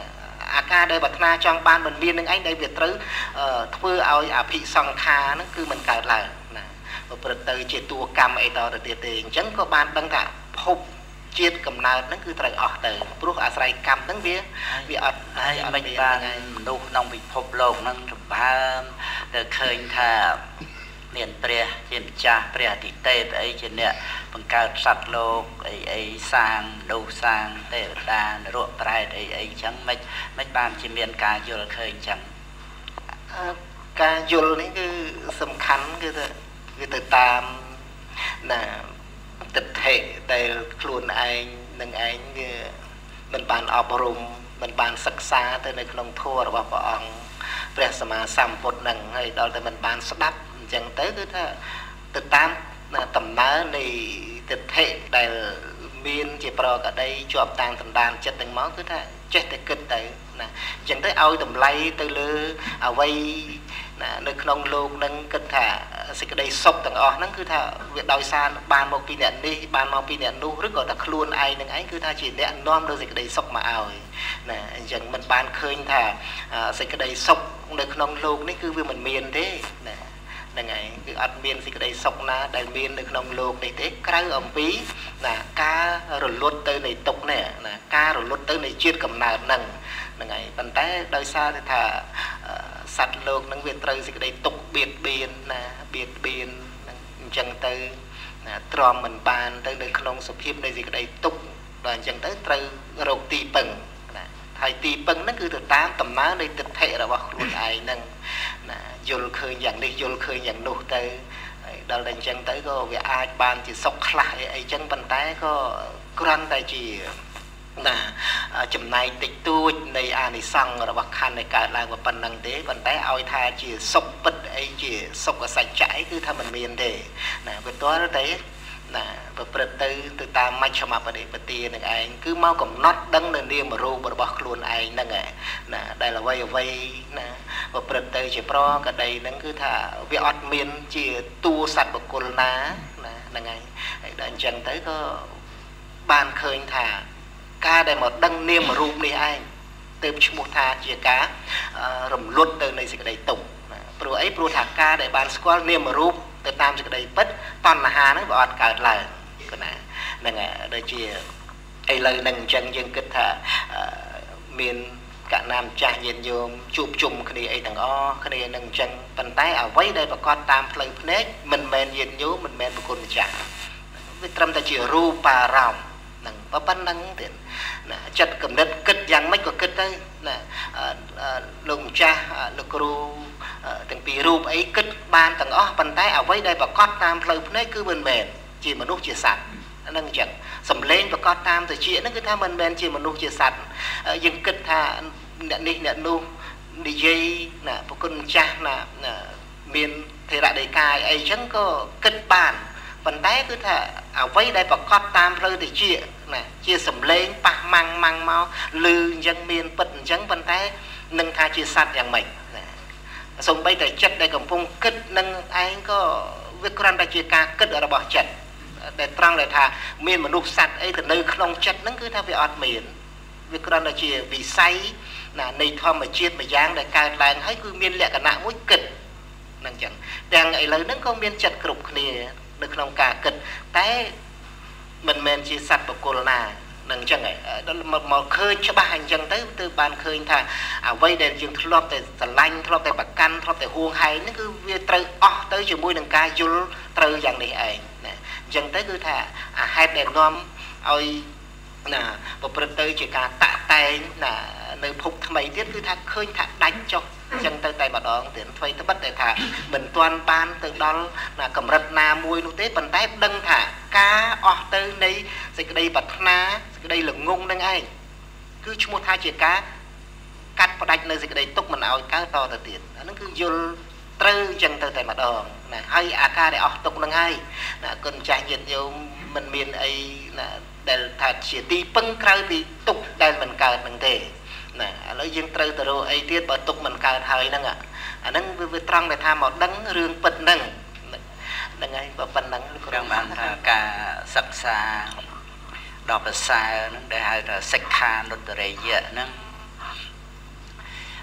អាការដែលប្រាថ្នាចង់បានមិនមាននឹងឯងដែលវាត្រូវធ្វើឲ្យអភិសង្ខារហ្នឹងគឺមិនកើតឡើងណាប្រព្រឹត្តទៅជាតួកម្មអីតទៅទៀតទេអញ្ចឹងក៏បានដឹងថាភពជាតិកំណើតហ្នឹងគឺត្រូវអស់ទៅព្រោះអាស្រ័យកម្មហ្នឹងវាវាអត់ហើយមិនបានមនុស្សក្នុងពិភពលោកហ្នឹងចម្រើនទៅឃើញថាមានព្រះជាម្ចាស់ព្រះអតិទេពអីជាអ្នកបង្កើតសត្វលោកអីអីសាងមនុស្សសាងទេវតានរកប្រែតអីអីចឹងមិនមិនបានជាមានការយល់ឃើញចឹងការយល់នេះគឺសំខាន់គឺថាវាទៅតាមណាទិដ្ឋិដែលខ្លួនឯងនឹងឯងវាមិនបានអប់រំមិនបានសិក្សាទៅនៅក្នុងធម៌របស់ព្រះអង្គព្រះសម្មាសម្ពុទ្ធនឹងហើយដល់តែមិនបានស្ដាប់អញ្ចឹងទៅគឺថាទៅតាមដំណើរនៃទិដ្ឋិដែលមានជាប្រកដីជាប់តាមដណ្ដានចិត្តនឹងមកគឺថាចេះតែគិតទៅណាអញ្ចឹងទៅឲ្យតម្លៃទៅលើអ្វីណានៅក្នុងលោកនឹងគិតថាសេចក្តីសុខទាំងអស់ហ្នឹងគឺថាវាដោយសារបានមកពីអ្នកនេះបានមកពីអ្នកនោះឬក៏ថាខ្លួនឯងនឹងឯងគឺថាជាអ្នកនាំនៅសេចក្តីសុខមកឲ្យណាអញ្ចឹងមិនបានឃើញថាសេចក្តីសុខនៅក្នុងលោកនេះគឺវាមិនមានទេណាហ្នឹងហើយគឺអត់មានសេចក្តីសុខណាដែលមាននៅក្នុងលោកនេះទេក្រៅអំពីណាការរលត់ទៅនៃទុក្ខនេះណាការរលត់ទៅនៃជាតិកំណើតហ្នឹងហ្នឹងហើយប៉ុន្តែដោយសារតែថាសត្វលោកនឹងវាត្រូវសេចក្តីទុក្ខបៀតបៀនណាបៀតបៀនអញ្ចឹងទៅណាទ្រាំមិនបានទៅនៅក្នុងសភាពនៃសេចក្តីទុក្ខដល់អញ្ចឹងទៅត្រូវរកទីពឹងណាហើយទីពឹងហ្នឹងគឺទៅតាមដំណើរនៃទិដ្ឋិរបស់ខ្លួនឯងហ្នឹងណាយល់ឃើញយ៉ាងនេះយល់ឃើញយ៉ាងនោះទៅហើយដល់តែអញ្ចឹងទៅក៏វាអាចបានជាសុខខ្លះអីអីចឹងប៉ុន្តែក៏គ្រាន់តែជាណាចំណែកតិចតួចនៃអានិសង្ឃរបស់ខណ្ឌនៃកើតឡើងប៉ុណ្ណឹងទេប៉ុន្តែឲ្យថាជាសុខពិតអីជាសុខសច្ចៈអីគឺថាមិនមានទេណាវាទាល់តែណាប្រព្រឹត្តទៅទៅតាមមជ្ឈមបដិបទានឹងឯងគឺមកកំណត់ដឹងនៅនាមរូបរបស់ខ្លួនឯងហ្នឹងណាដែលអ្វីអ្វីណាប្រព្រឹត្តទៅជាប្រកដីហ្នឹងគឺថាវាអត់មានជាតួសត្វបុគ្គលណាណាហ្នឹងហើយហើយដល់អញ្ចឹងទៅក៏បានឃើញថាការដែលមកដឹងនាមរូបនេះឯងទើបឈ្មោះថាជាការរំលត់ទៅនៃសេចក្តីទុក្ខណាព្រោះអីព្រោះថាការដែលបានស្គាល់នាមរូបទៅតាមសេចក្តីពិតតណ្ហាហ្នឹងវាអត់កើតឡើងគណាហ្នឹងហើយដូចជាឥឡូវហ្នឹងអញ្ចឹងយើងគិតថាមានកណាមចាស់ញាតិញោមជួបជុំគ្នាអីទាំងអស់គ្នានឹងអញ្ចឹងប៉ុន្តែអ្វីដែលប្រកាសតាមផ្លូវភ្នែកមិនមែនញាតិញោមមិនមែនបុគ្គលម្ចាស់វាត្រឹមតែជារូបារម្មណ៍ហ្នឹងប៉ុណ្្នឹងទៀតណាចិត្តគំនិតគិតយ៉ាងម៉េចក៏គិតទៅណាលោកម្ចាស់លោកគ្រូទាំងពីររូបអីគិតបានទាំងអស់ប៉ុន្តែអ្វីដែលប្រកាសតាមផ្លូវភ្នែកគឺមិនមែនជាមនុស្សជាសត្វហ្នឹងអញ្ចឹងសំឡេងប្រកាសតាមត្រចៀកហ្នឹងគឺថាមិនមែនជាមនុស្សជាសត្វយើងគិតថាអ្នកនេះអ្នកនោះនិយាយណាប្រគុណម្ចាស់ណាមានធេរដីកាយអីអញ្ចឹងក៏គិតបានប៉ុន្តែគឺថាអ្វីដែលប្រកាសតាមផ្លូវត្រចៀកណាជាសំឡេងប៉ះម៉ាំងម៉ាំងមកឮអញ្ចឹងមានពិតអញ្ចឹងប៉ុន្តែនឹងថាជាសត្វយ៉ាងម៉េចណាសូម្បីតែចិត្តដែលកំពុងគិតនឹងឯងក៏វាគ្រាន់តែជាការគិតរបស់ចិត្តដែលត្រង់ដែលថាមានមនុស្សសត្វអីទៅនៅក្នុងចិត្តហ្នឹងគឺថាវាអត់មានវាគ្រាន់តែជាវិស័យណានៃធម្មជាតិមួយយ៉ាងដែលកើតឡើងហើយគឺមានលក្ខណៈមួយគិតហ្នឹងចឹងទាំងឥឡូវហ្នឹងក៏មានចិត្តគ្រប់គ្នានៅក្នុងការគិតតែមិនមែនជាសត្វបុគ្គលណានឹងអញ្ចឹងឯងមកឃើញច្បាស់អញ្ចឹងទៅទើបបានឃើញថាអ្វីដែលយើងធ្លាប់តែស្រឡាញ់ធ្លាប់តែប្រកាន់ធ្លាប់តែហួងហែងហ្នឹងគឺវាត្រូវអស់ទៅជាមួយនឹងការយល់ត្រូវយ៉ាងនេះឯងណាអញ្ចឹងទៅគឺថាអាហេតុដែលនាំឲ្យណាប្រព្រឹត្តទៅជាការតាក់តែងណានៅភពថ្មីទៀតគឺថាឃើញថាដាច់ចុះអញ្ចឹងទៅតែម្ដងទៀតថ្មីត្បិតតែថាមិនទាន់បានទៅដល់ណាកម្រិតណាមួយនោះទេប៉ុន្តែដឹងថាការអស់ទៅនៃសេចក្តីប្រាថ្នាសេចក្តីល្ងងនឹងឯងគឺឈ្មោះថាជាការកាត់ផ្ដាច់នៅសេចក្តីទុកមិនឲ្យកើតតទៅទៀតអាហ្នឹងគឺយល់ត្រូវអញ្ចឹងទៅតែម្ដងណាហើយអាការដែលអស់ទុកនឹងហើយណាគុណចាស់ញាតិញោមមិនមានអីណាដែលថាជាទីពឹងក្រៅពីទុកដែលមិនកើតនឹងទេណាឥឡូវយើងត្រូវទៅរកអីទៀតបើទុកមិនកើតហើយហ្នឹងអាហ្នឹងវាត្រង់ដែលថាមកដឹងរឿងពិតហ្នឹងហ្នឹងហើយបើប៉ុណ្ណឹងគ្រាន់បានថាការសិក្សាដល់ប្រសើរហ្នឹងដែលហៅថាសិក្ខានុត្តរិយៈហ្នឹង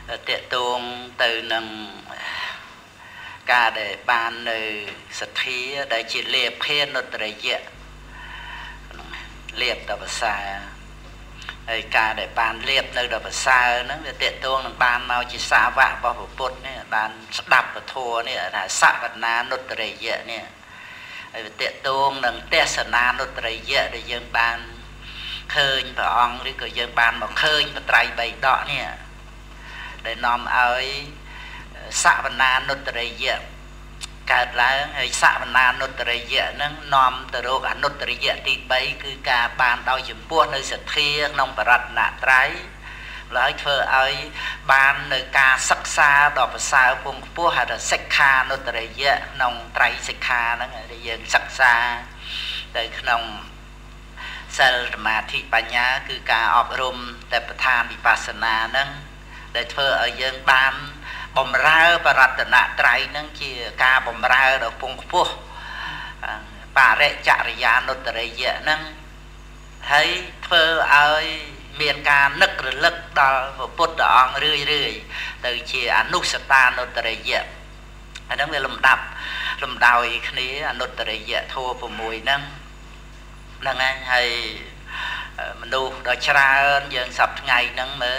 tệ tuông từ nâng ca để ban nơi sát thí để chỉ liệp phê nốt rầy dẹ liệp đọc xa ca để ban liệp nơi đọc xa nó tệ tuông nâng ban mau chỉ xa vạ vào hộp bột ban đập và thua là xạ vật ná nốt rầy dẹ tệ tuông nâng tệ sở ná nốt rầy dẹ để dân ban khơi và ong rồi có dân ban mà khơi và trai bày đó nè để nòm ơi xạ văn na nốt rầy dẹ cả là xạ văn na nốt rầy dẹ nó nòm từ rô cả nốt rầy dẹ thì bấy cứ cả ban đau chùm buốt nơi sạch thia nông bà rạch nạ trái lấy thơ ơi ban nơi ca sắc xa đọc và xa ở vùng buốt hay là sách kha nốt rầy dẹ nông trái sách kha nó để dân sắc xa để nông sel mà thị bà nhá cứ cả ọp rùm để bà than bị bà sân nà nâng để thơ ở dân ban bồng ra và rạch nạ trái nâng chìa ca bồng ra ở vùng phố bà rệ chạ rì giá nốt rầy dẹ nâng thấy thơ ơi miền ca nức rồi lức đó và bút đó rươi rươi từ chìa nút sạch ta nốt rầy dẹ nâng về lùm đập lùm đào ý khní nốt rầy dẹ thua vào mùi nâng nâng anh hay mình đu đó chả ơn dân sập ngày nâng mới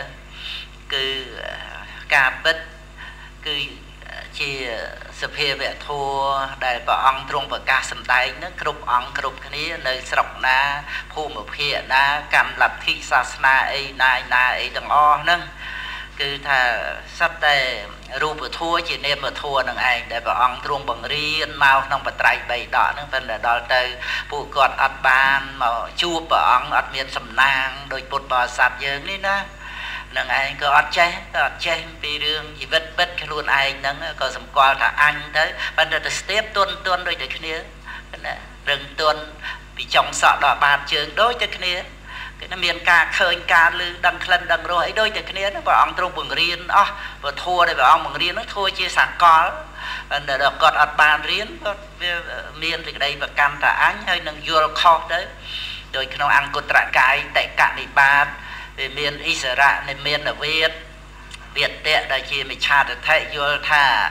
cứ ca bích cứ chia sập hề vẽ thua đại bảo ông trung và ca sầm tay nó cướp ông cướp cái này nơi sọc na phù một hệ na cầm lập thị sa na ấy nai na ấy đằng o nâng cứ thà sắp tay ru vừa thua chỉ nên vừa thua nâng anh để bảo ông trung bằng riêng mau nông bật trai bày đỏ nâng phần là đo tới phụ cọt ắt ban mà chua bảo ông ắt miền sầm nang đôi bột bò sạt dường đi na nâng anh có ắt che ắt che vì đường gì vất vất cái luôn anh nâng có sầm qua thà anh tới ban đầu step tuôn tuôn đôi cái kia rừng tuôn bị trong sọ đỏ bạt trường đôi cái kia cái nó miền ca khơi ca lư đằng khăn đằng rồi ấy đôi cái kia nó bảo ông trung bằng riêng ó và thua đây bảo ông bằng riêng nó thua chia sạc có để được cọt ắt bàn riêng miền thì đây và cam trả ánh hay nâng vô kho đấy rồi khi nó ăn cột trả cái tại cạn đi bàn về miền Israel này miền ở Việt Việt tệ đây chỉ mình cha được thấy vô thà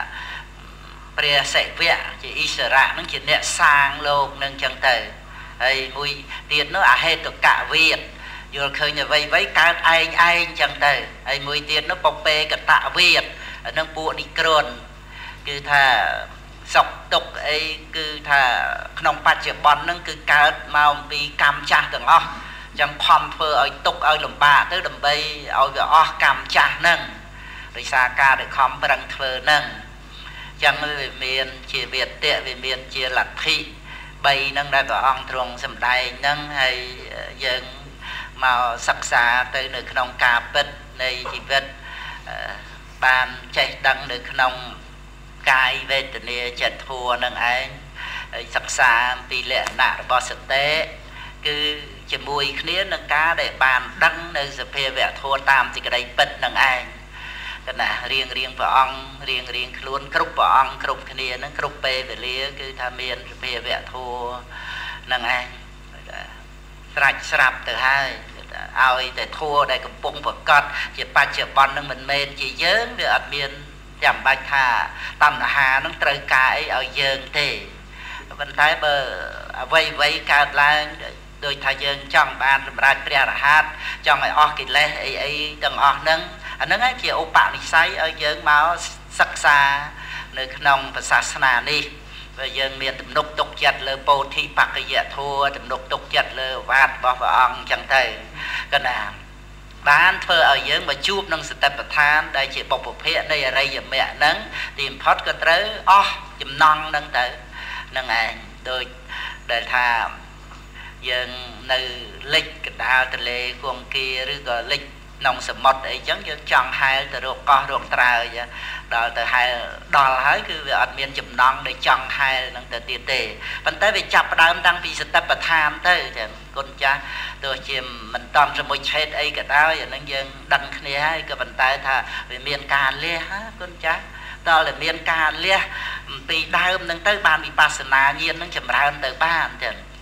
bia sậy vẹn chỉ Israel nó chỉ nẹt sang lông nâng chân tề hay mùi tiền nó à hết được cả Việt vô khơi nhà vây vấy cả anh anh chân tề hay mùi tiền nó bọc bê cả tạ Việt ở nâng bộ đi cồn cứ thà sọc tục ấy cứ thà nông bát chợ bón nâng cứ cả màu bị cam cha từng o chẳng khoan phơ ở tục ở lồng ba tới đầm bay ở cái o cam cha nâng rồi xa ca để khom bằng phơ nâng chẳng về miền chia Việt tệ về miền chia lạc thị bay nâng ra có ông trung sầm tay nâng hay dân màu sắc xa tới nơi nông cà bích này chỉ vật ban chạy đăng nơi nông cài về từ này chật thua nâng anh sắc xa vì lệ nạ bò sật tế cứ chỉ mùi khía nâng cá để bàn đăng nơi sập phê vẽ thua tam thì cái đây bích nâng anh cái nà riêng riêng vợ ông riêng riêng luôn cướp vợ ông cướp cái này nó cướp bê về lia cứ tham miên phê vẽ thua nâng anh sạch sạp từ hai ai để thua đây cũng bung vật cọt chỉ ba triệu bon nâng mình mên chỉ dớn về ở miền chậm bạch thà tầm hà nó trời cái ở dơn thì vẫn thấy bờ vây vây cả là đôi thay dơn trong ban ra bia hát trong ngày o kịch lệ ấy ấy từng o nâng anh nâng ấy chỉ ô bạn đi say ở dơn máu sắc xa nơi nông và sa na đi và dơn miền tụm nục tục chặt lơ bồ thị bạc cái dạ thua tụm nục tục chặt lơ vạt bỏ vào ông chẳng thầy cái nào bán phơ ở dơn mà chụp nông sự tập than đây chỉ bọc bọc hệ đây ở đây giờ mẹ nâng tìm thoát cái tới o chùm non nâng tới nâng ảnh tôi để tha dân nơi lịch cái đào từ lệ con kia rồi gọi lịch nông sầm mật ấy chẳng cho chọn hai từ ruột co ruột trào vậy đó từ hai đò hái cứ về ăn miên chùm non để chọn hai nâng từ tiền tệ phần tới về chập đào đang bị sự tập than tới con cha tôi chỉ mình toàn cho một chết ấy cái đào vậy nâng dân đăng kia hai cái phần tay tha về miền cà lia con cha đó là miền cà lia bị đau nâng tới ban bị pasana nhiên nâng chùm ra tới ban thì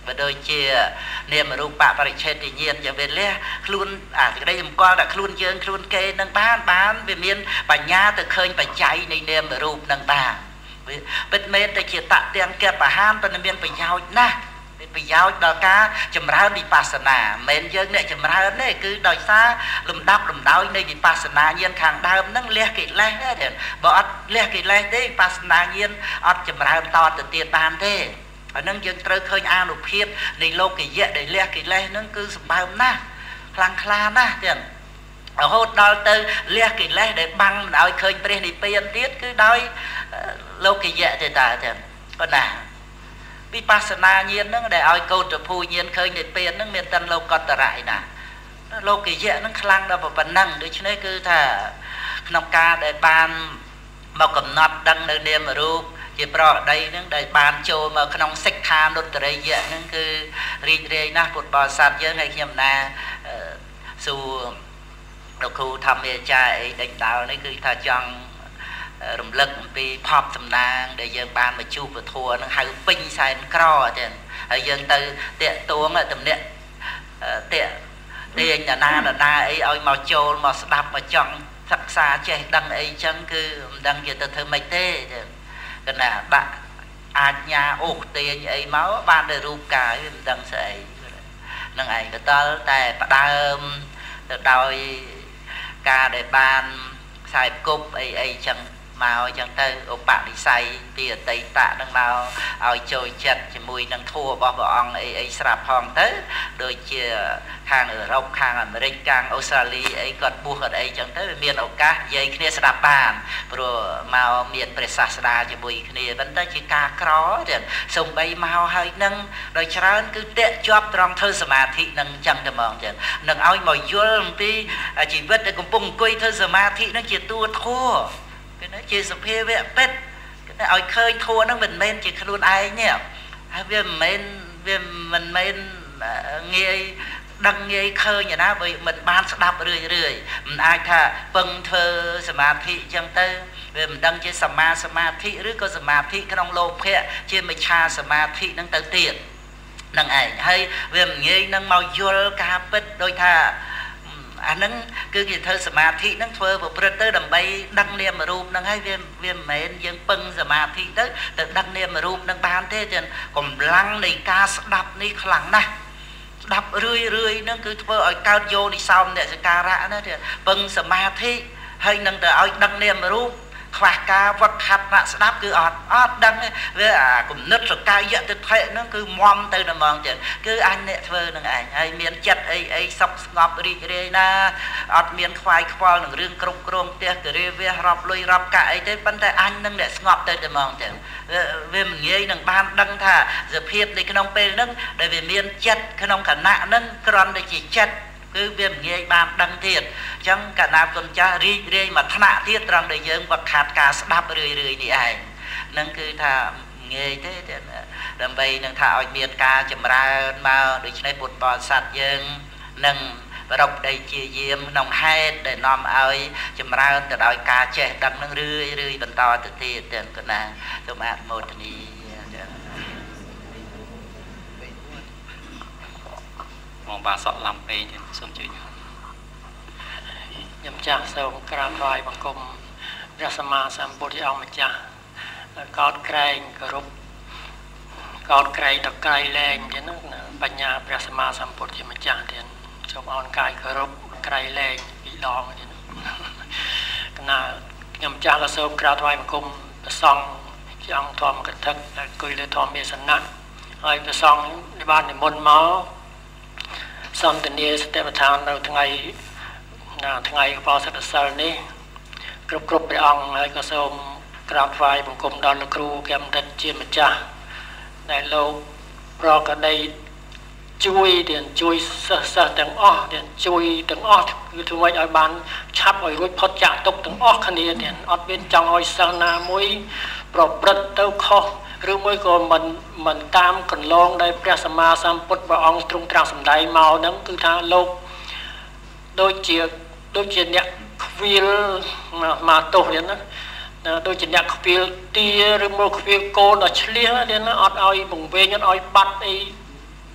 và đôi chia niệm mà rụp bạ bà chết thì nhiên cho về lẽ luôn à thì đây dùm con là luôn dương luôn kê nâng bán bán về miền bà nhà từ khơi bà cháy này niệm mà rụp nâng bà bết mến để chia tạ tiền kẹp bà han bà miền bà nhau na bây giờ đó cá chấm ra đi pasana men dân này chấm ra này cứ đòi xa lùm đắp lùm đau này đi pasana nhiên hàng đau nâng lẹ kỹ lẹ đấy bỏ lẹ kỹ lẹ đấy pasana nhiên ọt chấm ra to từ tiền bàn thế ở nâng dân trơ khơi an lục hiệp này lô kỹ dễ để lẹ kỹ lẹ nâng cứ bao na khlang khla na tiền ở hốt đó từ lẹ kỹ lẹ để băng đòi khơi pre đi tiền tiết cứ đòi lô kỹ dễ thì ta tiền còn nào Vipassana nhiên nó để ai câu trở phu nhiên khơi để tiền nó miền tân lâu còn tờ rại nè lâu kỳ dễ nó khăn đâu vào phần năng để cho nên cứ thà nông ca để ban mà cầm nọt đăng nơi đêm mà ru chỉ bỏ đây nó để ban châu mà nông sách tham đốt từ đây dễ nó cứ ri ri na một bò sạt với ngày khi mà su đầu khu thăm về trai đánh đạo đấy cứ thà chọn rung lực vì pop tầm nàng để dân ban mà chu và thua nó hai pin sai cro thì dân từ tiện tuông ở tầm điện tiện tiền nhà na là na ấy ơi màu trâu màu đạp mà chọn thật xa chơi đăng ấy chân cứ đăng giờ từ thơ mấy thế cái nào bạn à nhà ổ tiền ấy máu ban để rụp cái đăng sẽ nâng ảnh cái tơ tại đa đòi ca để ban xài cúp ấy ấy chân màu chẳng tới ông bạn đi say vì ở tây tạ nâng màu ao trôi chật chỉ mùi nâng thua bỏ bỏ ông ấy ấy sạp hòn tới đôi chia hàng ở Rông hàng ở America Australia ấy còn buộc ở đây chẳng tới miền ốc cá dây kia sạp bàn rồi màu miền Presasda chỉ mùi kia vẫn tới chỉ ca khó rồi xong bay màu hơi nâng rồi cho cứ tệ chóp trong thơ ma thị nâng chẳng được mong chẳng nâng áo màu vô tí chỉ vết để cùng bùng quay thơ ma thị nó chỉ tua thua cái nó chỉ sập hê vẽ pet cái nó ai khơi thua nó mình men chỉ luôn ai nhỉ hay vì men vì mình men nghe đăng nghe khơi như đó vì mình ban đáp rưỡi rưỡi mình ai thà vâng thơ samadhi chẳng tới vì mình đăng chỉ sama samadhi rưỡi có samadhi cái nông lô phệ chỉ mình cha samadhi nâng tới tiền nâng ảnh hay vì mình nghe nâng màu vô ca pet đôi thà anh nâng cứ gì thơ samadhi nâng thơ vào bữa tới đầm bay đăng niệm mà rụp nâng hay viêm viêm mến dân pưng samadhi tới từ đăng niệm mà rụp nâng ban thế chứ còn lăng này ca đập này khẳng nè đập rươi rươi nâng cứ thơ ở cao vô đi sau để sẽ ca rã nữa thì pưng samadhi hay nâng từ ở đăng niệm mà rụp khoa ca vật hạt nạ đáp cứ ọt ọt đăng với à cũng nứt rồi ca dạy thực hệ nó cứ mong từ nằm mong chứ cứ anh nè thơ nâng ảnh hay miền chất ấy ấy sọc ngọp đi đi na ọt miền khoai khoai nâng rương krong krong tia cứ đi về rập lùi rập cả ấy thế vấn đề anh nâng để ngọp từ nằm mong chứ về mình nghe nâng ban đăng thà giờ phiệt đi cái nông pê nâng để về miền chất cái nông cả nạ nâng còn để chỉ chất cứ viêm nghe ban đăng thiệt chẳng cả nam con cha ri ri mà thạ thiết rằng để dân vật hạt cả đáp rười rười đi ai nâng cứ thà nghe thế đầm bay nâng thà ở miền ca chậm ra mà để cho bột bò sạch dân nâng và đọc đây chia diêm nông hai để nom ơi chậm ra từ đòi ca trẻ đăng nâng rười rười bần to từ thiệt tiền con nàng tụi bạn một đi mong bà sọ làm bê thì xong chuyện nhầm chạc sâu kram roi bằng công rasama sampoti ông mà chạc con cây group con cây đọc cây lên thì nó banya nhà rasama sampoti mà chạc thì trong on cây group cây lên bị đòn thì nó nhầm chạc là sâu kram roi bằng công xong khi ông thòm cái thức cười lên thòm bia sẵn nặng rồi xong đi ban thì môn máu xong tình yêu sẽ tiếp thang đầu ngày ngày vào sẽ sờ ní group group để ông hay có sôm grab vai bằng cùng đó là crew kem thật chiên một cha này lâu rồi cái đây chui tiền chui sơ sơ tiếng o tiền chui tiếng o cứ thu mấy ở bán chắp ở gối phật chạ tục tiếng o khăn đi tiền ở bên trong ở sang na mũi bọc bật tao kho rồi mới có mình mình cam cần long đây prasama samput và ông trung trang sầm đại màu nắng cứ tha lâu đôi chia đôi chia nhạc viên mà mà tổ đến đó đôi chia nhạc viên tia rồi một viên cô nó chia đến nó ọt oi bùng về nhẫn oi bắt ấy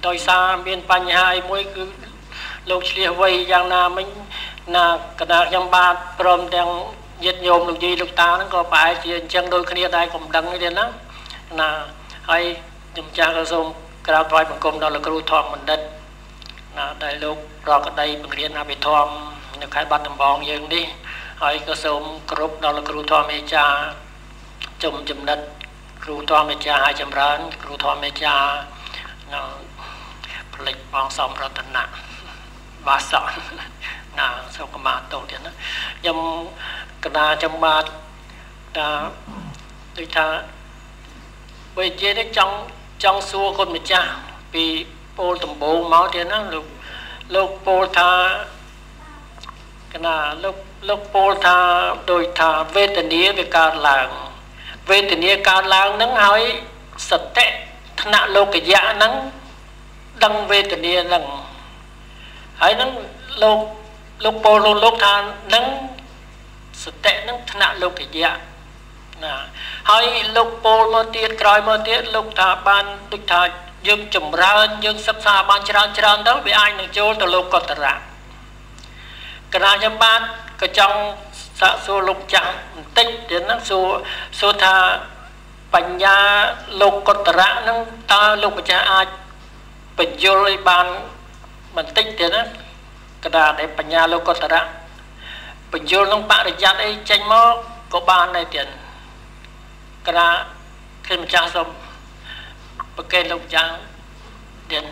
ដោយសារមានបញ្ហាមួយគឺលោកឆ្លៀសវៃយ៉ាងណាមិញណាកណ្ដាលខ្ញុំបាទព្រមទាំងញាតិញោមលោកយាយលោកតាហ្នឹងក៏ប្រហែលជាអញ្ចឹងដូចគ្នាដែរកំដឹងទេណាណាហើយខ្ញុំចាស់ក៏សូមក្រាបថ្វាយបង្គំដល់លោកគ្រូធម្មបណ្ឌិតណាដែលលោកប្រកក្តីបង្រៀនអភិធម្មនៅខេត្តបាត់ដំបងយើងនេះហើយក៏សូមគោរពដល់លោកគ្រូធម្មមេចាជុំចំណិតគ្រូធម្មមេចាឲ្យចម្រើនគ្រូធម្មមេចានៅផ្លេចបងសំរតនៈបាសនណាសុខមាតោទៀតណាខ្ញុំកណាចំបាទថាដូចថាបើនិយាយនេះចង់ចង់សួរគុណម្ចាស់ពីពោលដំបូងមកទៀតណាលោកលោកពោលថាកណាលោកលោកពោលថាដោយថាវេទនាវាកើតឡើងវេទនាកើតឡើងហ្នឹងហើយសតិថ្នាក់លោកយៈហ្នឹងដឹងវេទនាហ្នឹងហើយហ្នឹងលោកលោកពោលលោកថាហ្នឹងសតិហ្នឹងថ្នាក់លោកយៈណាហើយលោកពោលមកទៀតក្រោយមកទៀតលោកថាបានដូចថាយើងចម្រើនយើងសិក្សាបានច្រើនច្រើនទៅវាអាចនឹងចូលទៅលោកកតរៈកណាខ្ញុំបានក៏ចង់សាកសួរលោកចាស់បន្តិចទៀតហ្នឹងសួរសួរថាបញ្ញាលោកកតរៈហ្នឹងតើលោកម្ចាស់អាចបញ្យល់ឲ្យបានបន្តិចទៀតណាកណាដែលបញ្ញាលោកកតរៈបញ្យល់ក្នុងបរិយ័តអីចេញមកក៏បានដែរទៀតកណាគឺម្ចាស់សូមប្រកេនលោកចាស់ទៀត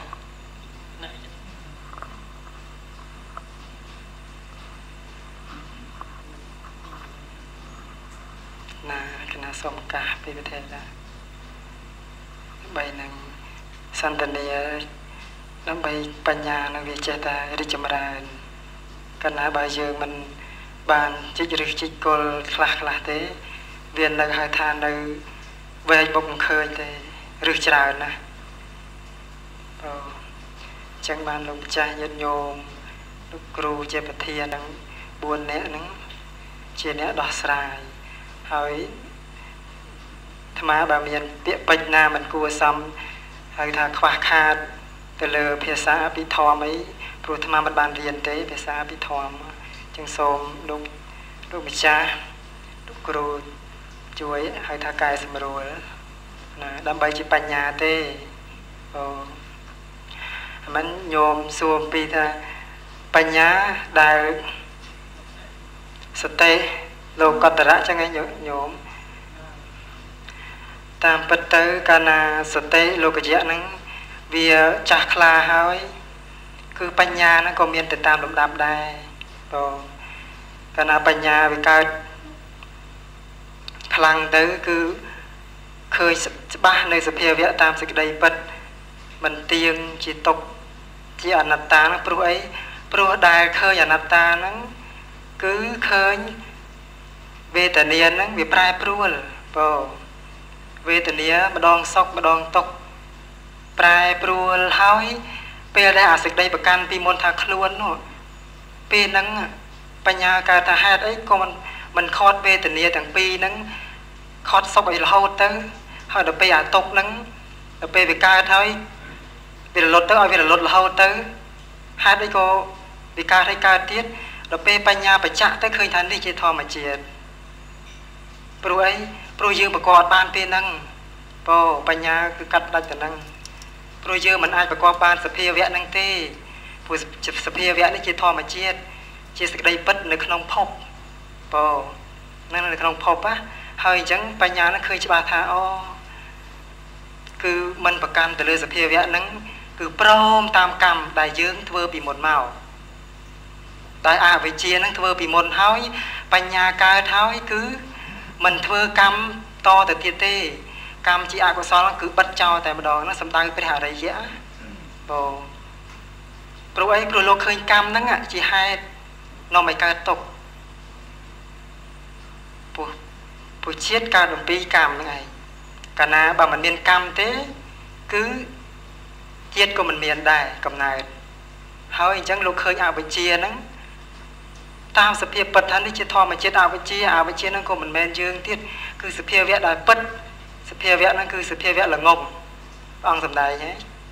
ណាគណៈសូមកាសពីប្រទេសដែរបីនឹងសន្តានាដើម្បីបញ្ញានឹងវាចេះតែរីកចម្រើនកណ្ណាបើយើងមិនបានជីកឬជីកគល់ខ្លះខ្លះទេវានៅហៅថានៅវែងមុខមិនឃើញទេឬច្រើនណាអូចឹងបានលោកម្ចាស់ញាតិញោមលោកគ្រូជាប្រធាននឹងបួននាក់ហ្នឹងជាអ្នកដោះស្រាយហើយអាត្មាបើមានពាក្យពេចន៍ណាមិនគួរសមហៅថាខ្វះខាតទៅលើភាសាអភិធម្មអីព្រោះអាត្មាមិនបានរៀនទេភាសាអភិធម្មចឹងសូមលោកលោកម្ចាស់លោកគ្រូជួយហៅថាកែសម្រួលណាដើម្បីជាបញ្ញាទេអូមិនញោមសួរពីថាបញ្ញាដែលសតិលោកកតរៈចឹងឯងញោមតាមពិតទៅកាលណាសតិលោកយៈហ្នឹងវាចាស់ខ្លាហើយគឺបញ្ញាហ្នឹងក៏មានទៅតាមលំដាប់ដែរបងកាលណាបញ្ញាវាកើតខ្លាំងទៅគឺឃើញច្បាស់នៅសភាវៈតាមសេចក្តីពិតមិនទៀងជាទុកជាអនត្តាហ្នឹងព្រោះអីព្រោះដែលឃើញអនត្តាហ្នឹងគឺឃើញវេទនាហ្នឹងវាប្រែប្រួលបងវេទនាម្ដងសុខម្ដងទុក្ខប្រែប្រួលហើយពេលដែលអាសេចក្តីប្រកាន់ពីមុនថាខ្លួននោះពេលហ្នឹងបញ្ញាកើតថាហេតុអីក៏មិនមិនខត់វេទនាទាំងពីរហ្នឹងខត់សុខឲ្យរហូតទៅហើយដល់ពេលអាទុក្ខហ្នឹងដល់ពេលវាកើតហើយវារលត់ទៅឲ្យវារលត់រហូតទៅហេតុអីក៏វាកើតឲ្យកើតទៀតដល់ពេលបញ្ញាបច្ចៈទៅឃើញថានេះជាធម្មជាតិព្រោះអីព្រោះយើងប្រកបបានពេលហ្នឹងពោបញ្ញាគឺកាត់ផ្ដាច់ទៅហ្នឹងព្រោះយើងមិនអាចប្រកបបានសភាវៈហ្នឹងទេព្រោះសភាវៈនេះជាធម្មជាតិជាសេចក្តីពិតនៅក្នុងភពពោនៅក្នុងភពណាហើយអញ្ចឹងបញ្ញានឹងឃើញច្បាស់ថាអូគឺមិនប្រកាន់ទៅលើសភាវៈហ្នឹងគឺព្រមតាមកម្មដែលយើងធ្វើពីមុនមកតែអវិជ្ជាហ្នឹងធ្វើពីមុនហើយបញ្ញាកើតហើយគឺមិនធ្វើកម្មតទៅទៀតទេកម្មជាអកុសលគឺបិទចោលតែម្ដងហ្នឹងសំដៅព្រះអរិយៈបងព្រោះអីព្រោះលោកឃើញកម្មហ្នឹងជាហេតុនាំឲ្យកើតទុក្ខពោះពោះជាតិកើតអំពីកម្មហ្នឹងឯងកាលណាបើមិនមានកម្មទេគឺជាតិក៏មិនមានដែរកំណើតហើយអញ្ចឹងលោកឃើញអវិជ្ជាហ្នឹងតាមសភាពពិតថានេះជាធម្មជាតិអវិជ្ជាអវិជ្ជាហ្នឹងក៏មិនមែនយើងទៀតគឺសភាវៈដែលពិតសភាវៈហ្នឹងគឺសភាវៈល្ងងព្រះអង្គសម្ដែងហ៎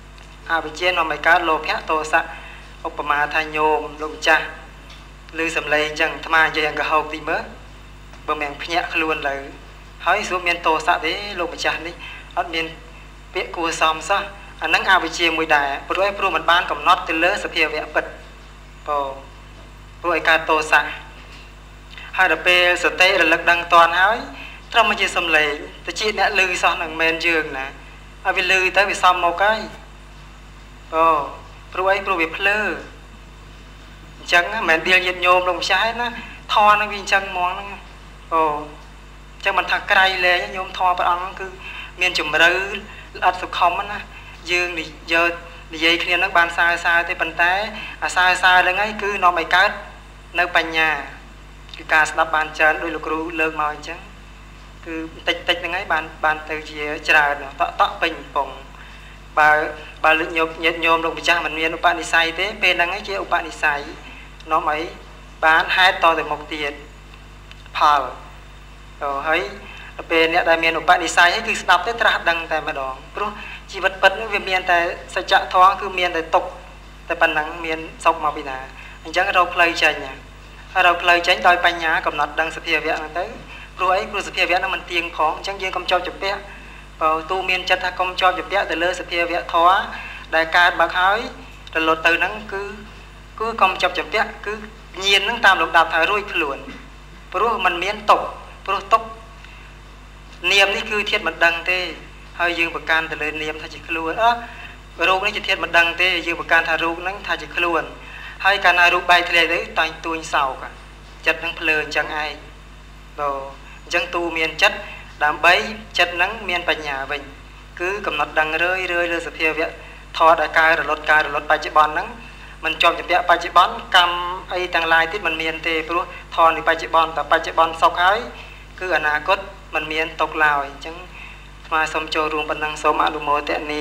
អវិជ្ជានាំឲ្យកើតលោភៈទោសៈឧបមាថាញោមលោកម្ចាស់ឮសំឡេងអញ្ចឹងអាត្មានិយាយអង្គហោកទីមើលបើមិនភ្ញាក់ខ្លួនលើហើយស្រួលមានទោសៈទេលោកម្ចាស់នេះអត់មានពាក្យគួរសមសោះអាហ្នឹងអវិជ្ជាមួយដែរព្រោះឯព្រោះมันបានកំណត់ទៅលើសភាវៈពិតបងព្រោះឯកើតទោសៈហើយដល់ពេលសតិរលឹកដឹងតន់ហើយត្រឹមមកជាសំឡេងទៅជាអ្នកឮសោះនឹងមិនមែនយើងណាឲ្យវាឮទៅវាសមមកហើយអូព្រោះអីព្រោះវាភ្លើអញ្ចឹងមិនមែនដៀលញាតញោមលោកម្ចាស់ឯណាធរនឹងវាអញ្ចឹងហ្មងហ្នឹងអូអញ្ចឹងមិនថាក្រៃលែងញោមធរព្រះអង្គគឺមានជំរឿល្អិតសុខុមណាយើងនិយាយនិយាយគ្នានឹងបានសើសើទេប៉ុន្តែអាសើសើហ្នឹងឯងគឺនាំឲ្យកើតនៅបញ្ញាគឺការស្ដាប់បានច្រើនដោយលោកគ្រូលើកមកអញ្ចឹងគឺតិចតិចហ្នឹងឯងបានបានទៅជាច្រើនតក់តក់ពេញកំពុងបើបើលើកញោមញាតិញោមលោកម្ចាស់មិនមានឧបនិស្ស័យទេពេលហ្នឹងឯងជាឧបនិស្ស័យនាំឲ្យបានហេតុតទៅមុខទៀតផលអូហើយពេលអ្នកដែលមានឧបនិស្ស័យគឺស្ដាប់ទៅត្រាស់ដឹងតែម្ដងព្រោះជីវិតពិតនេះវាមានតែសច្ចធម៌គឺមានតែទុកតែប៉ុណ្ណឹងមានសុខមកពីណាអញ្ចឹងរកផ្លូវចេញហើយរកផ្លូវចេញដោយបញ្ញាកំណត់ដឹងសភាវៈហ្នឹងទៅព្រោះអីព្រោះសភាវៈហ្នឹងមិនទៀងផងអញ្ចឹងយើងកុំជាប់ជំពាក់បើទូមានចិត្តថាកុំជាប់ជំពាក់ទៅលើសភាវៈធម៌ដែលកើតបើហើយរលត់ទៅហ្នឹងគឺគឺកុំជាប់ជំពាក់គឺញៀនហ្នឹងតាមលំដាប់ថារួចខ្លួនព្រោះมันមានទុកព្រោះទុកនាមនេះគឺធាតុមិនដឹងទេហើយយើងប្រកាន់ទៅលើនាមថាជាខ្លួនអើរូបនេះជាធាតុមិនដឹងទេយើងប្រកាន់ថារូបហ្នឹងថាជាខ្លួនហើយកាលណារូបបែកធ្លាយទៅតែងទួញសោកចិត្តហ្នឹងភ្លើអញ្ចឹងឯងបើអញ្ចឹងទូមានចិត្តដើម្បីចិត្តហ្នឹងមានបញ្ញាវិញគឺកំណត់ដឹងរឿយរឿយលើសភាវៈធម៌ដែលកើតរលត់កើតរលត់បច្ចុប្បន្នហ្នឹងមិនជាប់ជំពាក់បច្ចុប្បន្នកម្មអីទាំងឡាយទៀតមិនមានទេព្រោះធម៌នៃបច្ចុប្បន្នតែបច្ចុប្បន្នសុខហើយគឺអនាគតមិនមានຕົកឡើយអញ្ចឹងស្មាសូមចូលរួមប៉ុណ្ណឹងសូមអនុមោទនា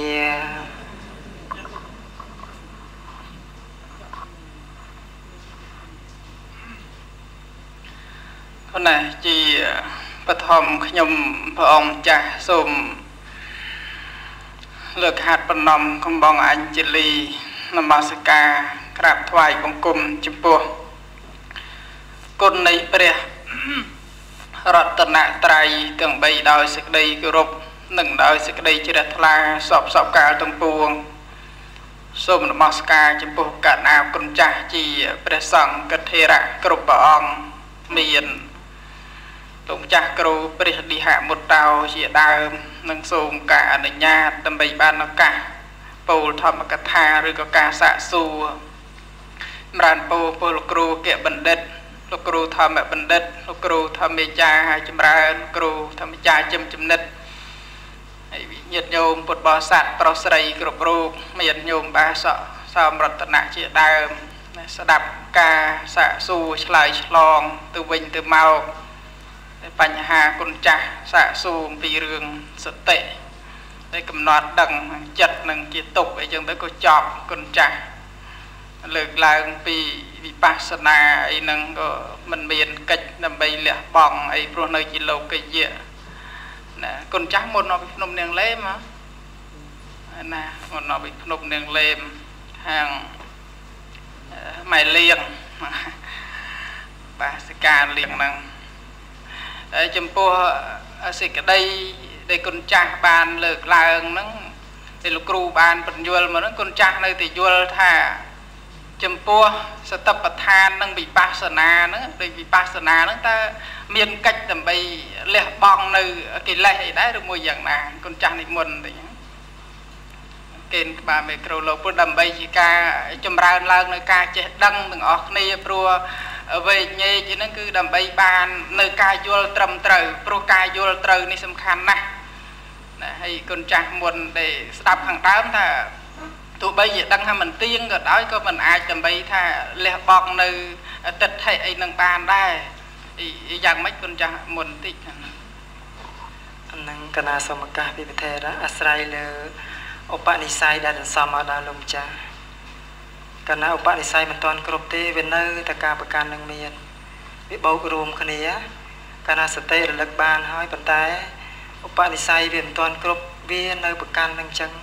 ប៉ុន្តែជាបឋមខ្ញុំព្រះអង្គម្ចាស់សូមលើកហាត់បណ្ណំកំបងអញ្ជលីនមស្ការក្រាបថ្វាយបង្គំចំពោះគុណនៃព្រះរតនត្រ័យទាំងបីដោយសេចក្តីគោរពនិងដោយសេចក្តីជ្រះថ្លាសពសពកាលទាំងពួងសូមនមស្ការចំពោះកណ្ដាលគុណចាស់ជាព្រះសង្ឃថេរៈគ្រប់ព្រះអង្គមានលោកម្ចាស់គ្រូព្រះលិហមុតតោជាដើមនិងសូមការអនុញ្ញាតដើម្បីបានឱកាសពោលធម្មកថាឬក៏ការសាកសួរម្រើនពោលពលលោកគ្រូកៈបណ្ឌិតលោកគ្រូធម្មបណ្ឌិតលោកគ្រូធម្មចារហើយចម្រើនគ្រូធម្មចារចំចំណិតហើយញាតិញោមពុទ្ធបរិស័ទប្រុសស្រីគ្រប់រូបមានញោមបាសកសោមរតនៈជាដើមស្ដាប់ការសាកសួរឆ្លើយឆ្លងទៅវិញទៅមកបញ្ហាគុណចាស់សាកសួរអំពីរឿងសតិដែលកំណត់ដឹងចិត្តនឹងជាទុកអីចឹងទៅក៏ចប់គុណចាស់លើកឡើងពីវិបស្សនាអីហ្នឹងក៏មិនមានកិច្ចដើម្បីលះបង់អីព្រោះនៅជាលោកយៈណាគុណចាស់មុនមកពីភ្នំនាងលេមណាមុនមកពីភ្នំនាងលេមខាងម៉ែលៀងបាសការលៀងហ្នឹងហើយចំពោះសេចក្តីដែលគុណចាស់បានលើកឡើងហ្នឹងដែលលោកគ្រូបានបញ្យល់មកហ្នឹងគុណចាស់នៅតែយល់ថាចំពោះសតិប្បដ្ឋាននិងវិបស្សនាហ្នឹងដូចវិបស្សនាហ្នឹងតើមានកិច្ចដើម្បីលះបង់នៅកិលេសអីដែរឬមួយយ៉ាងណាគុណចាស់និមន្តទៅហ្នឹងគេក្បាលមីក្រូលោកពុទ្ធដើម្បីជាការចម្រើនឡើងនៅការចេះដឹងទាំងអស់គ្នាព្រោះវេញេកហ្នឹងគឺដើម្បីបាននៅការយល់ត្រឹមត្រូវព្រោះការយល់ត្រូវនេះសំខាន់ណាស់ណាហើយគុណចាស់មុនដែលស្ដាប់ខាងដើមថាទោះបីជាដឹងថាមិនទៀងក៏ដោយក៏មិនអាចដើម្បីថាលះបង់នៅទិដ្ឋិអីនឹងបានដែរយ៉ាងម៉េចគុណចាស់មុនបន្តិចអានឹងកណាសមកាសពីប្រធានអាស្រ័យលើឧបនិស្ស័យដែលសន្សំមកដល់លោកម្ចាស់កណាឧបនិស្ស័យមិនទាន់គ្រប់ទេវានៅតែការប្រកាន់នឹងមានវាបោករួមគ្នាកណាសតិរលឹកបានហើយប៉ុន្តែឧបនិស្ស័យវាមិនទាន់គ្រប់វានៅប្រកាន់នឹងចឹង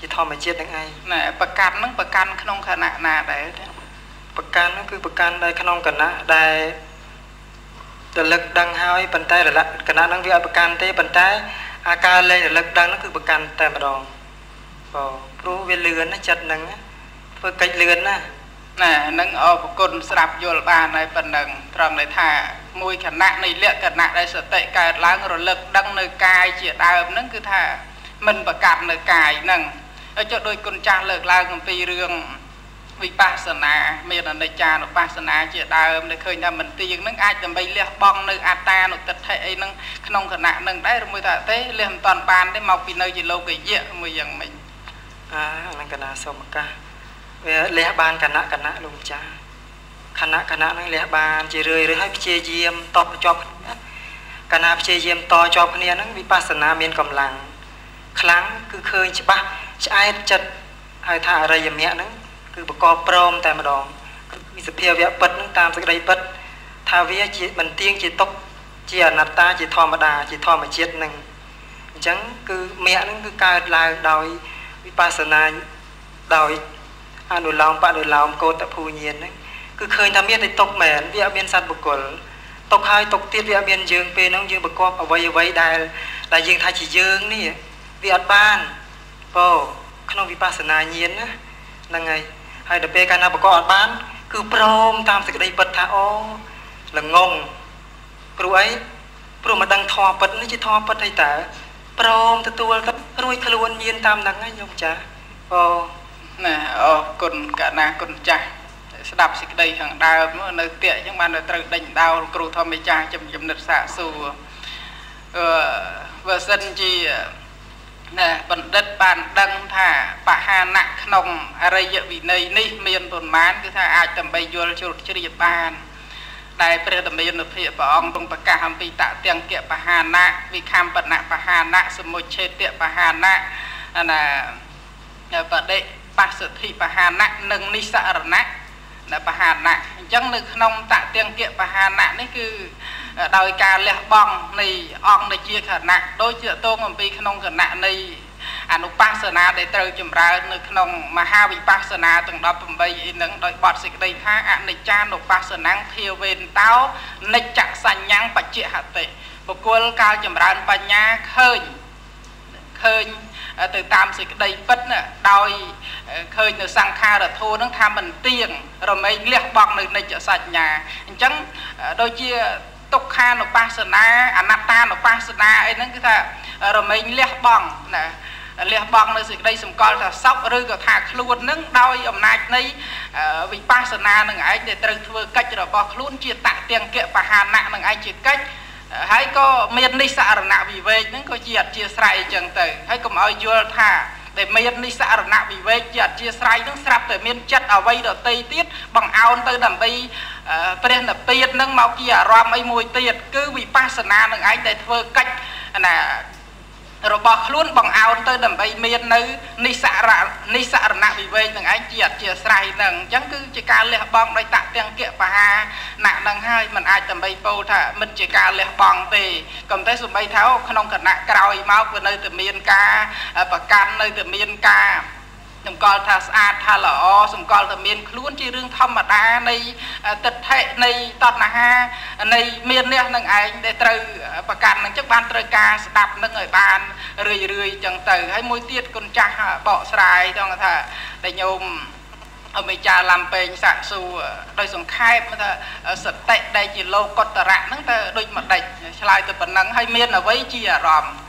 ជាធម្មជាតិនឹងឯងណែប្រកាន់នឹងប្រកាន់ក្នុងខណៈណាដែរប្រកាន់ហ្នឹងគឺប្រកាន់ដែលក្នុងគណៈដែលរលឹកដឹងហើយប៉ុន្តែរលឹកគណៈហ្នឹងវាអត់ប្រកាន់ទេប៉ុន្តែអាការលែងរលឹកដឹងហ្នឹងគឺប្រកាន់តែម្ដងបងព្រោះវាលឿនណាចិត្តហ្នឹងធ្វើកិច្ចលឿនណាណែនឹងអរគុណស្រាប់យល់បានហើយប៉ុណ្ណឹងត្រង់ន័យថាមួយគណៈនៃលក្ខណៈដែលសតិកើតឡើងរលឹកដឹងនៅកាយជាដើមហ្នឹងគឺថាមិនប្រកាន់នៅកាយហ្នឹងហើយចុះដោយគុណចាស់លើកឡើងអំពីរឿងវិបស្សនាមានអនិច្ចានុបស្សនាជាដើមដែលឃើញថាមិនទៀងហ្នឹងអាចដើម្បីលះបង់នៅអត្តានុតិដ្ឋិអីហ្នឹងក្នុងគណៈហ្នឹងដែរឬមួយថាទេលះមិនតាន់បានទេមកពីនៅជាលោកយៈមួយយ៉ាងម៉េចអាហ្នឹងគណៈសូមឱកាសវាលះបានគណៈគណៈលោកម្ចាស់គណៈគណៈហ្នឹងលះបានជារឿយរឿយហើយព្យាយាមតបជាប់គ្នាគណៈព្យាយាមតជាប់គ្នាហ្នឹងវិបស្សនាមានកម្លាំងខ្លាំងគឺឃើញច្បាស់ឆ្អែតចិត្តហើយថាអរិយមគ្គហ្នឹងគឺប្រកបព្រមតែម្ដងគឺសភាវៈពិតហ្នឹងតាមសេចក្តីពិតថាវាជាមិនទៀងជាទុកជាអនត្តាជាធម្មតាជាធម្មជាតិហ្នឹងអញ្ចឹងគឺមគ្គហ្នឹងគឺកើតឡើងដោយវិបស្សនាដោយអនុលោមបនុលោមកោតភូញាណហ្នឹងគឺឃើញថាមានតែទុកមែនវាអត់មានសត្វបុគ្គលទុកហើយទុកទៀតវាអត់មានយើងពេលហ្នឹងយើងប្រកបអ្វីអ្វីដែលដែលយើងថាជាយើងនេះវាអត់បានពោក្នុងវិបស្សនាញាណណាហ្នឹងហើយហើយដល់ពេលកាលណាប្រកបអត់បានគឺព្រមតាមសេចក្តីពិតថាអូល្ងងព្រោះអីព្រោះមកដឹងធម៌ពិតនេះជាធម៌ពិតហើយតើព្រមទទួលទៅរួចខ្លួនញាណតាមហ្នឹងហើយញោមចាអូណាអរគុណកណាគុណចាស់ស្ដាប់សេចក្តីខាងដើមនៅពាក្យអញ្ចឹងបានត្រូវដេញដោលគ្រូធម្មចាស់ចំចំណិតសាកសួរអឺបើសិនជាណាបណ្ឌិតបានដឹងថាបហានៈក្នុងអរិយវិន័យនេះមានប៉ុន្មានគឺថាអាចដើម្បីយល់ជ្រុតជ្រាបបានដែលព្រះតមាននុភាពព្រះអង្គទ្រង់ប្រកាសអំពីតតង្គៈបហានៈវិខំបណៈបហានៈសមុច្ឆេទៈបហានៈណាបដិបស្សទ្ធិបហានៈនិងនិសរណៈបហានៈអញ្ចឹងនៅក្នុងតតង្គៈបហានៈនេះគឺដោយការលះបង់នៃអង្គដែលជាគណៈដូចជាតងអំពីក្នុងគណៈនៃអនុបស្សនាដែលត្រូវចម្រើននៅក្នុងមហាវិបស្សនាទាំងដប់ប្រាំបីអីហ្នឹងដោយបទសេចក្តីថាអនិច្ចានុបស្សនាភាវេនតោនិច្ចសញ្ញੰបច្ចហតិបុគ្គលកាលចម្រើនបញ្ញាឃើញឃើញទៅតាមសេចក្តីពិតដោយឃើញនៅសង្ខារធម៌ហ្នឹងថាមិនទៀងរមែងលះបង់នៅនិច្ចសញ្ញាអញ្ចឹងដូចជាទុក្ខានុបស្សនាអនត្តានុបស្សនាអីហ្នឹងគឺថារមែងលះបង់ណាលះបង់នៅសេចក្តីសម្គាល់ថាសពឬក៏ថាខ្លួននឹងដោយអំណាចនៃវិបស្សនានឹងឯងដែលត្រូវធ្វើកិច្ចរបស់ខ្លួនជាតតង្គៈបហានៈនឹងឯងជាកិច្ចហើយក៏មាននិសរណវិវេកហ្នឹងក៏ជាអធិស្រ័យអញ្ចឹងទៅហើយកុំឲ្យយល់ថាដែលមាននិសរណវិវេកជាអធិស្រ័យហ្នឹងស្រាប់តែមានចិត្តអ្វីដតីទៀតបង្អោនទៅដើម្បីព្រះនិព្វានហ្នឹងមកជាអារម្មណ៍អីមួយទៀតគឺវិបស្សនានឹងឯងដែលធ្វើកិច្ចណារបស់ខ្លួនបង្អោនទៅដើម្បីមាននៅនិសរនិសរណវិវេកនឹងឯងជាអធិស្រ័យហ្នឹងអញ្ចឹងគឺជាការលះបង់ដោយតតង្គៈបហានៈហ្នឹងហើយមិនអាចដើម្បីពោលថាមិនជាការលះបង់ទេក៏តែសូម្បីថាក្នុងគណៈក្រោយមកវានៅតែមានការប្រកាន់នៅតែមានការសម្គាល់ថាស្អាតថាល្អសម្គាល់ថាមានខ្លួនជារឿងធម្មតានៃទិដ្ឋិនៃតណ្ហានៃមាននេះនឹងឯងដែលត្រូវប្រកាន់នឹងចឹងបានត្រូវការស្ដាប់នឹងឲ្យបានរឿយរឿយចឹងទៅហើយមួយទៀតគុណចាស់បកស្រាយចង់ថាតែញោមអមេចាឡាំពេងសាក់ស៊ូដោយសង្ខេបថាសតិដែលជាលោកុត្តរៈហ្នឹងទៅដូចមួយដេចឆ្លើយទៅប៉ុណ្ណឹងហើយមានអ្វីជាអារម្មណ៍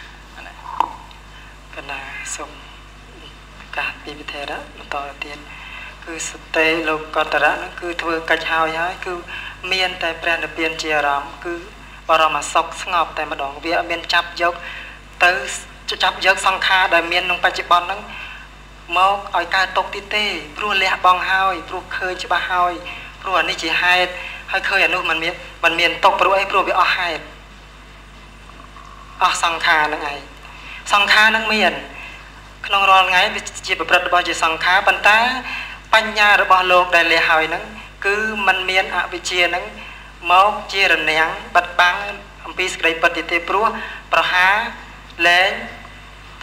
កណាសុំកាពីវិធរៈបន្តទៀតគឺសតិលោកុត្តរៈហ្នឹងគឺធ្វើកិច្ចហើយហើយគឺមានតែព្រះនិព្វានជាអារម្មណ៍គឺបរមសុខស្ងប់តែម្ដងវាអត់មានចាប់យកទៅចាប់យកសង្ខារដែលមានក្នុងបច្ចុប្បន្នហ្នឹងមកឲ្យកើតទុកទៀតទេព្រោះលះបង់ហើយព្រោះឃើញច្បាស់ហើយព្រោះអានេះជាហេតុហើយឃើញអានោះมันមានมันមានទុកព្រោះអីព្រោះវាអស់ហេតុអស់សង្ខារហ្នឹងឯងសង្ខារហ្នឹងមានក្នុងរាល់ថ្ងៃវាជាប្រព្រឹត្តរបស់ជាសង្ខារប៉ុន្តែបញ្ញារបស់លោកដែលលះហើយហ្នឹងគឺมันមានអវិជ្ជាហ្នឹងមកជារនាំងបិទបាំងអំពីសេចក្តីពិតទេព្រោះប្រហាលែង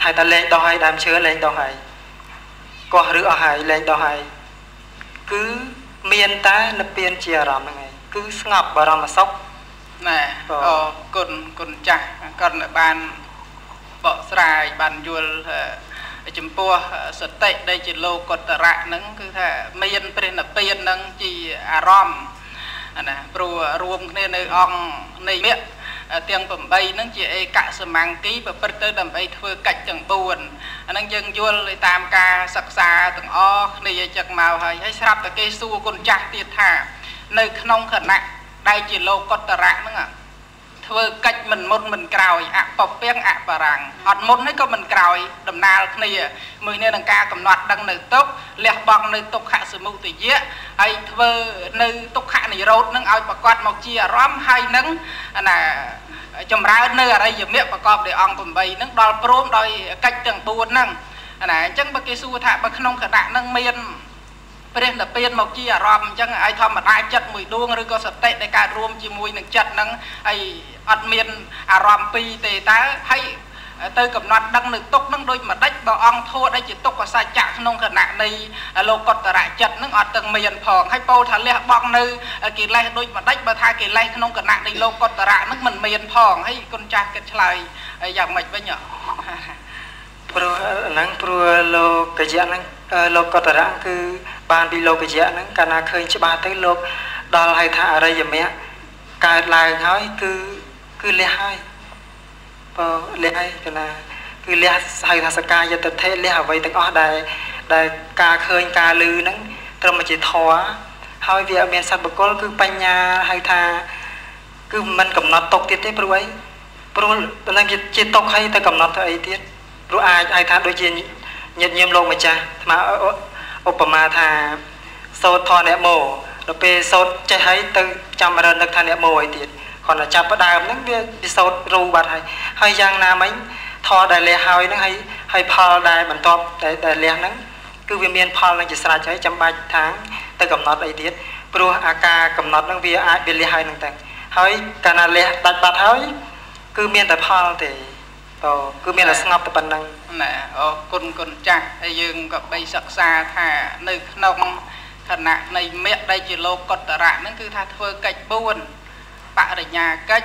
thay ta lên đo hay đam chứa lên đo hay có rửa hay lên đo hay cứ miên ta nó biên chia rầm này cứ ngập vào rầm mà sốc nè ờ con con chặt con ở ban bỏ xài ban dual chấm po sợi tệ đây chỉ lô cột rạ nâng cứ thế miên bên là biên nâng chỉ arom nè pro rùm nên nơi ong này miệng tiếng bẩm bay nâng chỉ cả sự mang ký và bật tới đầm bay thưa cạch chẳng buồn nâng dân dual lấy tam ca sắc xa từng o này chặt màu hay hay sắp cái cây su con chặt tiệt thả nơi nông khẩn nặng đây chỉ lô cột rạ nâng à thưa cách mình một mình cào ạ bọc tiếng ạ bà rằng ọt một ấy có mình cào đầm nào này mười nên đằng ca cầm nọt đằng nơi tốc lẹt bằng nơi tốc hạ sự mưu tự dễ hay thưa nơi tốc hạ này rốt nâng ao bà quạt một chia róm hay nâng là chồng ra nơi ở đây giờ miệng bà cọp để ong bầm bầy nâng đo prom đòi cách từng buồn nâng là chẳng bà cái su thạ bà không khả nạn nâng miên bên là bên một chi à rom chẳng ai thầm mà ai chất mùi đuông rồi có sạch tệ để cả rùm chỉ mùi nâng chất nâng ai ắt miên à rom pi tề tá hay tới cầm nọt đăng được tốc nâng đôi mà đách bảo ong thua đây chỉ tốc và sai chạc nông khả nạn này lô cọt tà chất nâng ọt từng miền phòng hay bao thả lẹ bong nơi kỳ lay đôi mà đách bà tha kỳ lay nông khả nạn này lô cọt tà nâng mình miền phòng hay con cha cái lời dạng mạch với nhỏ pro nâng pro lô cái dạng nâng lô cọt tà cứ ban bị lô cái dạng nâng cả na khơi cho ba tới lô đo hay thả ở đây giờ mẹ cả lại nói cứ cứ lẹ hai ờ lẹ hai cái là cứ lẹ hay thà saka giờ tập thế lẹ vậy từng ở đây đây ca khơi ca lư nâng rồi mà chỉ thò hai việc miền sạt bậc cô cứ banh nhà hay thà cứ mình cầm nọt tộc tiết thế pro ấy pro nên chỉ tộc hay ta cầm nọt ấy tiết pro ai ai thà đôi chuyện nhiệt nhiễm lông mà cha mà Opama thà sốt thon nẹp mồ rồi pe sốt chạy hay từ trăm lần được thà nẹp mồ ấy tiệt còn là chắp bắt đàm nó bị sốt ru bạt hay hay giang nam ấy thò đại lẹ hay nó hay hay phal đại bản top đại đại lẹ nó cứ viên miên phal nó chỉ xả cháy trăm ba tháng từ cầm nọt ấy tiệt pro ak cầm nọt nó vì ai bị lẹ hay nó tặng hay cả là lẹ đặt bạt hay cứ miên tại phal thì ờ cứ miên là ngọc tập bản năng nè ờ con con chặt hay dương gặp bay sắc xa thà nơi nông khả nạn này mẹ đây chỉ lô cột tà rạ nó cứ tha thưa cách buồn bạ ở nhà cách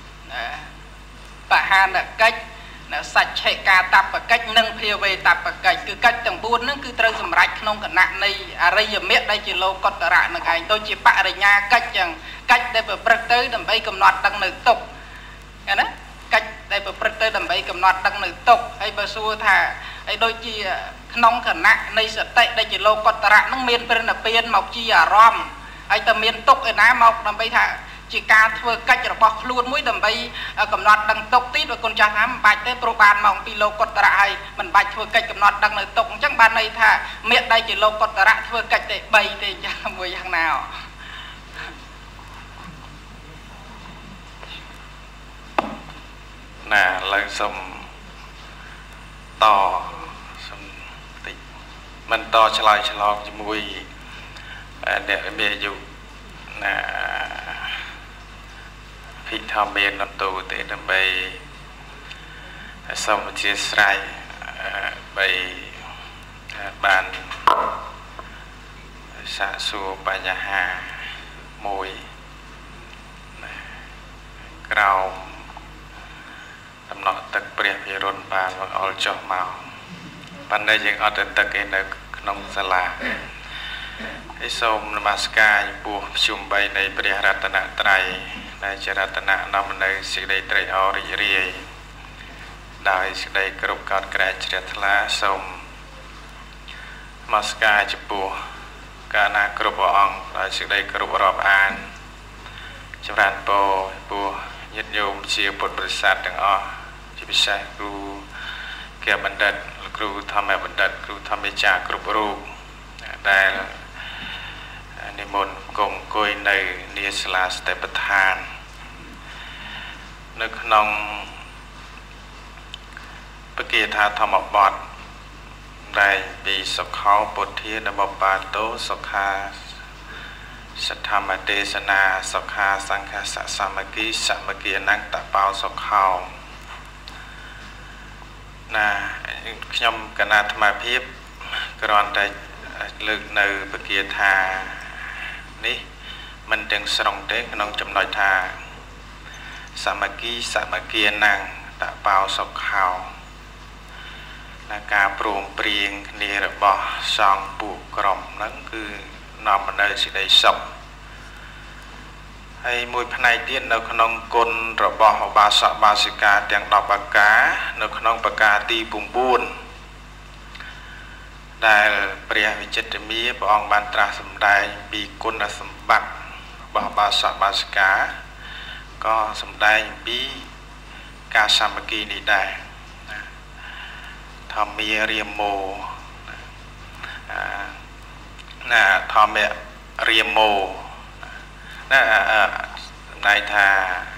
bà han là cách là sạch hệ ca tập và cách nâng phiêu về tập và cách cứ cách từng buồn nó cứ trâu dùm rạch nông khả nạn này à đây giờ mẹ đây chỉ lô cột tà rạ nó cái tôi chỉ bạ ở nhà cách chẳng cách đây phải bật tới đầm bay cầm nọt đằng nơi tục nghe đó cách đây phải bật tới đầm bay cầm nọt đằng nơi tục hay bà xua thà hay đôi chi nông khả nạn này sợ tệ đây chỉ lô cột tà rạ nó miên bên là biên mọc chi à rom hay ta miên tục ở ná mọc đầm bay thà chỉ ca thưa cách rồi bọc luôn mũi đầm bay cầm nọt đằng tốc tít và con cha thám bạch tới pro ban mong pi lô cột tà rạ mình bạch thưa cách cầm nọt đằng nơi tục chắc ban này thà miệng đây chỉ lô cột tà rạ thưa cách để bay thì chẳng mùi hàng nào nè lên xong to xong tịt mình to cho lại cho lo cho mùi để bề dụ nè khi tham biên nó tù để nó bay xong một chia sẻ bay bàn xạ xua bà nhà hà mùi cầu tầm nọ tật bìa phía rôn bàn và ổ cho màu bàn đây những ở tật tật cái nơi nông xa là cái xôm namaskar bùa chùm bay này bìa ratana trai này chỉ ratana nằm nơi sự đầy trai ổ rì rì đại sự đầy cột cột kẻ chết lá xôm namaskar chụp bùa cả na cột ong đại sự đầy cột rọp an chụp ran bồ bùa nhiệt nhôm chia bột bột sạt từng o chỉ biết sai cru kia bản đất cru tham mẹ bản đất cru tham mẹ cha cru bồ đây là niệm môn cùng coi này nia sla step than nước nông bất kỳ tha tham một bọt đây bị sọc khó bột thiên là một bà tố sọc haสัทธรรมเทศนาสักขะสังฆะสามัคคีสามัคคีนั่งตะเปาสักขาวណាខ្ញុំគណៈអាត្មាភាពគ្រាន់តែលើកនៅពគាថានេះមិនទាំងស្រុងទេក្នុងចំណុចថាសាមគ្គីសាមគ្គីណាំងតបោសុខោណាការព្រមព្រៀងគ្នារបស់សង្ឃពួកក្រុមហ្នឹងគឺនាំមកនៅសេចក្តីសុខហើយមួយផ្នែកទៀតនៅក្នុងគុណរបស់ឧបាសកបាសិកាទាំងដប់ប្រការនៅក្នុងប្រការទី៩ដែលព្រះវិចិត្រមាព្រះអង្គបានត្រាស់សម្ដែងពីគុណសម្បត្តិរបស់ឧបាសកបាសិកាក៏សម្ដែងពីការសាមគ្គីនេះដែរធម្មារាមោណាធម្មារាមោណាសម្ដែងថា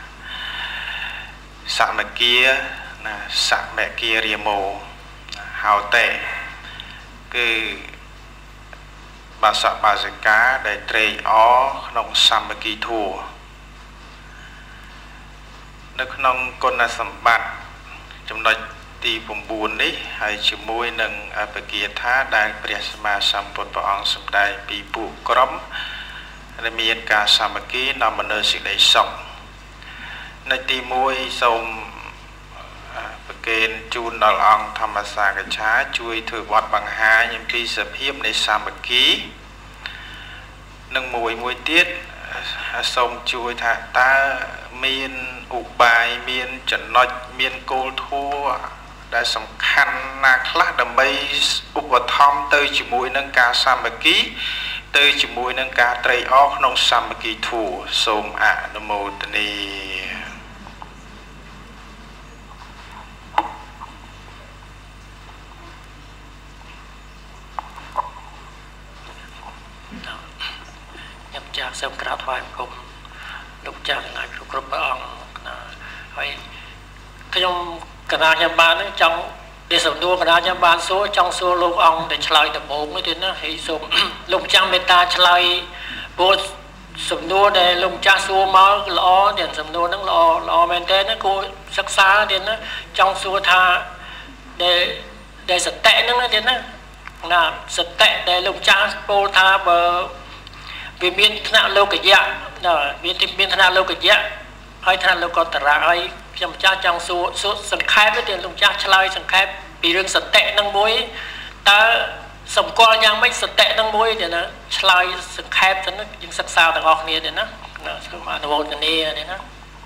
សមគ្គាណាសមគ្គារាមោហៅតែគឺបាសកបាសិកាដែលត្រេកអរក្នុងសាមគ្គីធម៌នៅក្នុងគុណសម្បត្តិចំណុចទី៩នេះហើយជាមួយនឹងបគាថាដែលព្រះសម្មាសម្ពុទ្ធព្រះអង្គសម្ដែងពីពួកក្រុមដែលមានការសាមគ្គីនាំមកនូវសេចក្តីសុខនៅទីមួយសូមប្រគេនជូនដល់អង្គធម្មសាកច្ឆាជួយធ្វើវត្តបង្ហាញអំពីសភាពនៃសាមគ្គីនិងមួយមួយទៀតសូមជួយថាតើមានឧបាយមានចំណុចមានគោលធម៌ដែលសំខាន់ណាខ្លះដើម្បីឧបត្ថម្ភទៅជាមួយនឹងការសាមគ្គីទៅជាមួយនឹងការត្រេកអរក្នុងសាមគ្គីធម៌សូមអនុមោទនាខ្ញុំចាស់សូមក្រាបថ្វាយបង្គំលោកចាស់ណាគ្រប់គ្រប់ព្រះអង្គណាហើយខ្ញុំកណាខ្ញុំបានចង់ដែលសំដួលកណាខ្ញុំបានសួរចង់សួរលោកអង្គដែលឆ្លើយដំបូងនេះទៀតណាហើយសូមលោកចាស់មេត្តាឆ្លើយព្រោះសំដួលដែលលោកចាស់សួរមកល្អទៀតសំដួលហ្នឹងល្អល្អមែនទេណាគួរសិក្សាទៀតណាចង់សួរថាដែលដែលសតិហ្នឹងទៀតណាណាសតិដែលលោកចាស់ពោលថាបើវាមានថ្នាក់លោកយៈណាមានមានថ្នាក់លោកយៈហើយថ្នាក់លោកតរៈហើយខ្ញុំម្ចាស់ចង់សួរសួរសង្ខេបទៅលោកចាស់ឆ្លើយសង្ខេបពីរឿងសតិហ្នឹងមួយតើសម្គាល់យ៉ាងម៉េចសតិហ្នឹងមួយទេណាឆ្លើយសង្ខេបទៅយើងសិក្សាទាំងអស់គ្នាទេណាសូមអនុមោទនាទេណា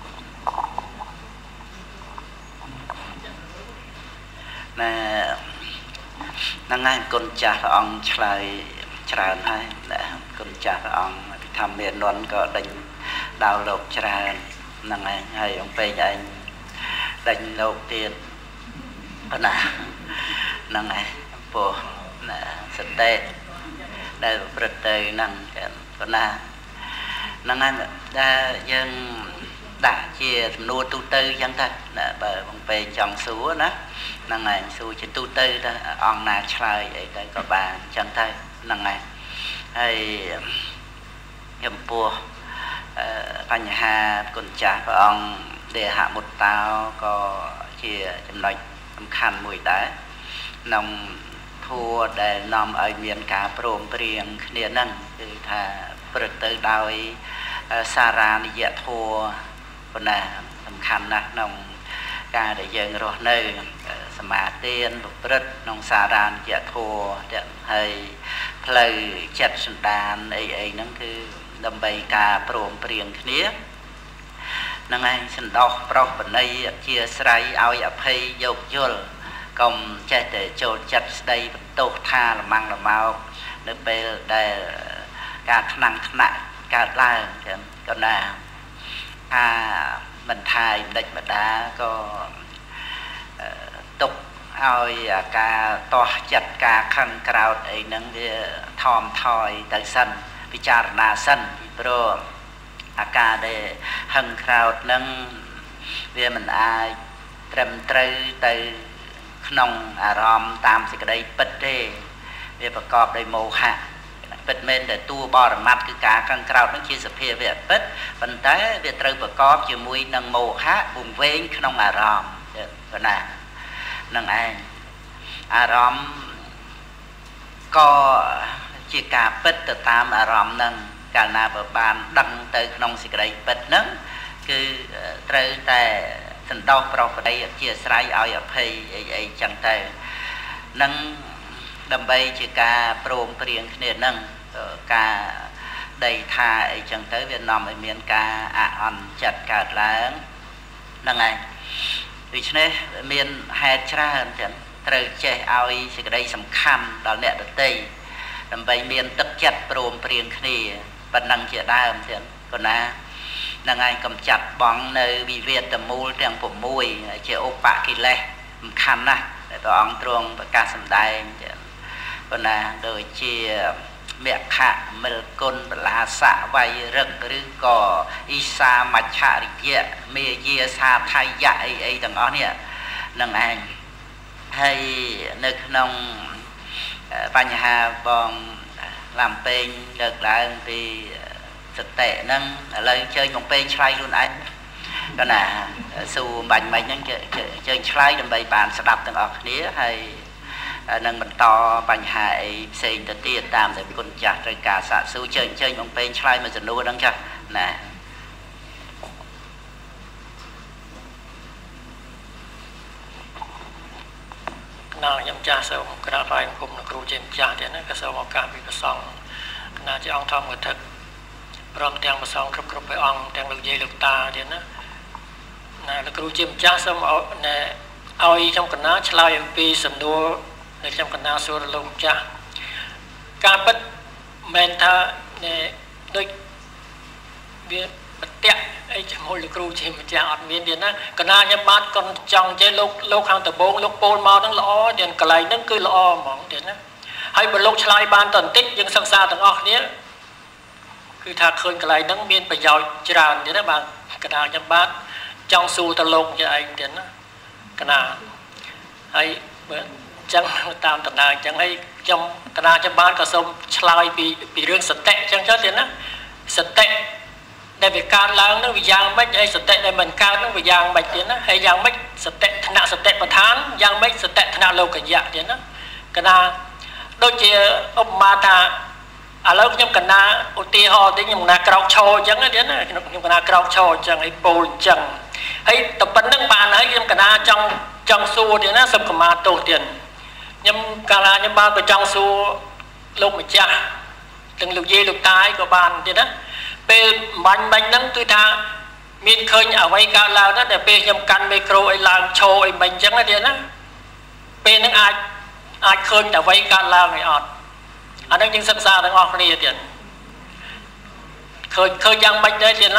ណែហ្នឹងហើយគុណចាស់ព្រះអង្គឆ្លើយច្រើនហើយណាគុណចាស់ព្រះអង្គពិធម្មមាននក៏ដេញដល់លោកច្រើនហ្នឹងហើយហើយអង្គពេកឯងដេញលោកទៀតណាហ្នឹងហើយពោះណាសតិដែលប្រព្រឹត្តទៅហ្នឹងប៉ុណ្ណាហ្នឹងហើយដែលយើងដាក់ជាសំណួរទូទៅអញ្ចឹងទៅណាបើអង្គពេកចង់សួរណាហ្នឹងហើយសួរជាទូទៅទៅអង្គណាឆ្លើយអីទៅក៏បានអញ្ចឹងទៅហ្នឹងហើយហើយចំពោះបញ្ហាគុណចាស់ព្រះអង្គដែលហមុតតោក៏ជាចំណុចសំខាន់មួយដែរក្នុងធัวដែលនាំឲ្យមានការព្រមព្រៀងគ្នាហ្នឹងគឺថាព្រឹត្តទៅដោយសារានិយធัวប៉ុណ្ណាសំខាន់ណាស់ក្នុងការដែលយើងរស់នៅសមាទានប្រព្រឹត្តក្នុងសារានិយធัวទាំងហើយផ្លូវចិត្តសន្តានអីអីហ្នឹងគឺដើម្បីការព្រមព្រៀងគ្នាហ្នឹងឯងសន្តោសប្រុសបណីអធិស្រ័យឲ្យអភ័យយកយល់កុំចេះតែចូលចិត្តស្ដីបន្ទោសថាលម៉ាំងលម៉ោកនៅពេលដែលការថ្នាំងថ្នាក់កើតឡើងចឹងក៏ណាថាមិនថាយម្ដេចម្ដាក៏ទុកឲ្យការតោះចិត្តការខឹងក្រោធអីហ្នឹងវាថមថយទៅសិនពិចារណាសិនពីព្រោះអាការដែលហឹងក្រោធហ្នឹងវាមិនអាចត្រឹមត្រូវទៅក្នុងអារម្មណ៍តាមសេចក្តីពិតទេវាប្រកបដោយមោហៈពិតមែនតែតួបរមត្តគឺការខឹងក្រោធហ្នឹងជាសភាវៈពិតប៉ុន្តែវាត្រូវប្រកបជាមួយនឹងមោហៈវង្វេងក្នុងអារម្មណ៍ប៉ុណ្ណានឹងឯងអារម្មណ៍ក៏ជាការពិតទៅតាមអារម្មណ៍នឹងកាលណាបើបានដឹងទៅក្នុងសេចក្តីពិតហ្នឹងគឺត្រូវតែសន្តោសប្រោសប្តីអធិស្ស្រ័យឲ្យអភ័យអីអីចឹងទៅនឹងដើម្បីជាការព្រមព្រៀងគ្នានឹងការដីថាអីចឹងទៅវានាំឲ្យមានការអអន់ចិត្តកើតឡើងហ្នឹងហើយដូច្នេះមានហេតុច្រើនចឹងត្រូវចេះឲ្យសេចក្តីសំខាន់ដល់អ្នកដទៃដើម្បីមានទឹកចិត្តព្រមព្រៀងគ្នាប៉ុណ្ណឹងជាដើមចឹងគណានឹងឯងកំចាត់បងនៅវិវាទមូលទាំង6ជាឧបកិលេសសំខាន់ណាស់ដែលព្រះអង្គទ្រង់ប្រកាសសម្ដែងចឹងគណាដូចជាមគ្គមិលគុណបលាសៈវៃរឹកឬក៏អ៊ីសាមច្ឆរិយៈមេយាសាថយៈអីអីទាំងអស់នេះនឹងឯងហើយនៅក្នុងបញ្ហាបងឡាំពេងលើកឡើងពីសតិហ្នឹងឥឡូវជើញបងពេងឆ្លើយខ្លួនឯងក៏ណាស៊ូបាញ់មិញហ្នឹងជើញឆ្លើយដើម្បីបានស្ដាប់ទាំងអស់គ្នាហើយនឹងបន្តបញ្ហាអីផ្សេងទៅទៀតតាមតែគុណចាស់ត្រូវការសាកស៊ូជើញជើញបងពេងឆ្លើយមួយសំណួរហ្នឹងចាស់ណាណាខ្ញុំចាស់សូមក្រាបថ្វាយបង្គំលោកគ្រូជាម្ចាស់ទៀតណាក៏សូមឱកាសពីព្រះសង្ឃណាជាអង្គធម្មកថាព្រមទាំងព្រះសង្ឃគ្រប់គ្រប់ព្រះអង្គទាំងលោកយាយលោកតាទៀតណាណាលោកគ្រូជាម្ចាស់សូមឲ្យខ្ញុំកណាឆ្លើយអំពីសំណួរដែលខ្ញុំកណាសួរលោកម្ចាស់ការពិតមិនថាដូចវាបតៈអីជាមួយលោកគ្រូជាម្ចាស់អត់មានទៀតណាកណាខ្ញុំបាត់គាត់ចង់ចេះលោកលោកខាងដំបងលោកពោលមកហ្នឹងល្អទៀតកន្លែងហ្នឹងគឺល្អហ្មងទៀតណាហើយបើលោកឆ្លើយបានតន្តិចយើងសិក្សាទាំងអស់គ្នាគឺថាឃើញកន្លែងហ្នឹងមានប្រយោជន៍ច្រើនទៀតណាបាទកណាខ្ញុំបាទចង់សួរទៅលោកជាឯងទៀតណាកណាហើយបើអញ្ចឹងតាមដំណើរអញ្ចឹងហើយកខ្ញុំកណាខ្ញុំបាទក៏សូមឆ្លើយពីពីរឿងសតិអញ្ចឹងចុះទៀតណាសតិដែលវាកើតឡើងនឹងវាយ៉ាងម៉េចហើយសតិដែលមិនកើតនឹងវាយ៉ាងម៉េចទៀតណាហើយយ៉ាងម៉េចសតិថ្នាក់សតិប្បដ្ឋានយ៉ាងម៉េចសតិថ្នាក់លោកយៈទៀតណាកណាដូចជាឧបមាថាឥឡូវខ្ញុំកណាឧទាហរណ៍ទីខ្ញុំកណាក្រោកឈរអញ្ចឹងទៀតណាខ្ញុំកណាក្រោកឈរអញ្ចឹងហើយពោលអញ្ចឹងហើយតែប៉ុណ្្នឹងបានហើយខ្ញុំកណាចង់ចង់សួរទៀតណាសុខកម្មាទោសទៀតខ្ញុំកាលណាខ្ញុំបានប្រចង់សួរលោកម្ចាស់ទាំងលោកយាយលោកតាយក៏បានទៀតណាពេលបាញ់បាញ់ហ្នឹងគឺថាមានឃើញអ្វីកើតឡើងណាដែលពេលខ្ញុំកាន់មីក្រូអីឡើងឈរអីមិញអញ្ចឹងទៀតណាពេលហ្នឹងអាចអាចឃើញអ្វីកើតឡើងអីអត់អានេះយើងសិក្សាទាំងអស់គ្នាទៀតឃើញឃើញយ៉ាងម៉េចដែរទៀតណា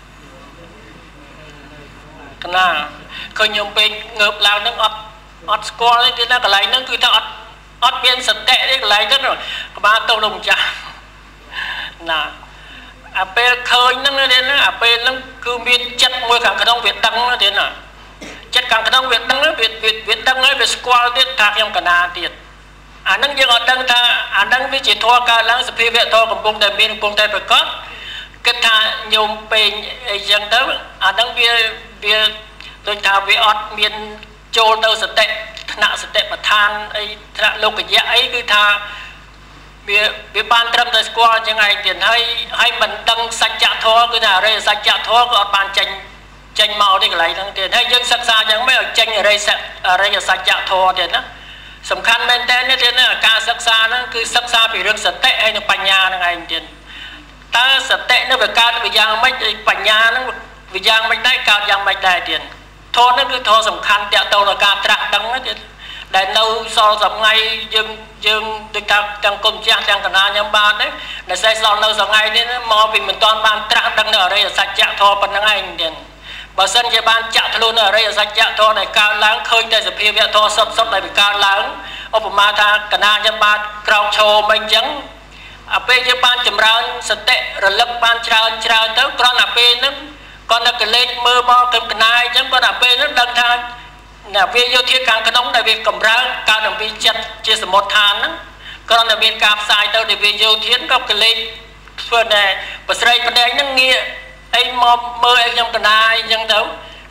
កណាឃើញខ្ញុំពេកងើបឡើងហ្នឹងអត់អត់ស្គាល់ទេទៀតណាកន្លែងហ្នឹងគឺថាអត់អត់មានសតិទេកន្លែងហ្នឹងក្បាលទៅលោកម្ចាស់ណាអាពេលឃើញហ្នឹងទេណាអាពេលហ្នឹងគឺមានចិត្តមួយខាងក្នុងវាដឹងទេណាចិត្តខាងក្នុងវាដឹងវាវាដឹងហើយវាស្គាល់ទៀតថាខ្ញុំកណាទៀតអាហ្នឹងយើងអត់ដឹងថាអាហ្នឹងវាជាធម៌កើតឡើងសភាវៈធម៌កំពុងតែមានកំពុងតែប្រកបគិតថាញោមពេងអីចឹងទៅអាហ្នឹងវាវាដូចថាវាអត់មានចូលទៅសតិថ្នាក់សតិប្បដ្ឋានអីថ្នាក់លោកយៈអីគឺថាវាវាបានត្រឹមតែស្គាល់អញ្ចឹងឯងទៀតហើយហើយមិនដឹងសច្ចធម៌គឺថាអរិយសច្ចធម៌ក៏អត់បានចេញចេញមកទីកន្លែងហ្នឹងទៀតហើយយើងសិក្សាយ៉ាងម៉េចឲ្យចេញអរិយសអរិយសច្ចធម៌ទៀតណាសំខាន់មែនតើនេះទៀតណាការសិក្សាហ្នឹងគឺសិក្សាពីរឿងសតិហើយនិងបញ្ញាហ្នឹងឯងទៀតតើសតិនឹងវាកើតវាយ៉ាងម៉េចហើយបញ្ញាហ្នឹងវាយ៉ាងម៉េចដែរកើតយ៉ាងម៉េចដែរទៀតធម៌ហ្នឹងគឺធម៌សំខាន់តាក់ទងនឹងការត្រាស់ដឹងទៀតដែលនៅសល់សប្ងៃយើងយើងដូចថាទាំងគុំចាស់ទាំងកណាខ្ញុំបានទេដែលសេះសល់នៅសប្ងៃនេះមកពីមិនទាន់បានត្រាស់ដឹងនៅអរិយសច្ចធម៌ប៉ុណ្្នឹងឯងទៀតបើសិនជាបានចាក់ធ្លុះនៅអរិយសច្ចធម៌ដែលកើតឡើងឃើញតែសភាវៈធម៌សុទ្ធសុទ្ធដែលវាកើតឡើងឧបមាថាកណាខ្ញុំបានក្រោកឈរមិនអញ្ចឹងអាពេលយើងបានចម្រើនសតិរលឹកបានច្រើនច្រើនទៅគ្រាន់តែពេលហ្នឹងគាត់នៅកលេចមើលមកគឹមកណាយអញ្ចឹងគាត់តែពេលហ្នឹងដឹងថាណាវាយោធាខាងក្នុងដែលវាកម្រើកកើតអំពីចិត្តជាសមុទ្រឋានហ្នឹងគ្រាន់តែមានការផ្សាយទៅដែលវាយោធាក៏កលេចធ្វើតែប្រស្រីប្រដែងហ្នឹងងាកអីមកមើលឲ្យខ្ញុំកណាយអញ្ចឹងទៅ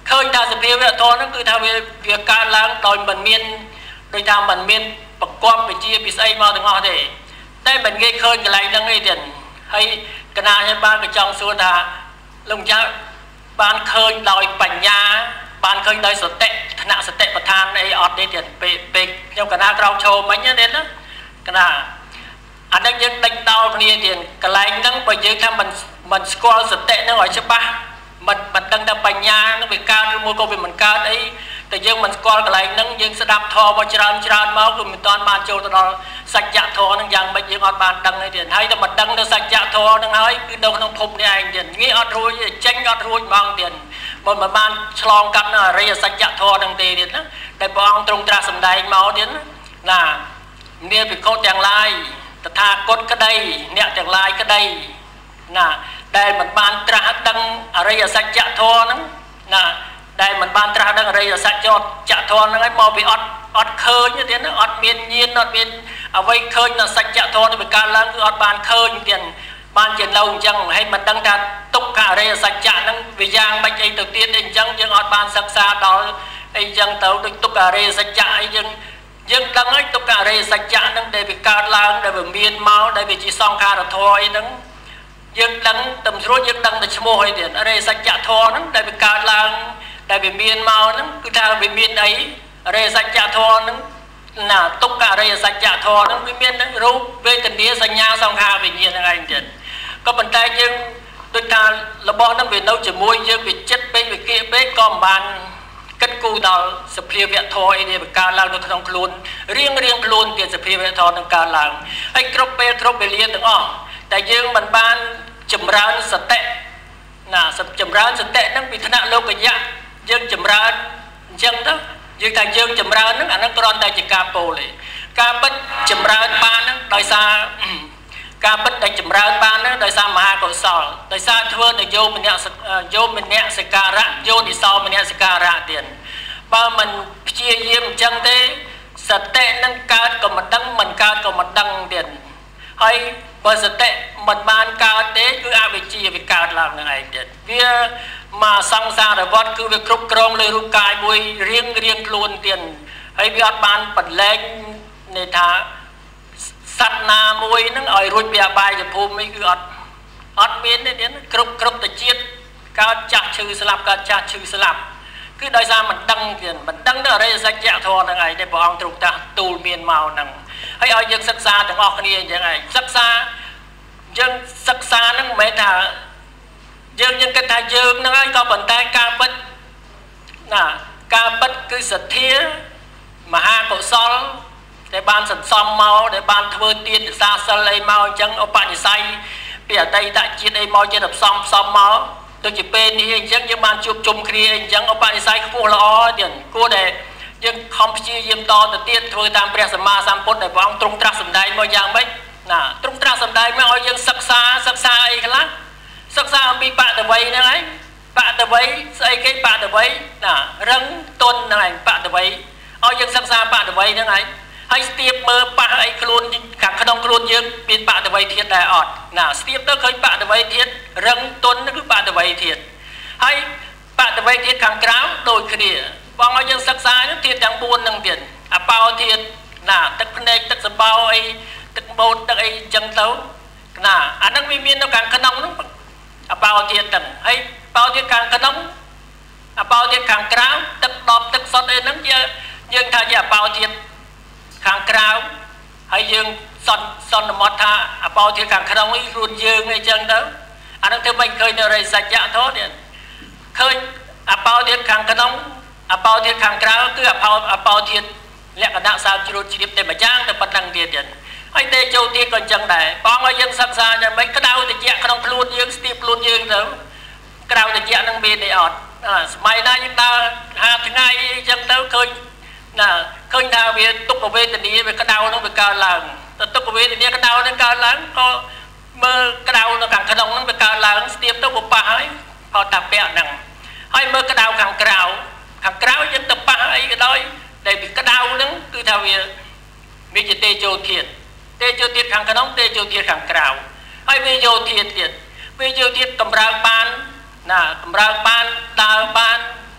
ឃើញថាសភាវៈធម៌ហ្នឹងគឺថាវាវាកើតឡើងដោយមិនមានដោយថាមិនមានប្រកបវិជាពីស្អីមកទាំងអស់ទេតែមិនងាយឃើញកន្លែងហ្នឹងទេទៀតហើយកណាខ្ញុំបានក៏ចង់សួរថាលោកម្ចាស់បានឃើញដោយបញ្ញាបានឃើញដោយសតិថ្នាក់សតិប្បដ្ឋានអីអត់ទេទៀតពេលពេលខ្ញុំកណាក្រោមឈោមិញទេណាកណាអានេះយើងដេញដោលគ្នាទៀតកន្លែងហ្នឹងបើយើងថាមិនមិនស្គាល់សតិហ្នឹងឲ្យច្បាស់មិនមិនដឹងថាបញ្ញានឹងវាកើតឬមួយក៏វាមិនកើតអីតែយើងមិនស្គាល់កន្លែងហ្នឹងយើងស្ដាប់ធម៌មកច្រើនច្រើនមកគឺមិនទាន់បានចូលទៅដល់សច្ចធម៌ហ្នឹងយ៉ាងម៉េចយើងអត់បានដឹងទេទៀតហើយតែមិនដឹងទៅសច្ចធម៌ហ្នឹងហើយគឺនៅក្នុងភពនេះឯងទៀតងាយអត់រួចចេញអត់រួចហ្មងទៀតបើមិនបានឆ្លងកាត់នៅអរិយសច្ចធម៌ហ្នឹងទេទៀតណាតែព្រះអង្គទ្រង់ត្រាស់សម្ដែងមកទៀតណានាភិក្ខុទាំងឡាយតថាគតក្តីអ្នកទាំងឡាយក្តីណាដែលមិនបានត្រាស់ដឹងអរិយសច្ចធម៌ហ្នឹងណាដែលមិនបានត្រាស់ដឹងអរិយសច្ចធម៌ហ្នឹងហើយមកពីអត់អត់ឃើញទៀតណាអត់មានញាណអត់មានអ្វីឃើញនៅសច្ចធម៌នេះវាកើតឡើងគឺអត់បានឃើញទៀតបានជានៅអញ្ចឹងហើយមិនដឹងថាទុក្ខអរិយសច្ចហ្នឹងវាយ៉ាងម៉េចអីទៅទៀតអីអញ្ចឹងយើងអត់បានសិក្សាដល់អីអញ្ចឹងទៅដូចទុក្ខអរិយសច្ចអីយើងយើងដឹងហើយទុក្ខអរិយសច្ចហ្នឹងដែលវាកើតឡើងដែលវាមានមកដែលវាជាសង្ខារធម៌អីហ្នឹងយើងដឹងតែស្រួលយើងដឹងតែឈ្មោះអីទៀតអរិយសច្ចធម៌ហ្នឹងដែលវាកើតឡើងដែលវាមានមកហ្នឹងគឺថាវាមានអីអរិយសច្ចធម៌ហ្នឹងណាទុក្ខអរិយសច្ចធម៌ហ្នឹងវាមានរូបវេទនាសញ្ញាសង្ខារវិញ្ញាណហ្នឹងឯងទៀតក៏ប៉ុន្តែយើងដូចថារបស់ហ្នឹងវានៅជាមួយយើងវាចិត្តពេកវាគៀកពេកក៏មិនបានគិតគូរដល់សភាវៈធម៌អីនេះវាកើតឡើងនៅក្នុងខ្លួនរៀងរៀងខ្លួនទៀតសភាវៈធម៌នឹងកើតឡើងហើយគ្រប់ពេលគ្រប់វេលាទាំងអស់តែយើងមិនបានចម្រើនសតិណាចម្រើនសតិហ្នឹងពីថ្នាក់លោកយៈយើងចម្រើនអញ្ចឹងទៅយើងថាយើងចម្រើនហ្នឹងអាហ្នឹងគ្រាន់តែជាការពោលទេការពិតចម្រើនបានហ្នឹងដោយសារការពិតដែលចម្រើនបានហ្នឹងដោយសារមហាកុសលដោយសារធ្វើនៅយោមនៈយោមនៈសការៈយោនិសោមនៈសការៈទៀតបើមិនព្យាយាមអញ្ចឹងទេសតិនឹងកើតក៏មិនដឹងមិនកើតក៏មិនដឹងទៀតហើយបើសតិមិនបានកើតទេគឺអវិជ្ជាវាកើតឡើងនឹងឯងទៀតវាមកសង្សារវដ្តគឺវាគ្រប់គ្រងលើរូបកាយមួយរៀងរៀងខ្លួនទៀតហើយវាអត់បានបលែងនៃថាសត្វណាមួយហ្នឹងឲ្យរួចពីអបាយភូមិនេះគឺអត់អត់មានទេទៀតគ្រប់គ្រប់ទៅជាតិកើតចាស់ឈឺស្លាប់កើតចាស់ឈឺស្លាប់គឺដោយសារមិនដឹងទៀតមិនដឹងនៅអរិយសច្ចធម៌ហ្នឹងឯងតែព្រះអង្គទ្រង់តាស់ទូលមានមកហ្នឹងហើយឲ្យយើងសិក្សាទាំងអស់គ្នាអញ្ចឹងឯងសិក្សាយើងសិក្សាហ្នឹងមិនមែនថាយើងយើងគិតថាយើងហ្នឹងហើយក៏ប៉ុន្តែការពិតណាការពិតគឺសទ្ធាមហាកុសលដែលបានសន្សំមកដែលបានធ្វើទានរក្សាសិលអីមកអញ្ចឹងឧបនិស្ស័យពីអតីតជាតិអីមកជាផ្សំផ្សំមកដូចជាពេលនេះអញ្ចឹងយើងបានជួបជុំគ្នាអញ្ចឹងឧបនិស្ស័យខ្ពស់ល្អទៀតគួរតែយើងខំព្យាយាមតទៅទៀតធ្វើតាមព្រះសម្មាសម្ពុទ្ធដែលព្រះអង្គទ្រង់ត្រាស់សម្ដែងមកយ៉ាងម៉េចណាទ្រង់ត្រាស់សម្ដែងមកឲ្យយើងសិក្សាសិក្សាអីខ្លះសិក្សាអំពីបតវ័យហ្នឹងឯងបតវ័យស្អីគេបតវ័យណារឹងទុនហ្នឹងឯងបតវ័យឲ្យយើងសិក្សាបតវ័យហ្នឹងឯងហើយស្ទាបមើលប៉ះអីខ្លួនខាងក្នុងខ្លួនយើងមានបតវ័យធាតុដែរអត់ណាស្ទាបទៅឃើញបតវ័យធាតុរឹងទុនគឺបតវ័យធាតុហើយបតវ័យធាតុខាងក្រៅដូចគ្នាបងឲ្យយើងសិក្សាធាតុទាំងបួនហ្នឹងទៀតអបោធាតុណាទឹកភ្នែកទឹកសម្បោអីទឹកបូតទឹកអីអញ្ចឹងទៅណាអាហ្នឹងវាមាននៅខាងក្នុងហ្នឹងអបោធាតុហ្នឹងហើយបោធាតុខាងក្នុងអបោធាតុខាងក្រៅទឹកដបទឹកសុទ្ធអីហ្នឹងយើងយើងថាជាអបោធាតុខាងក្រៅហើយយើងសន្សន្មត់ថាអបោធាតុខាងក្នុងនេះខ្លួនយើងអីចឹងទៅអានឹងធ្វើមិនឃើញនៅរិសច្ចៈធម៌ទៀតឃើញអបោធាតុខាងក្នុងអបោធាតុខាងក្រៅគឺអបោអបោធាតុលក្ខណៈសើជ្រួតជ្រាបតែម្យ៉ាងតែប៉ុណ្្នឹងទៀតទៀតហើយទេចូលទៀតក៏អញ្ចឹងដែរបងឲ្យយើងសិក្សាយ៉ាងម៉េចក្តៅតិចក្នុងខ្លួនយើងស្ទាបខ្លួនយើងទៅក្តៅតិចនឹងមានទេអត់សម័យណាយើងដើរហាថ្ងៃអញ្ចឹងទៅឃើញណាឃើញថាវាទុក្ខវេទនាវាក្តៅនឹងវាកើតឡើងតែទុក្ខវេទនាក្តៅនឹងកើតឡើងក៏មើលក្តៅនៅខាងក្នុងនឹងវាកើតឡើងស្ទាបទៅបប៉ះហើយផតតាពៈហ្នឹងហើយមើលក្តៅខាងក្រៅខាងក្រៅយើងទៅប៉ះអីក៏ដោយដែលវាក្តៅហ្នឹងគឺថាវាមានជាទេជោធាតុទេជោធាតុខាងក្នុងទេជោធាតុខាងក្រៅហើយវាយោធាតុទៀតវាយោធាតុកម្រើកបានណាកម្រើកបានដើរបាន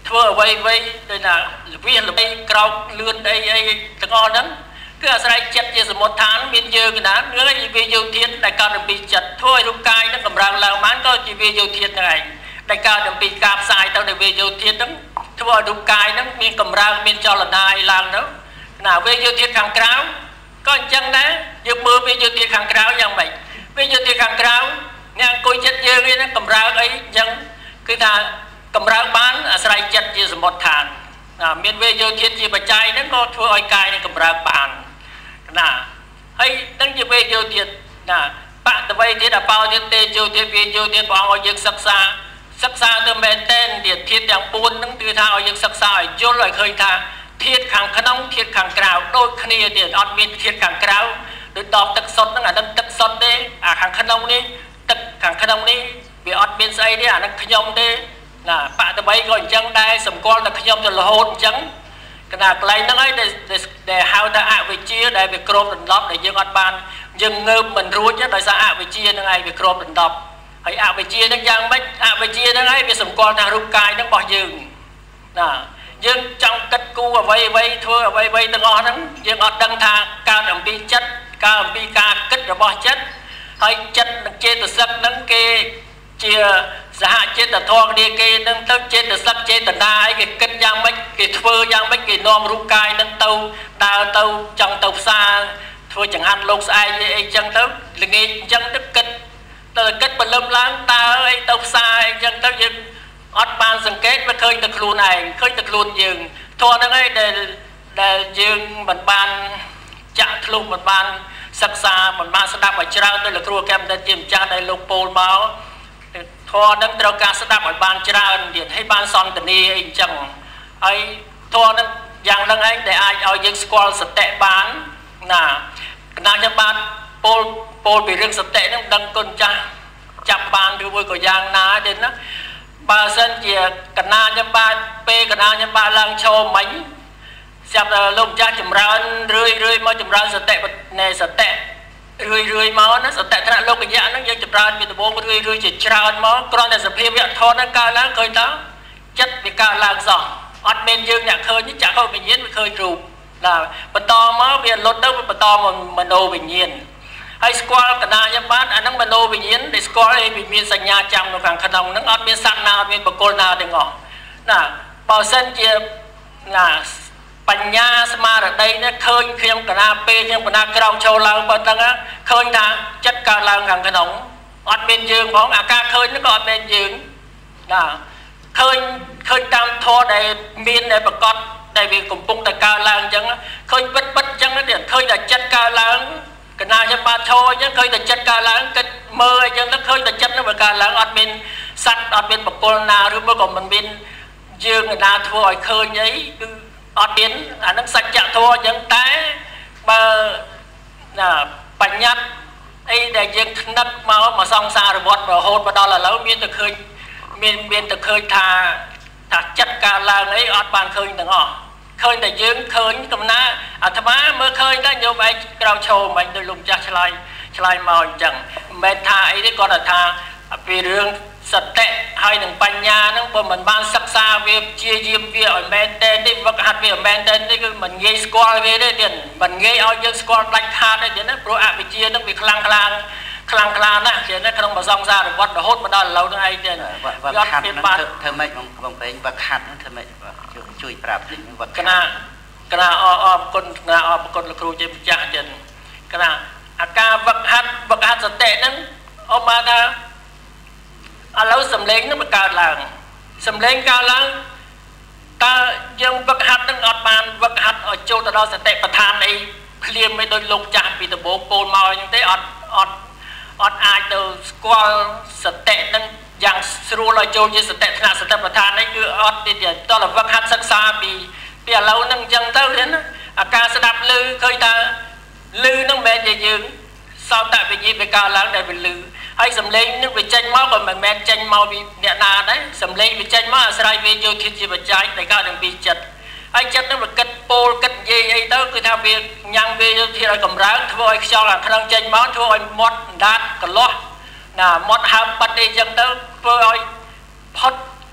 ធ្វើអ្វីអ្វីដូចណាវាល្បីក្រោកលឿនអីអីទាំងអស់ហ្នឹងគឺអាស្រ័យចិត្តជាសមុទ្រឋានមានយើងកណ្ដាលនឹងវាយោធាតុដែលកើតអំពីចិត្តធ្វើឲ្យរូបកាយនឹងកម្រើកឡើងបានក៏ជាវាយោធាតុហ្នឹងឯងដែលកើតអំពីការផ្សាយទៅនៃវាយោធាតុហ្នឹងធ្វើឲ្យរូបកាយហ្នឹងមានកម្រើកមានចលនាឲ្យឡើងទៅណាវាយោធាតុខាងក្រៅក៏អញ្ចឹងដែរយើងមើលវាយោធាតុខាងក្រៅយ៉ាងម៉េចវាយោធាតុខាងក្រៅអ្នកអង្គុយចិត្តយើងនេះកម្រើកអីអញ្ចឹងគឺថាកម្រើកបានអាស្រ័យចិត្តជាសមុទ្រឋានមានវាយោធាតុជាបច្ច័យហ្នឹងក៏ធ្វើឲ្យកាយនឹងកម្រើកបានណាហើយនឹងជាវាយោធាតុណាបតវ័យទៀតអបោទៀតទេយោធាតុវាយោធាតុព្រះអង្គឲ្យយើងសិក្សាសិក្សាទៅមែនតែនទៀតធាតុទាំងbốnហ្នឹងគឺថាឲ្យយើងសិក្សាឲ្យយល់ឲ្យឃើញថាធាតុខាងក្នុងធាតុខាងក្រៅដូចគ្នាទៀតអត់មានធាតុខាងក្រៅដូចតបទឹកសុទ្ធហ្នឹងអានឹងទឹកសុទ្ធទេអាខាងក្នុងនេះទឹកខាងក្នុងនេះវាអត់មានស្អីទេអានឹងខ្ញុំទេណាបតវ័យក៏អញ្ចឹងដែរសម្គាល់តែខ្ញុំទៅរហូតអញ្ចឹងកណាកន្លែងហ្នឹងហើយដែលហៅថាអវិជ្ជាដែលវាគ្របដណ្ដប់ដែលយើងអត់បានយើងងើបមិនរួចដោយសារអវិជ្ជាហ្នឹងឯងវាគ្របដណ្ដប់ហើយអវិជ្ជាហ្នឹងយ៉ាងម៉េចអវិជ្ជាហ្នឹងហើយវាសម្គាល់ថារូបកាយហ្នឹងរបស់យើងណាយើងចង់គិតគូរអ្វីអ្វីធ្វើអ្វីអ្វីទាំងអស់ហ្នឹងយើងអត់ដឹងថាកើតអំពីចិត្តកើតអំពីការគិតរបស់ចិត្តហើយចិត្តនិងចេតសិកហ្នឹងគេជាសហចេតធម៌គ្នាគេនឹងទៅចេតសិកចេតនាអីគេគិតយ៉ាងម៉េចគេធ្វើយ៉ាងម៉េចគេនាំរូបកាយនឹងទៅដើរទៅចង់ទៅផ្សារធ្វើចង្ហាន់លោកស្អែកអីអីចឹងទៅល្ងាចអញ្ចឹងទៅគិតទៅគិតបលឹមឡើងដើរអីទៅផ្សារអីចឹងទៅយើងអត់បានសង្កេតមកឃើញតែខ្លួនឯងឃើញតែខ្លួនយើងធម៌ហ្នឹងឯងដែលដែលយើងមិនបានចាក់ធ្លុះមិនបានសិក្សាមិនបានស្ដាប់ឲ្យច្រើនទៅលោកគ្រូកែមតែជាម្ចាស់ដែលលោកពោលមកធម៌ហ្នឹងត្រូវការស្ដាប់ឲ្យបានច្រើនទៀតហើយបានសន្ទនាអីអញ្ចឹងហើយធម៌ហ្នឹងយ៉ាងហ្នឹងឯងដែលអាចឲ្យយើងស្គាល់សតិបានណាកណ្ដាលខ្ញុំបានពោលពោលពីរឿងសតិហ្នឹងដឹងគុណចាស់ចាប់បានឬមួយក៏យ៉ាងណាទេណាបើសិនជាកណ្ដាលខ្ញុំបានពេលកណ្ដាលខ្ញុំបានឡើងឈរមិញស្រាប់តែលោកម្ចាស់ចម្រើនរឿយរឿយមកចម្រើនសតិនៃសតិរឿយរឿយមកណាសតិថ្នាក់លោកយៈហ្នឹងយើងចម្រើនពីដំបូងរឿយរឿយជាច្រើនមកគ្រាន់តែសភាវៈធម៌ហ្នឹងកើតឡើងឃើញតើចិត្តវាកើតឡើងសោះអត់មានយើងអ្នកឃើញចាក់វិញ្ញាណវាឃើញរូបណាបន្តមកវាលុតទៅវាបន្តមកមโนវិញ្ញាណហើយស្គាល់កណ្ដាលខ្ញុំបានអាហ្នឹងមโนវិញ្ញាណដែលស្គាល់ឲ្យវាមានសញ្ញាចាំនៅខាងក្នុងហ្នឹងអត់មានសត្វណាអត់មានបុគ្គលណាទាំងអស់ណាបើសិនជាណាបញ្ញាស្មារតីនេះឃើញខ្ញុំកណាពេលខ្ញុំកណាក្រោមចូលឡើងប៉ុណ្ណឹងឃើញថាចិត្តកើតឡើងខាងក្នុងអត់មានយើងផងអាការឃើញនោះក៏អត់មានយើងណាឃើញឃើញតាមធម៌ដែលមានដែលប្រកបដែលវាកំពុងតែកើតឡើងអញ្ចឹងឃើញពិតពិតអញ្ចឹងទៀតឃើញតែចិត្តកើតឡើងកណាខ្ញុំបានឈរអញ្ចឹងឃើញតែចិត្តកើតឡើងគិតមើលអញ្ចឹងទៅឃើញតែចិត្តនោះវាកើតឡើងអត់មានសត្វអត់មានបុគ្គលណាឬមកក៏មិនមានយើងកណាធ្វើឲ្យឃើញអីគឺអត់មានអានឹងសច្ចធម៌អញ្ចឹងតែបើណាបញ្ញត្តិអីដែលយើងថ្នឹកមកមកសង្សារវត្តរហូតមកដល់ឥឡូវមានតែឃើញមានមានតែឃើញថាថាចិត្តកើតឡើងអីអត់បានឃើញទាំងអស់ឃើញតែយើងឃើញកំណាអាត្មាមើលឃើញតែញោមឯងក្រោកឈរមិនដូចលោកម្ចាស់ឆ្លើយឆ្លើយមកអញ្ចឹងមិនមែនថាអីទេគាត់ថាពីរឿងសតិហើយនឹងបញ្ញាហ្នឹងបើមិនបានសិក្សាវាព្យាយាមវាឲ្យមែនតែនេះវឹកហាត់វាមែនតែនេះគឺមិនងាយស្គាល់វាទេទៀតមិនងាយឲ្យយើងស្គាល់ដាច់ខាតទេទៀតណាព្រោះអវិជ្ជាហ្នឹងវាខ្លាំងខ្លាំងខ្លាំងខ្លាណាស់ជានៅក្នុងប្រសង្សារវត្តរហូតមកដល់ឥឡូវហ្នឹងឯងទៀតវឹកហាត់ហ្នឹងធ្វើម៉េចបងពេញវឹកហាត់ហ្នឹងធ្វើម៉េចជួយប្រាប់តិចវឹកកណាកណាអអរគុណកណាអរគុណលោកគ្រូជាម្ចាស់ទៀតកណាអាការវឹកហាត់វឹកហាត់សតិហ្នឹងអបថាឥឡូវសំឡេងនឹងកើតឡើងសំឡេងកើតឡើងតើយើងវឹកហាត់នឹងអត់បានវឹកហាត់ឲ្យចូលទៅដល់សតិប្បដ្ឋានអីភ្លាមមិនដូចលោកចាស់ពីដំបូងពោលមកអញ្ចឹងទេអត់អត់អត់អាចទៅស្គាល់សតិនឹងយ៉ាងស្រួលឲ្យចូលជាសតិថ្នាក់សតិប្បដ្ឋាននេះគឺអត់ទេតើវឹកហាត់សិក្សាពីពីឥឡូវហ្នឹងអញ្ចឹងទៅណាអាការស្ដាប់ឮឃើញថាឮនឹងមិនមែនជាយើងសោតវិញ្ញាណវាកើតឡើងដែលវាឮហើយសំឡេងនឹងវាចេញមកក៏មិនមែនចេញមកពីអ្នកណាដែរសំឡេងវាចេញមកអាស្រ័យវាយោធាតុជាបច្ច័យដែលកើតពីចិត្តហើយចិត្តនឹងវាគិតពោលគិតនិយាយអីទៅគឺថាវាញ៉ាំងវាយោធាតុឲ្យកម្រើកធ្វើឲ្យខ្យល់ខាងក្នុងចេញមកធ្វើឲ្យមាត់ដាតកលាស់ណាមាត់ហើមបាត់អីចឹងទៅធ្វើឲ្យផុត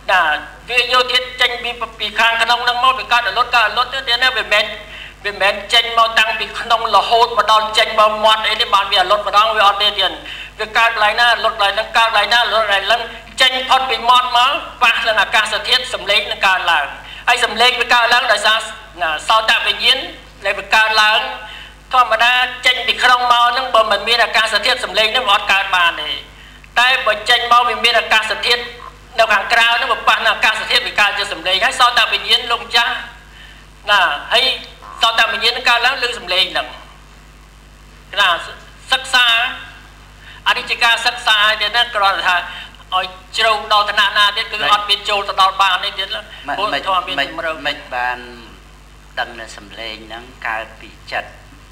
là vì vô thiết tranh bị bị khang khăn ông năng máu bị cao để lót cao lót thế nên về men về men tranh máu tăng bị khăn ông là hốt mà đòn tranh máu mọt ấy để bạn về lót mà đang về ở đây tiền về cao lại na lót lại năng cao lại na lót lại lắm tranh phật bị mọt máu và là ca sát thiết sầm lấy năng cao là ai sầm lấy với cao lắm đại sao là sau tạ về diễn lại với cao lắm thôi mà đã tranh bị khăn ông máu năng bờ mình biết là ca sát thiết sầm lấy nó mọt cao bàn này tay bởi tranh máu mình biết là ca sát thiết đâu hàng cao nó một bạn là ca sát thiết bị cao cho sầm lấy hay sau tạ về diễn lông cha là hay sau tạ về diễn nó cao lắm lưng sầm lấy nè là sắc xa anh đi chơi ca sắc xa thì nó còn là ở châu đào thạch na thì cứ ở bên châu đào bàn này thì là mấy mấy mấy bàn đằng là sầm lên nó cao bị chặt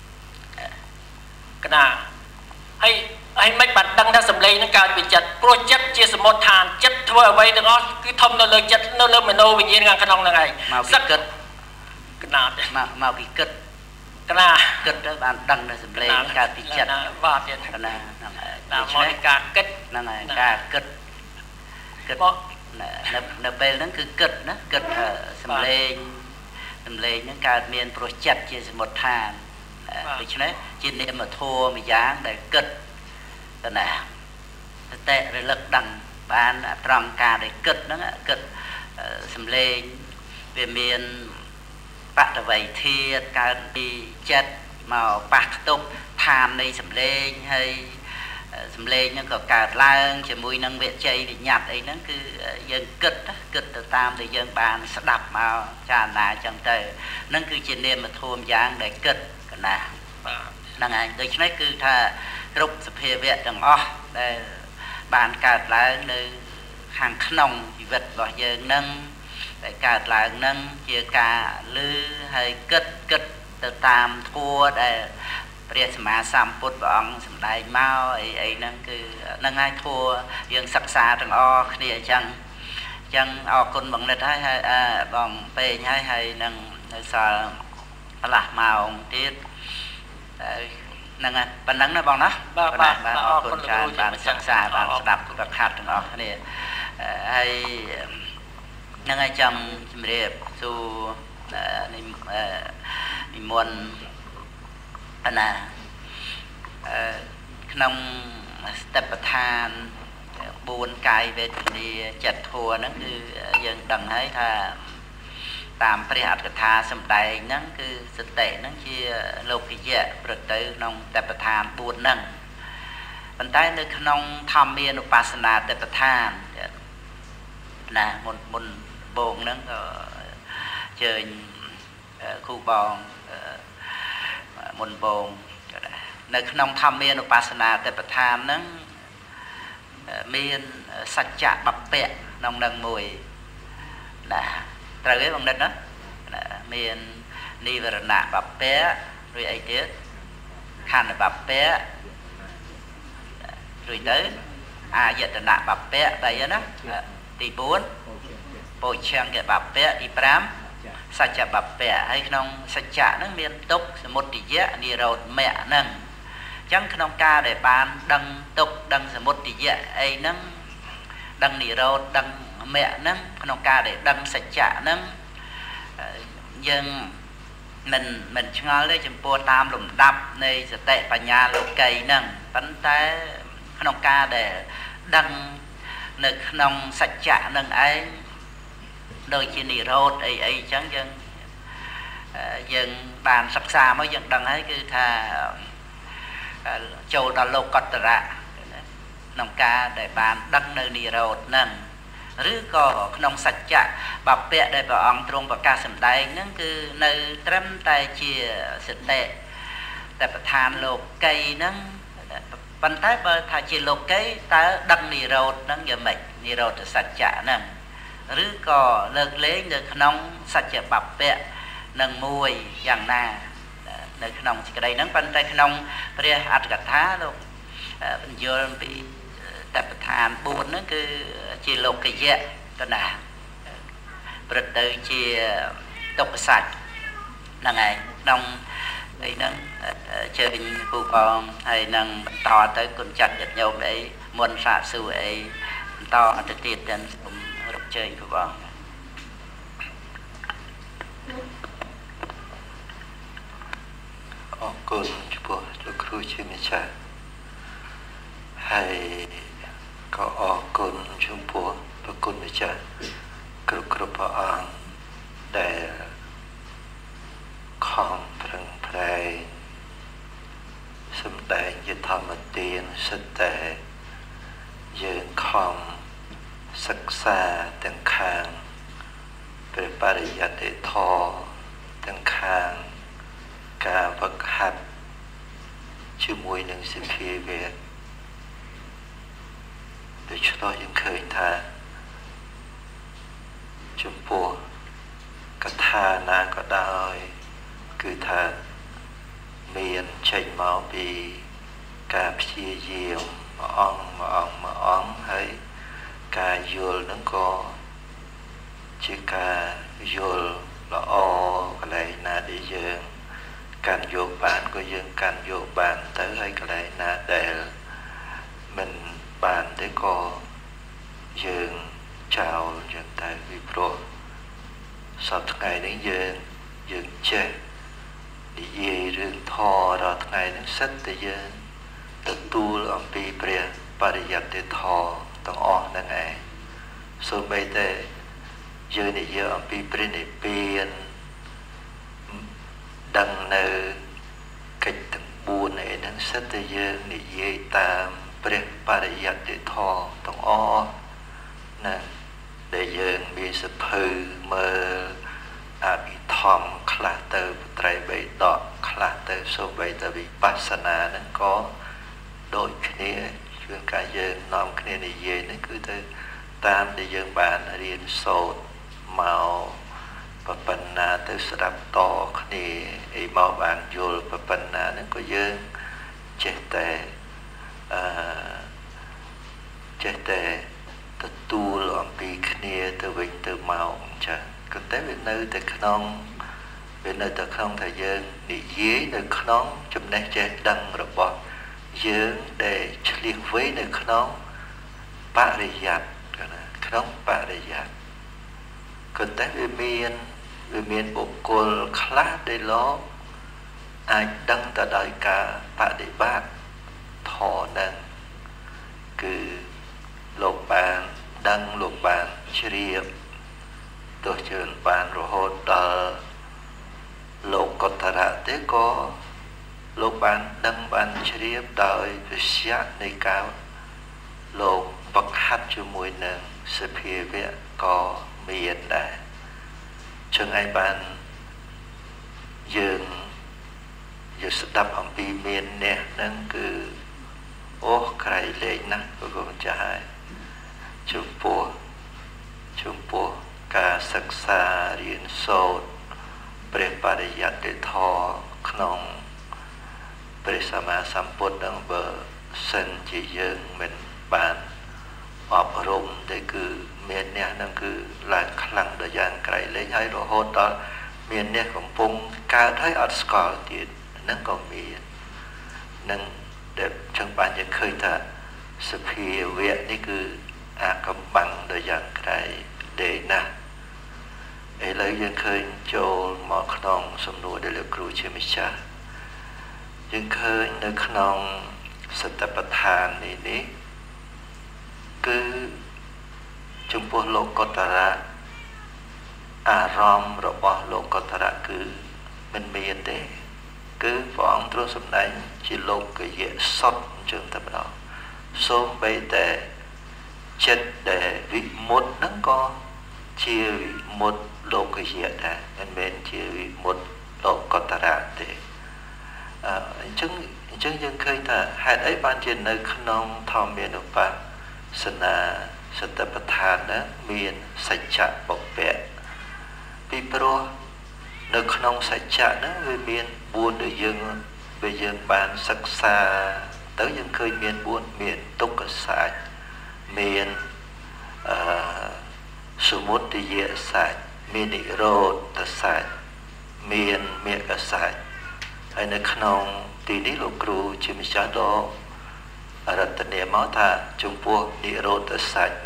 cái nào hay hay mấy bạn đăng ra sầm lên nó cao bị chặt project chia sẻ một thàn chất thôi vậy thì nó cứ thông nó lên chất nó lên mình đâu bị nhiên ngang khăn ông là ngày sắc cái nào mà mà bị cất cái nào cất đó bạn đăng ra sầm lên nó cao bị chặt và tiền cái nào là mọi cả kết nó là cả kết kết nó nó bên nó cứ kết nó kết sầm lên sầm lên nó cao miền project chia sẻ một thàn vì thế này trên này mà thua mà dáng để kết cái nào tệ rồi lực đằng ban tròn cả để kết nó kết sầm lên về miền bạn là vậy thì cái đi chết màu bạc tục than đây sầm lên hay sầm lên nó có cả lang chỉ mùi năng vệ chay bị nhạt ấy nó cứ dân kết kết từ tam để dân bàn sẽ đập màu tràn là chẳng tệ nó cứ trên đêm mà thua dáng để kết cái nào năng anh tôi nói cứ tha rục sập hè vẹt đằng o để bàn cả lá nơi hàng nòng vật gọi dân nâng để cả là nâng chia cả lư hay kết kết từ tam thua để bây giờ mà xăm phút bọn xăm đại mau ấy ấy nâng cứ nâng ai thua dân sắc xa đằng o kia chẳng chẳng o con bằng lịch hay hay à bằng pe hay hay nâng sao là màu tiết nâng à bạn nâng nó bằng đó bạn bạn o con trai bạn sắc xa bạn đập các hạt đằng o này hay nâng ai chăm chim đẹp su niệm muôn anh à nông tập than buồn cài về thì chặt thua nó cứ dân đằng ấy tha tạm phải hạt cái tha sầm đầy nó cứ sự tệ nó chia lục cái gì rồi tới nông tập than buồn nâng bên tay nơi nông tham miên upasana tập than là một một bồn nó chơi khu bòn một bồn nơi nông tham miên upasana tập than nó miên sạch chạ bập bẹ nông đằng mùi là trời cái bằng đất đó miên nivarana bập bẹ rồi ấy tiết khăn bập bẹ rồi tới à giờ là nạ bập bẹ đây đó thì bốn bộ trang cái bập bẹ đi pram sạch chạ bập bẹ hay nông sạch chạ nó miên túc một tỷ giá đi rồi mẹ nâng chẳng không ca để bán đăng tục đăng một tỷ giá ấy nâng đăng đi rồi đăng mẹ nâng không ca để đăng sạch chạ nâng dân mình mình ngó lấy chấm po tam lùm đập này sẽ tệ bà nhà lục cây nâng bắn té không ca để đăng nực nông sạch chạ nâng ấy đôi chi nì rốt ấy ấy chẳng dân dân bàn sắp xa mới dân đăng ấy cứ thà châu đà lô cọt ra nông ca để bàn đăng nơi nì rốt nâng rứ có nông sạch chạ bạp bẹ để bảo ông trung và ca sầm đầy nó cứ nơi trâm tay chia sự tệ tại than lột cây nó bàn tay bờ thà chia lột cây ta đăng nì rột nó giờ mệt nì rột sạch chạ nè rứ có lợt lấy được nông sạch chạ bạp bẹ nâng mùi dạng na nơi nông chỉ cái đây nó bàn tay nông bây giờ ăn cả thá luôn giờ bị tập than buồn nó cứ chỉ lột cái gì đó nè bật tới chỉ tóc sạch là ngày nông ấy nó chơi bình cụ con hay nâng to tới con chặt được nhau để muốn xả sự ấy to từ tiền đến ជ័យព្រះបងអរគុណចំពោះលោកគ្រូជាម្ចាស់ហើយក៏អរគុណចំពោះព្រះគុណម្ចាស់គ្រប់គ្រប់ព្រះអង្គដែលខំប្រឹងប្រែងសម្ដែងជាធម្មទានសិតតែយើងខំសិក្សាទាំងខាងព្រះបរិយត្តិធម៌ទាំងខាងការវឹកហាត់ជាមួយនឹងសភាវៈដូច្នោះយើងឃើញថាចំពោះកថាណាក៏ដោយគឺថាមានចេញមកពីការព្យាយាមមួយអង្គមួយអង្គមួយអង្គហើយការយល់នឹងក៏ជាការយល់ល្អកន្លែងណាដែលយើងកាន់យកបានក៏យើងកាន់យកបានទៅហើយកន្លែងណាដែលមិនបានទេក៏យើងចោលចឹងទៅពីព្រោះសពថ្ងៃនេះយើងយើងចេះនិយាយរឿងធម៌រាល់ថ្ងៃនេះសិតតែយើងទទួលអំពីព្រះបរិយត្តិធម៌ទាំងអស់ហ្នឹងឯងសូម្បីតែយើងនិយាយអំពីព្រះនិព្វានដឹងនៅកិច្ចទាំងបួនឯហ្នឹងសិតតែយើងនិយាយតាមព្រះបរិយត្តិធម៌ទាំងអស់ណាដែលយើងមានសភៅមើលអភិធម្មខ្លះទៅបត្រៃបិដកខ្លះទៅសូម្បីតែវិបស្សនាហ្នឹងក៏ដូចគ្នាជួនកាលយើងនាំគ្នានិយាយនេះគឺទៅតាមដែលយើងបានរៀនសូត្រមកប៉ុណ្ណាទៅស្ដាប់តគ្នាអីមកបានយល់ប៉ុណ្ណាហ្នឹងក៏យើងចេះតែអឺចេះតែទទួលអំពីគ្នាទៅវិញទៅមកអញ្ចឹងក៏តែវានៅតែក្នុងវានៅតែក្នុងថាយើងនិយាយនៅក្នុងចំណេះចេះដឹងរបស់យើងដែលឆ្លៀសវៃនៅក្នុងបរិយត្តិក្នុងបរិយត្តិក៏តែវាមានវាមានបុគ្គលខ្លះដែលលោកអាចដឹងទៅដោយការបដិបត្តិធម៌នឹងគឺលោកបានដឹងលោកបានជ្រាបទោះជឿនបានរហូតដល់លោកកតរៈទេក៏លោកបានដឹងបានជ្រាបដោយវិជ្ជានៃការលោកបង្ហាត់ជាមួយនឹងសភាវៈក៏មានដែរចឹងឯងបានយើងយើងស្ដាប់អំពីមានអ្នកហ្នឹងគឺអូក្រៃលែងណាស់ព្រះគុណម្ចាស់ហើយចំពោះចំពោះការសិក្សារៀនសូត្រព្រះបរិយត្តិធម៌ក្នុងព្រះសម្មាសម្ពុទ្ធនឹងបើសិនជាយើងមិនបានអប់រំទេគឺមានអ្នកនឹងគឺឡើងខ្លាំងដល់យ៉ាងក្រៃលែងហើយរហូតដល់មានអ្នកកំពុងកើតហើយអត់ស្គាល់ទៀតនឹងក៏មាននឹងដែលចឹងបានយើងឃើញថាសភាវៈនេះគឺអាកំបាំងដល់យ៉ាងក្រៃលែងណាស់ឥឡូវយើងឃើញចូលមកក្នុងសំណួរដែលលោកគ្រូជាម្ចាស់យើងឃើញនៅក្នុងសតបដ្ឋាននេះនេះគឺចំពោះលោកកតរៈអារម្មណ៍របស់លោកកតរៈគឺមិនមានទេគឺព្រះអង្គទ្រង់សម្ដែងជាលោកយៈសុទ្ធអញ្ចឹងតែម្ដងសូម្បីតែចិត្តដែលវិមុតហ្នឹងក៏ជាវិមុតលោកយៈដែរមិនមែនជាវិមុតលោកកតរៈទេអញ្ចឹងអញ្ចឹងយើងឃើញថាហេតុអីបានជានៅក្នុងធម្មានុបស្សនាសតបដ្ឋានណាមានសច្ចៈបពៈពីព្រោះនៅក្នុងសច្ចៈហ្នឹងវាមានបួនដែលយើងវាយើងបានសិក្សាទៅយើងឃើញមានបួនមានទុក្ខសច្ចមានអឺសមុទយសច្ចមាននិរោធសច្ចមានមគ្គសច្ចហើយនៅក្នុងទីនេះលោកគ្រូជាម្ចាស់ដ៏រតនាមកថាចំពោះនិរោធសច្ចណាហ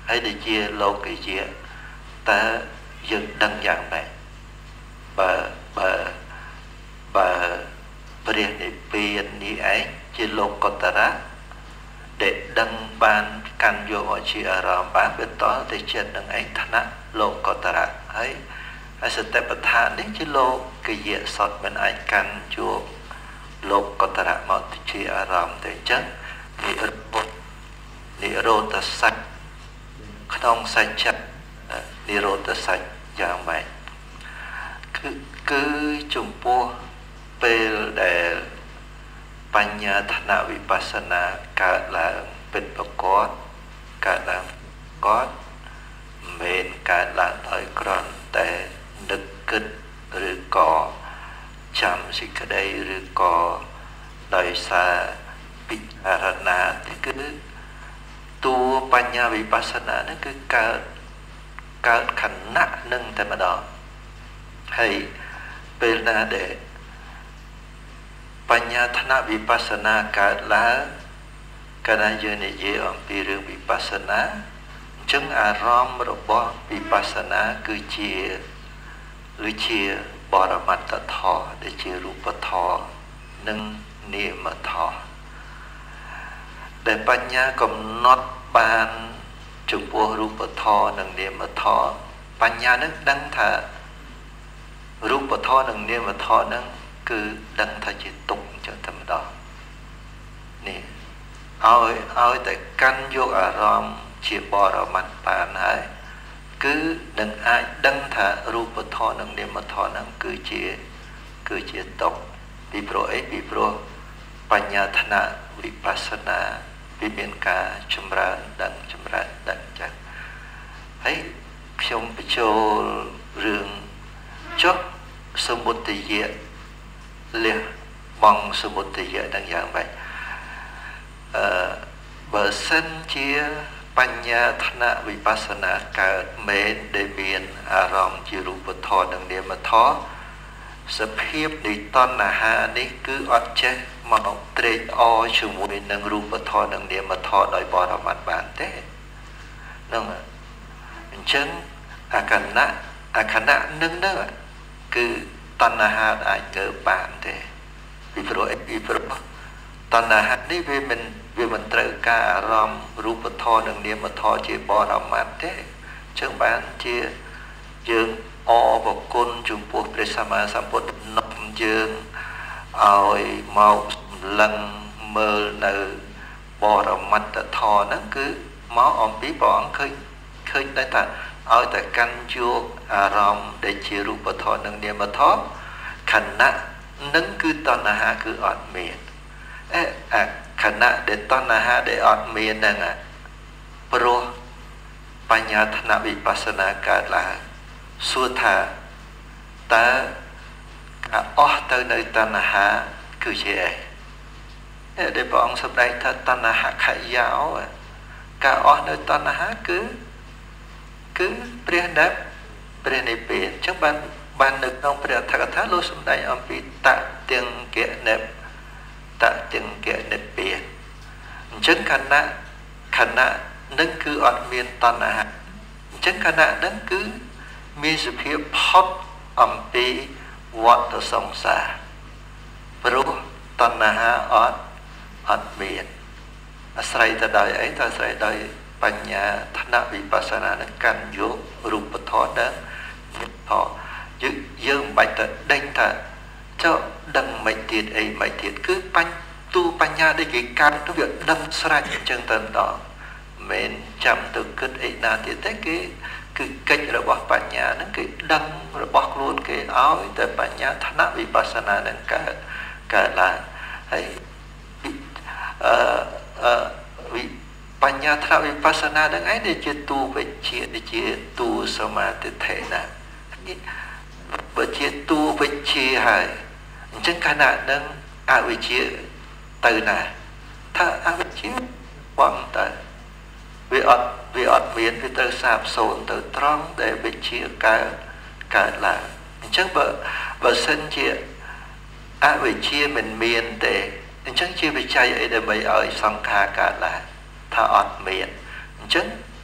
ហើយដែលជាលោកេជាតើយើងដឹងយ៉ាងម៉េចបើបើបើព្រះនិព្វាននេះឯងជាលោកុត្តរៈដែលដឹងបានកាន់យកមកជាអារម្មណ៍បានវាតទៅចិត្តនឹងឯងឋានៈលោកុត្តរៈហើយហើយសតិប្បដ្ឋាននេះជាលោកេយៈសតមិនអាចកាន់យកលោកុត្តរៈមកជាអារម្មណ៍ទេអញ្ចឹងនិរោធនិរោធសច្ចក្នុងសច្ចៈនិរោធសច្ចយ៉ាងម៉េចគឺគឺចំពោះពេលដែលបញ្ញាឋានវិបស្សនាកើតឡើងពិតប្រកបកើតឡើងគាត់មិនកើតឡើងដោយគ្រាន់តែនឹកគិតឬក៏ចាំសេចក្តីឬក៏ដោយសារពិចារណាទីគឺតួបញ្ញាវិបស្សនានេះគឺកើតកើតខណៈនឹងតែម្ដងហើយពេលណាដែលបញ្ញាឋានវិបស្សនាកើតឡើងកាលណាយើងនិយាយអំពីរឿងវិបស្សនាអញ្ចឹងអារម្មណ៍របស់វិបស្សនាគឺជាគឺជាបរមត្តធម៌ដែលជារូបធម៌និងនាមធម៌ដែលបញ្ញាកំណត់បានចំពោះរូបធម៌និងនាមធម៌បញ្ញានឹងដឹងថារូបធម៌និងនាមធម៌នឹងគឺដឹងថាជាទុក្ខចឹងតែម្ដងនេះឲ្យឲ្យតែកាន់យកអារម្មណ៍ជាបរមត្តបានហើយគឺនឹងអាចដឹងថារូបធម៌និងនាមធម៌នឹងគឺជាគឺជាទុក្ខពីព្រោះអីពីព្រោះបញ្ញាឋានវិបស្សនាវាមានការចម្រើនដឹងចម្រើនដឹងចឹងហើយខ្ញុំបញ្ចូលរឿងចុះសមុទយៈលះបងសមុទយៈទាំងយ៉ាងម៉េចអឺបើសិនជាបញ្ញាឋានវិបស្សនាកើតមែនដែលមានអារម្មណ៍ជារូបធម៌និងនាមធម៌សភាពនៃតណ្ហានេះគឺអត់ចេះមកត្រេកអរជាមួយនឹងរូបធម៌និងនាមធម៌ដោយបរមត្តបានទេហ្នឹងអញ្ចឹងអាខណៈអាខណៈនឹងហ្នឹងគឺតណ្ហាអាចកើបានទេពីព្រោះអីពីព្រោះតណ្ហានេះវាមិនវាមិនត្រូវការអារម្មណ៍រូបធម៌និងនាមធម៌ជាបរមត្តទេអញ្ចឹងបានជាយើងអរប្រគុណចំពោះព្រះសម្មាសម្ពុទ្ធនាំយើងឲ្យមកសម្លឹងមើលនៅបរមត្តធម៌ហ្នឹងគឺមកអំពីព្រះអង្គឃើញឃើញដែរថាឲ្យតែកាន់យកអារម្មណ៍ដែលជារូបធម៌និងនាមធម៌ខណៈនឹងគឺតណ្ហាគឺអត់មានអេអាខណៈដែលតណ្ហាដែលអត់មានហ្នឹងព្រោះបញ្ញាឋានវិបស្សនាកើតឡើងសួរថាតើការអស់ទៅនៅតណ្ហាគឺជាអីដែលព្រះអង្គសម្ដែងថាតណ្ហាខយោការអស់នៅតណ្ហាគឺគឺព្រះនិព្វានព្រះនិព្វានអញ្ចឹងបានបាននៅក្នុងព្រះអត្ថកថាលោកសម្ដែងអំពីតទាំងកនិព្តទាំងកនិព្វានអញ្ចឹងខណៈខណៈនឹងគឺអត់មានតណ្ហាអញ្ចឹងខណៈនឹងគឺមានសភាពផុតអំពីវដ្តសង្សារព្រោះតណ្ហាអត់អត់មានអាស្រ័យទៅដោយអីទៅអាស្រ័យដោយបញ្ញាឋានវិបស្សនានឹងកាន់យករូបធម៌ដល់ធម៌យើងយើងមិនបាច់ទៅដេញថាចុះដឹងមិនទៀតអីមិនទៀតគឺបញ្ញទូបញ្ញាដែលគេកាន់ទៅវាដឹងស្រេចអញ្ចឹងទៅម្ដងមិនចាំទៅគិតអីណាទៀតទេគេគឺកិច្ចរបស់បញ្ញាហ្នឹងគេដឹងរបស់ខ្លួនគេឲ្យតែបញ្ញាឋានវិបស្សនានឹងកើតកើតឡើងហើយអឺអឺវិបញ្ញាឋានវិបស្សនានឹងឯងដែលជាតួវិជ្ជាដែលជាតួសមាធិដ្ឋិណាបើជាតួវិជ្ជាហើយអញ្ចឹងខណៈនឹងអវិជ្ជាទៅណាថាអវិជ្ជាបងទៅវាអត់វាអត់មានវាទៅសាបសូន្យទៅត្រង់ដែលវិជ្ជាកើតកើតឡើងអញ្ចឹងបើបើសិនជាអវិជ្ជាមិនមានទេអញ្ចឹងជាវិច័យអីដើម្បីឲ្យសង្ខារកើតឡើងថាអត់មានអញ្ចឹងប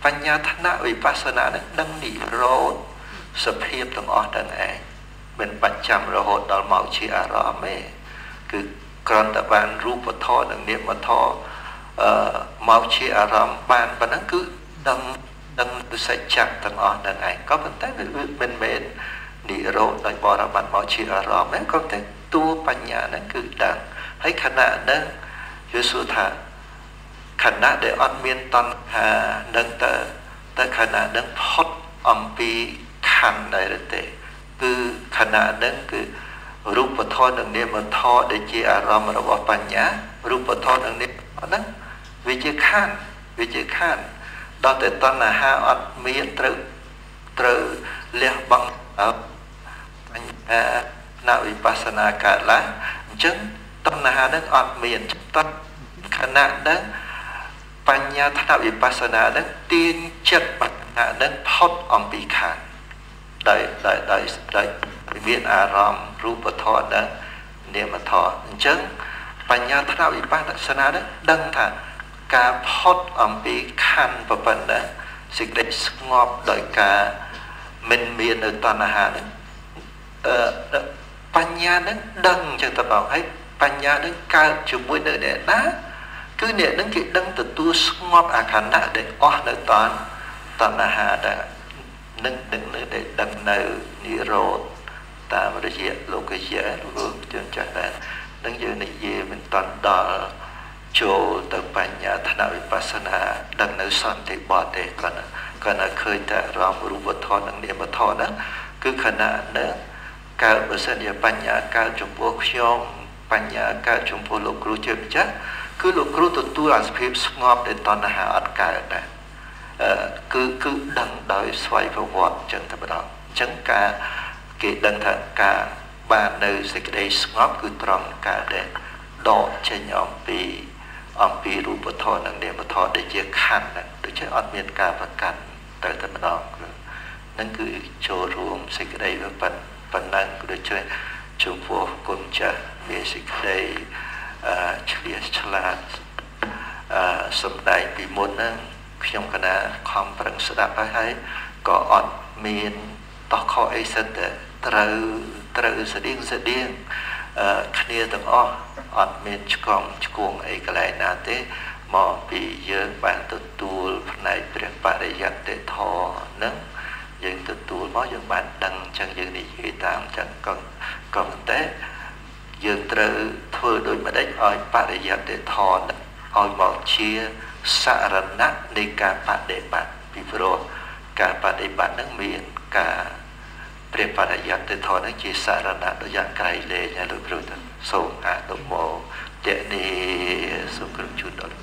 បញ្ញធនៈវិបស្សនានឹងដឹងនិរោធសភាពទាំងអស់ទាំងឯងមិនបាច់ចាំរហូតដល់មកជាអារម្មណ៍ទេគឺគ្រាន់តែបានរូបធម៌និងនាមធម៌អឺមកជាអារម្មណ៍បានប៉ុណ្ណឹងគឺដឹងដឹងទុសច្ចៈទាំងអស់នឹងឯងក៏ប៉ុន្តែវាមិនមែននិរោធដោយបរិបត្តិមកជាអារម្មណ៍ទេក៏តែតួបញ្ញាហ្នឹងគឺដឹងហើយខណៈហ្នឹងយល់សួរថាខណៈដែលអត់មានតណ្ហានឹងទៅទៅខណៈហ្នឹងផុតអំពីខណ្ឌដែរទេគឺខណៈហ្នឹងគឺរូបធម៌និងនាមធម៌ដែលជាអារម្មណ៍របស់បញ្ញារូបធម៌និងនាមហ្នឹងវាជាខណ្ឌវាជាខណ្ឌដល់តែតណ្ហាអត់មានត្រូវត្រូវលះបង់បញ្ញាណវិបស្សនាកើតឡើងអញ្ចឹងតណ្ហាហ្នឹងអត់មានតខណៈហ្នឹងបញ្ញាថ្នាក់វិបស្សនាហ្នឹងទាញចិត្តបញ្ញាហ្នឹងផុតអំពីខណ្ឌដោយដោយដោយដោយមានអារម្មណ៍រូបធម៌ហ្នឹងនាមធម៌អញ្ចឹងបញ្ញាថ្នាក់វិបស្សនាហ្នឹងដឹងថាការផុតអំពីខណ្ឌប្រពន្ធណាសេចក្តីស្ងប់ដោយការមិនមាននៅតណ្ហាហ្នឹងអឺបញ្ញាហ្នឹងដឹងអញ្ចឹងតើបងហើយបញ្ញាហ្នឹងកើតជាមួយនៅអ្នកណាគឺអ្នកហ្នឹងគេដឹងទទួលស្ងប់អាខណៈដែលអស់នៅតនតណ្ហាដែលនឹងនឹងនៅដែលដឹងនៅនិរោធតាមរយៈលោកយៈលោកជនចាស់ដែរនឹងយើងនិយាយមិនតន់ដល់ចូលទៅបញ្ញាថ្នាក់វិបស្សនាដឹងនៅសន្តិបត្តិទេគាត់គាត់ឃើញតែរំរូបធម៌និងនាមធម៌ហ្នឹងគឺខណៈហ្នឹងកើតបើសិនជាបញ្ញាកើតចំពោះខ្ញុំបញ្ញាកើតចំពោះលោកគ្រូជាម្ចាស់គឺលោកគ្រូទទួលអាសភាពស្ងប់ដែលតណ្ហាអត់កើតដែរអឺគឺគឺដឹងដោយស្វ័យប្រវត្តិអញ្ចឹងតែម្ដងអញ្ចឹងការគេដឹងថាការបាននៅសេចក្តីស្ងប់គឺត្រង់ការដែលដកចេញអំពីអំពីរូបធម៌និងនាមធម៌ដែលជាខណ្ឌហ្នឹងដូចជាអត់មានការប្រកាន់ទៅតែម្ដងហ្នឹងគឺចូលរួមសេចក្តីវាប៉ុណ្ប៉ុណ្ណឹងដូចជាចំពោះគុណចាស់មានសេចក្តីអឺឆ្លៀសឆ្លាតអឺសំដែងពីមុនហ្នឹងខ្ញុំកណាខំប្រឹងស្ដាប់ហើយហើយក៏អត់មានតោះខុសអីសិនតែត្រូវត្រូវស្តៀងស្តៀងអឺគ្នាទាំងអស់អត់មានឆ្កងឆ្គងអីកន្លែងណាទេមកពីយើងបានទទួលផ្នែកព្រះបរិយត្តិធម៌ហ្នឹងយើងទទួលមកយើងបានដឹងអញ្ចឹងយើងនិយាយតាមអញ្ចឹងក៏ក៏ប៉ុន្តែយើងត្រូវធ្វើដូចម្ដេចឲ្យបរិយត្តិធម៌ឲ្យមកជាសារណៈនៃការបដិបត្តិពីព្រោះការបដិបត្តិហ្នឹងមានការព្រះបរិយត្តិធម៌ហ្នឹងជាសារណៈដូចយ៉ាងក្រៃលែងហើយលោកគ្រូទៅសូមអនុមោទនាសូមក្រុមជូនដល់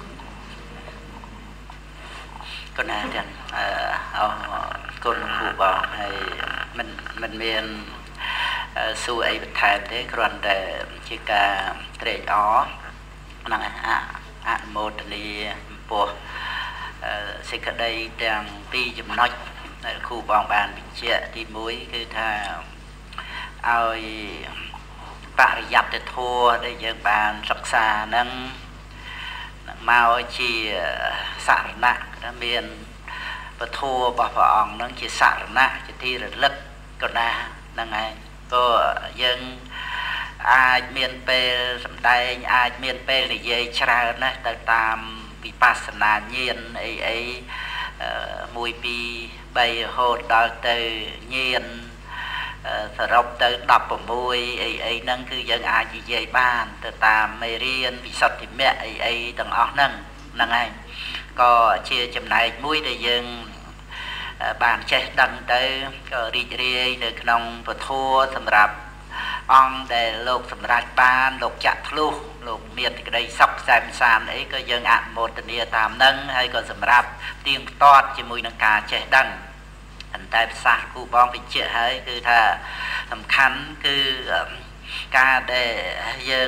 កណាទាំងអឺអរគុណគ្រូបងហើយមិនមិនមានសួរអីបន្ថែមទេគ្រាន់តែជាការត្រេកអរហ្នឹងអអនុមោទនាចំពោះសេចក្តីទាំងពីរចំណុចដែលគ្រូបងបានបញ្ជាក់ទីមួយគឺថាឲ្យបរិយត្តិធម៌ដែលយើងបានសិក្សាហ្នឹងមកជាសារណៈដែលមានពធរបស់ព្រះអង្គហ្នឹងជាសារណៈជាទីរលឹកក៏ណាហ្នឹងហើយក៏យើងអាចមានពេលសម្ដែងអាចមានពេលនិយាយច្រើនណាស់ទៅតាមវិបស្សនាញាណអីអីមួយពីរបីរហូតដល់ទៅញាណសរុបទៅដប់ប្រាំមួយអីអីហ្នឹងគឺយើងអាចនិយាយបានទៅតាមមេរៀនវិសុទ្ធិមគ្គអីអីទាំងអស់ហ្នឹងហ្នឹងហើយក៏ជាចំណែកមួយដែលយើងបានចេះដឹងទៅក៏រីករាយនៅក្នុងពធសម្រាប់អង្គដែលលោកសម្រាប់បានលោកចាក់ធ្លុះលោកមានក្តីសុខសែនសានអីក៏យើងអនុមោទនាតាមនឹងហើយក៏សម្រាប់ទៀងទាត់ជាមួយនឹងការចេះដឹងតែភាសាគ្រូបងបញ្ជាក់ហើយគឺថាសំខាន់គឺការដែលយើង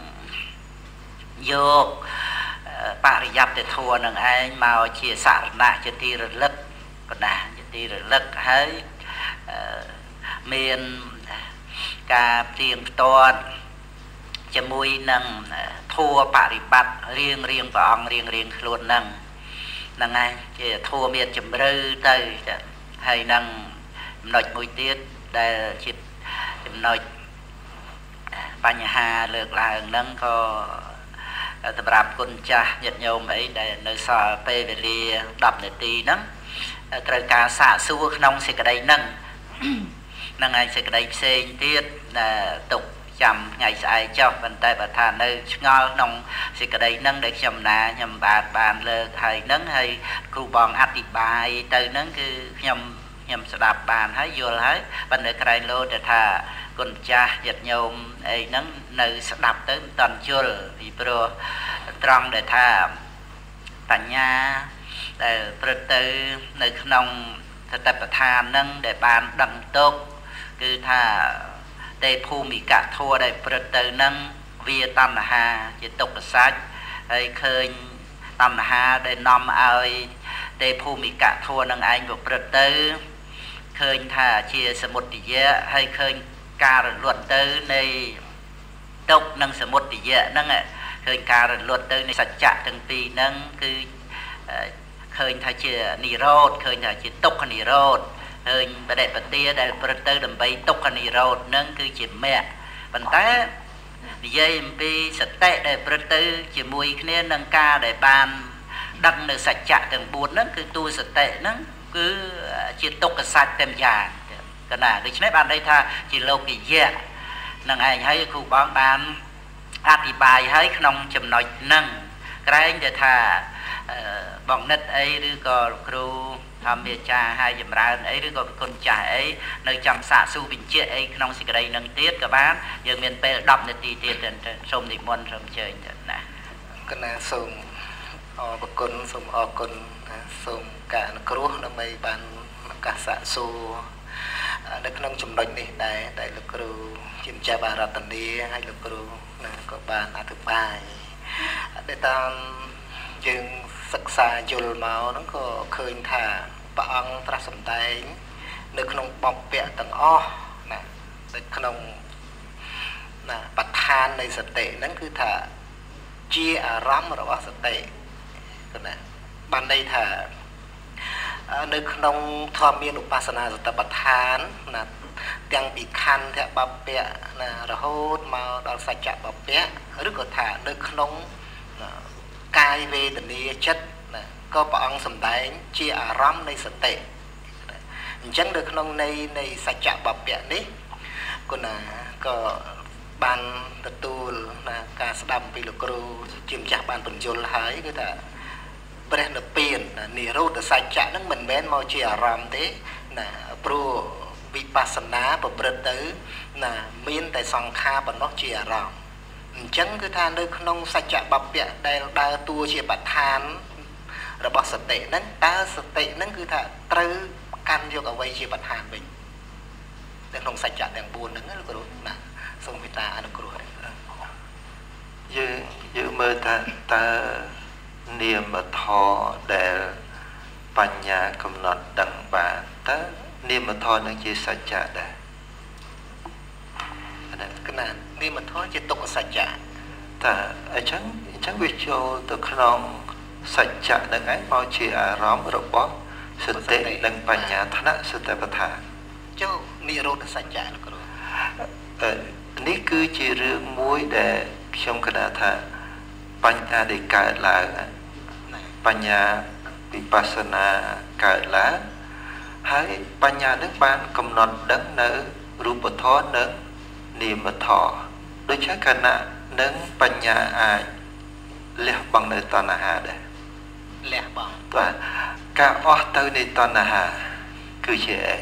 យកបរិយត្តិធម៌នឹងឯងមកជាសារណៈជាទីរលឹកក៏ណាជាទីរលឹកហើយមានការព្រៀងផ្ទាត់ជាមួយនឹងធัวបរិបត្តិរៀងរៀងព្រះអង្គរៀងរៀងខ្លួននឹង năng ai chỉ thua miền chấm rư tới hay năng nói mùi tiết để chỉ nói bà nhà hà lược là nâng có tập rạp con cha nhật nhôm ấy để nơi xa phê về li đập để tì nâng trời ca xạ xua nông sẽ cái đây nâng nâng ai sẽ cái đây xên tiết là tục chầm ngày sai cho vấn tay bà thà nơi ngó nông sẽ cái đây nâng để chầm nà nhầm bạc bàn lược hay nâng hay cụ bọn át đi bài từ nâng cứ nhầm nhầm sẽ đạp bàn hay vô hết vấn đề cái lô để thà con cha nhật nhôm ấy nâng nơi sẽ đạp tới toàn chua vì pro trong để thà bà nha để pro tư nơi nông thật tập thà nâng để bàn đằng tốt cứ thà để phù mỹ cả thua để pro tư nâng vía tam là hà chỉ tục là sách ấy khơi tam là hà để nằm ai để phù mỹ cả thua nâng anh của pro tư khơi thà chia sẻ một tỷ giá hay khơi ca rồi luật tới này tục nâng sớm một tỷ giá nâng ạ khơi ca rồi luật tới này sạch chặt từng pi nâng cứ khơi thay chia nì rốt khơi thay chia tục nì rốt khơi bà đẹp bà tia đại bà tới đầm bay tục nì rốt nâng cứ chỉ mẹ bằng té dây pi sạch tệ đại bà tới chỉ mùi kia nâng ca để bàn đăng nơi sạch chặt từng buồn nâng cứ tu sạch tệ nâng cứ chỉ tục cái sạch tem già cái nào cái mấy bạn đây tha chỉ lâu kỳ dễ nâng ai hay khu bán bán áp đi bài hay không chấm nói nâng cái anh để tha bằng nết ấyឬក៏គ្រូធម្មវិចារហើយចម្រើនអីឬក៏គុណចាស់អីនៅចាំសាកសួរបញ្ជាក់អីក្នុងសេចក្តីនឹងទៀតក៏បានយើងមានពេលដប់នាទីទៀតទៅសូមនិមន្តសូមអញ្ជើញទៅណាកណាសូមអរគុណសូមអរគុណសូមការអនុគ្រោះដើម្បីបានឱកាសសាកសួរនៅក្នុងចំណុចនេះដែរដែលលោកគ្រូជាម្ចាស់បារតនីហើយលោកគ្រូក៏បានអធិប្បាយដែលតាមយើងសិក្សាយល់មកហ្នឹងក៏ឃើញថាព្រះអង្គត្រាស់សម្ដែងនៅក្នុងបព្វៈទាំងអស់ណានៅក្នុងណាបឋាននៃសតិហ្នឹងគឺថាជាអារម្មណ៍របស់សតិណាបានន័យថានៅក្នុងធម៌មានឧបស្សនាសតិប្បដ្ឋានណាទាំងពីខណ្ឌបព្វៈណារហូតមកដល់សច្ចបព្វៈឬក៏ថានៅក្នុងកាយវេទនាចិត្តណាក៏ព្រះអង្គសម្ដែងជាអារម្មណ៍នៃសតិអញ្ចឹងនៅក្នុងនៃនៃសច្ចបព្វៈនេះគុណាក៏បានទទួលណាការស្ដាប់ពីលោកគ្រូជាម្ចាស់បានបញ្យល់ហើយគឺថាព្រះនិព្វាននិរោធសច្ចៈហ្នឹងមិនមែនមកជាអារម្មណ៍ទេណាព្រោះវិបស្សនាប្រព្រឹត្តទៅណាមានតែសង្ខារប៉ុណ្ណោះជាអារម្មណ៍អញ្ចឹងគឺថានៅក្នុងសច្ចបព្វៈដែលដើរតួជាបឋានរបស់សតិហ្នឹងតើសតិហ្នឹងគឺថាត្រូវកាន់យកអ្វីជាបឋានវិញនៅក្នុងសច្ចៈទាំងបួនហ្នឹងលោកគ្រូណាសូមមេត្តាអនុគ្រោះយើងយើងមើលថាតើនាមធម៌ដែលបញ្ញាកំណត់ដឹងបានតើនាមធម៌នឹងជាសច្ចៈដែរកណានាមធម៌ជាទុក្ខសច្ចៈតើអញ្ចឹងអញ្ចឹងវាចូលទៅក្នុងសច្ចៈនឹងឯងមកជាអារម្មណ៍របស់សតិនិងបញ្ញាថ្នាក់សតិប្បដ្ឋានចូលនិរោធសច្ចៈលោកគ្រូនេះគឺជារឿងមួយដែលខ្ញុំគិតថាបញ្ញាដែលកើតឡើងបញ្ញាវិបស្សនាកើតឡើងហើយបញ្ញានឹងបានកំណត់ដឹងនៅរូបធម៌និងនាមធម៌ដូច្នេះគណៈនឹងបញ្ញាអាចលះបង់នៅតណ្ហាដែរលះបង់បាទការអស់ទៅនៃតណ្ហាគឺជាអី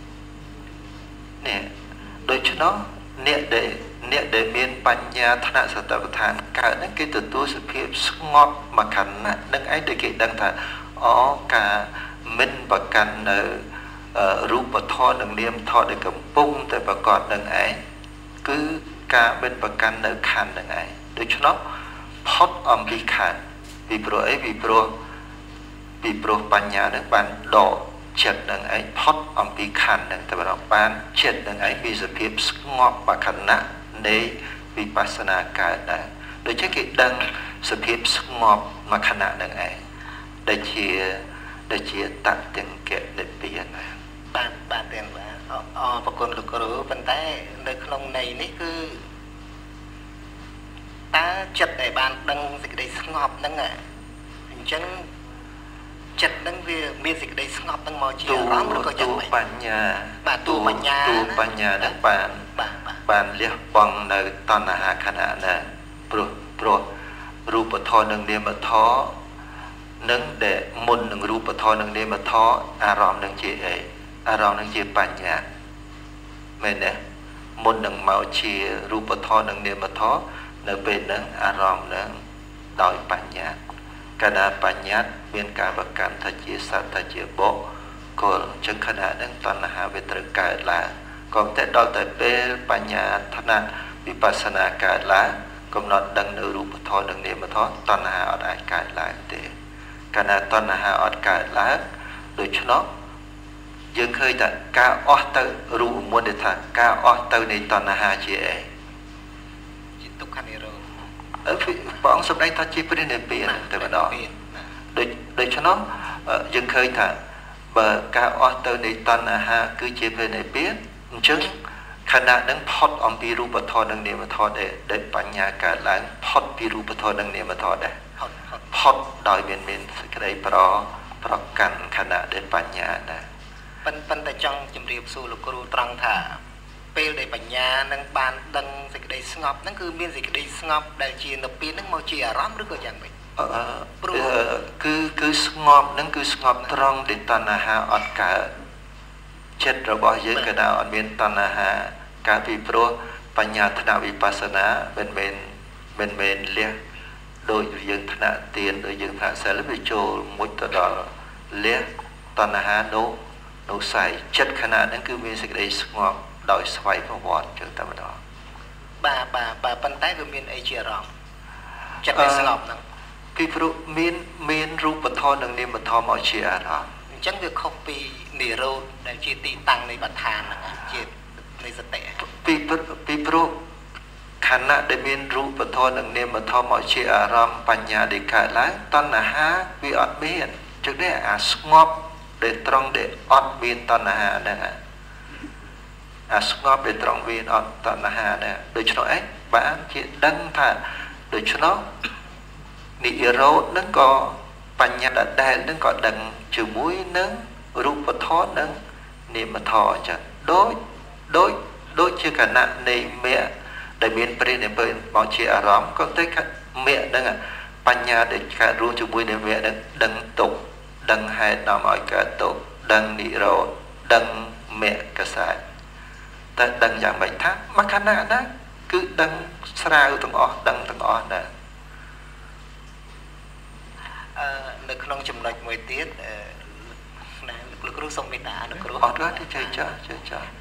នេះដូច្នោះអ្នកដែលអ្នកដែលមានបញ្ញាថ្នាក់សតិប្បដ្ឋានកើតហ្នឹងគេទទួលសភាពស្ងប់មួយខណៈនឹងឯងដែលគេដឹងថាអូការមិនប្រកាន់នៅរូបធម៌និងនាមធម៌ដែលកំពុងតែប្រកបនឹងឯងគឺការមិនប្រកាន់នៅខណ្ឌនឹងឯងដូច្នោះផុតអំពីខណ្ឌពីព្រោះអីពីព្រោះពីព្រោះបញ្ញានឹងបានដកចិត្តនឹងឯងផុតអំពីខណ្ឌនឹងតែបានចិត្តនឹងឯងមានសភាពស្ងប់មួយខណៈនៃវិបស្សនាកើតដែរដូច្នេះគេដឹងសភាពស្ងប់មួយខណៈនឹងឯងដែលជាដែលជាតទាំងកៈនិព្វានបាទបាទទាំងបាទអរប្រគុណលោកគ្រូប៉ុន្តែនៅក្នុងន័យនេះគឺតើចិត្តដែលបានដឹងសេចក្តីស្ងប់ហ្នឹងអញ្ចឹងចិត្តហ្នឹងវាមានសេចក្តីស្ងប់ហ្នឹងមកជាអារម្មណ៍ឬក៏យ៉ាងម៉េចបញ្ញាបាទទូបញ្ញាទូបញ្ញាហ្នឹងបានបានលះបង់នៅតណ្ហាខណៈណាព្រោះព្រោះរូបធម៌និងនាមធម៌នឹងដែលមុននឹងរូបធម៌និងនាមធម៌អារម្មណ៍នឹងជាអីអារម្មណ៍នឹងជាបញ្ញាមែនទេមុននឹងមកជារូបធម៌និងនាមធម៌នៅពេលហ្នឹងអារម្មណ៍នឹងដោយបញ្ញាកាលណាបញ្ញាមានការប្រកាន់ថាជាសត្វថាជាបុគ្គលចឹងខណៈហ្នឹងតណ្ហាវាត្រូវកើតឡើងក៏តែដល់តែពេលបញ្ញាថ្នាក់វិបស្សនាកើតឡើងកំណត់ដឹងនៅរូបធម៌និងនាមធម៌តណ្ហាអត់អាចកើតឡើងទេកាលណាតណ្ហាអត់កើតឡើងដូច្នោះយើងឃើញថាការអស់ទៅរូបមុនទេថាការអស់ទៅនៃតណ្ហាជាអីជាទុក្ខនិរោធអឺព្រះអង្គសម្ដែងថាជាព្រះនិព្វានតែម្ដងដូចដូច្នោះយើងឃើញថាបើការអស់ទៅនៃតណ្ហាគឺជាព្រះនិព្វានអញ្ចឹងខណៈនឹងផុតអំពីរូបធម៌និងនាមធម៌ដែរដែលបញ្ញាកើតឡើងផុតពីរូបធម៌និងនាមធម៌ដែរផុតដោយមានមានសេចក្តីប្រប្រកាន់ខណៈដែលបញ្ញាដែរប៉ុន្តែចង់ជម្រាបសួរលោកគ្រូត្រង់ថាពេលដែលបញ្ញានឹងបានដឹងសេចក្តីស្ងប់ហ្នឹងគឺមានសេចក្តីស្ងប់ដែលជានិព្វានហ្នឹងមកជាអារម្មណ៍ឬក៏យ៉ាងម៉េចអឺព្រោះគឺគឺស្ងប់ហ្នឹងគឺស្ងប់ត្រង់ដែលតណ្ហាអត់កើតចិត្តរបស់យើងក៏ដល់អត់មានតណ្ហាកាលពីព្រោះបញ្ញាថ្នាក់វិបស្សនាមិនមែនមិនមែនលះដោយយើងថ្នាក់ទានដោយយើងថ្នាក់សិលវាចូលមួយទៅដល់លះតណ្ហានោះនោះស័យចិត្តខណៈហ្នឹងគឺមានសេចក្តីស្ងប់ដោយស្វ័យប្រវត្តិចឹងតែម្ដងបាទបាទបាទប៉ុន្តែវាមានអីជាអារម្មណ៍ចិត្តដែលស្ងប់ហ្នឹងពីព្រោះមានមានរូបធម៌និងនាមធម៌មកជាអារម្មណ៍អញ្ចឹងវាខុសពីនិរោធដែលជាទីតាំងនៃបឋានហ្នឹងជានៃសតិពីពីព្រោះខណៈដែលមានរូបធម៌និងនាមធម៌មកជាអារម្មណ៍បញ្ញាដែលកើតឡើងតណ្ហាវាអត់មានចឹងដែរអាស្ងប់ដែលត្រង់ដែលអត់មានតណ្ហាហ្នឹងអាស្ងប់ដែលត្រង់មានអត់តណ្ហាហ្នឹងដូច្នោះឯងបានជាដឹងថាដូច្នោះនិរោធហ្នឹងក៏បញ្ញាដដែលហ្នឹងក៏ដឹងជាមួយនឹងរូបធម៌និងនាមធម៌អញ្ចឹងដូចដូចដូចជាគណៈនៃមគ្គដែលមានព្រះនិព្វានមកជាអារម្មណ៍ក៏តែមគ្គហ្នឹងបញ្ញាដែលកើតរួមជាមួយនឹងមគ្គហ្នឹងដឹងទុកដឹងហេតុនាំឲ្យកើតទុកដឹងនិរោធដឹងមគ្គកសែតែដឹងយ៉ាងម៉េចថាមកខណៈហ្នឹងគឺដឹងស្រាវទាំងអស់ដឹងទាំងអស់ដែរអឺនៅក្នុងចំណុចមួយទៀតណាលោកគ្រូសូមមេត្តាលោកគ្រូអត់ទេចេះចាស់ចេះចាស់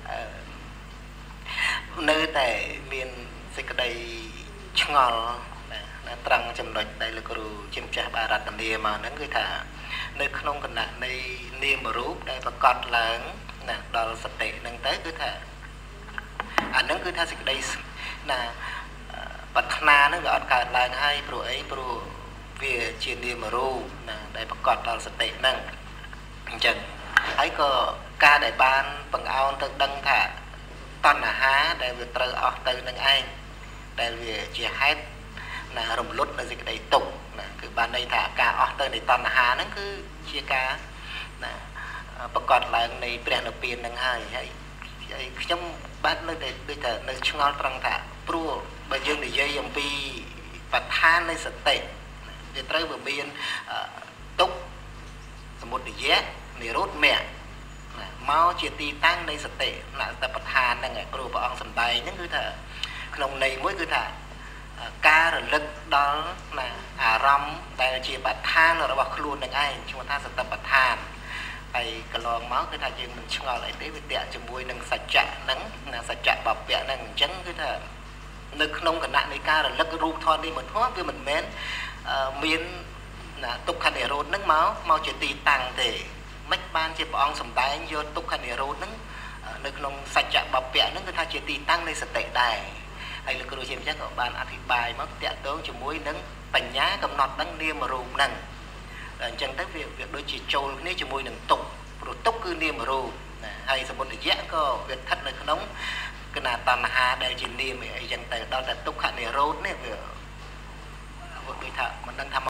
នៅតែមានសេចក្តីឆ្ងល់ណាត្រង់ចំណុចដែលលោកគ្រូជាម្ចាស់បារតនីមកហ្នឹងគឺថានៅក្នុងគណៈនៃនាមរូបដែលប្រកាសឡើងណាដល់សតិហ្នឹងទៅគឺថាអាហ្នឹងគឺថាសេចក្តីណាប្រាថ្នាហ្នឹងវាអត់កើតឡើងហើយព្រោះអីព្រោះវាជានាមរូបណាដែលប្រកាសដល់សតិហ្នឹងអញ្ចឹងហើយក៏ការដែលបានបង្អោនទៅដឹងថាតណ្ហាដែលវាត្រូវអស់ទៅនឹងឯងដែលវាជាហេតុណារំលត់នៅសេចក្តីទុក្ខណាគឺបានន័យថាការអស់ទៅនៃតណ្ហាហ្នឹងគឺជាការណាប្រកាសឡើងនៃព្រះនិព្វានហ្នឹងហើយហើយខ្ញុំបាទនៅតែដូចថានៅឆ្ងល់ត្រង់ថាព្រោះបើយើងនិយាយអំពីបឋាននៃសតិវាត្រូវវាមានទុក្ខសមុទយៈនិរោធមគ្គមកជាទីតាំងនៃសតិណសតិបដ្ឋានហ្នឹងគ្រូព្រះអង្គសម្ដែងហ្នឹងគឺថាក្នុងន័យមួយគឺថាការរលឹកដល់ណាអារម្មណ៍ដែលជាបដ្ឋានរបស់ខ្លួននឹងឯងឈ្មោះថាសតិបដ្ឋានហើយកន្លងមកគឺថាយើងមិនឆ្ងល់អីទេវាតាក់ជាមួយនឹងសច្ចៈហ្នឹងណាសច្ចៈបព្វៈហ្នឹងអញ្ចឹងគឺថានៅក្នុងគណៈនៃការរលឹករូបធម៌នេះមិនធម៌វាមិនមែនមានណាទុក្ខនិរោធហ្នឹងមកមកជាទីតាំងទេមិនបានជាព្រះអង្គសម្ដែងយកទុក្ខនិរោធហ្នឹងនៅក្នុងសច្ចៈបព្វៈហ្នឹងគឺថាជាទីតាំងនៃសតិដែរហើយលោកគ្រូជាម្ចាស់ក៏បានអធិប្បាយមកតាក់ទងជាមួយនឹងបញ្ញាកំណត់ដឹងនាមរូបហ្នឹងអញ្ចឹងទៅវាវាដូចជាចូលគ្នាជាមួយនឹងទុកព្រោះទុកគឺនាមរូបណាហើយសមុទ្រយៈក៏វាស្ថិតនៅក្នុងគណៈតណ្ហាដែលជានាមអីចឹងទៅដល់តែទុក្ខនិរោធនេះវាដូចថាមិនដឹងថា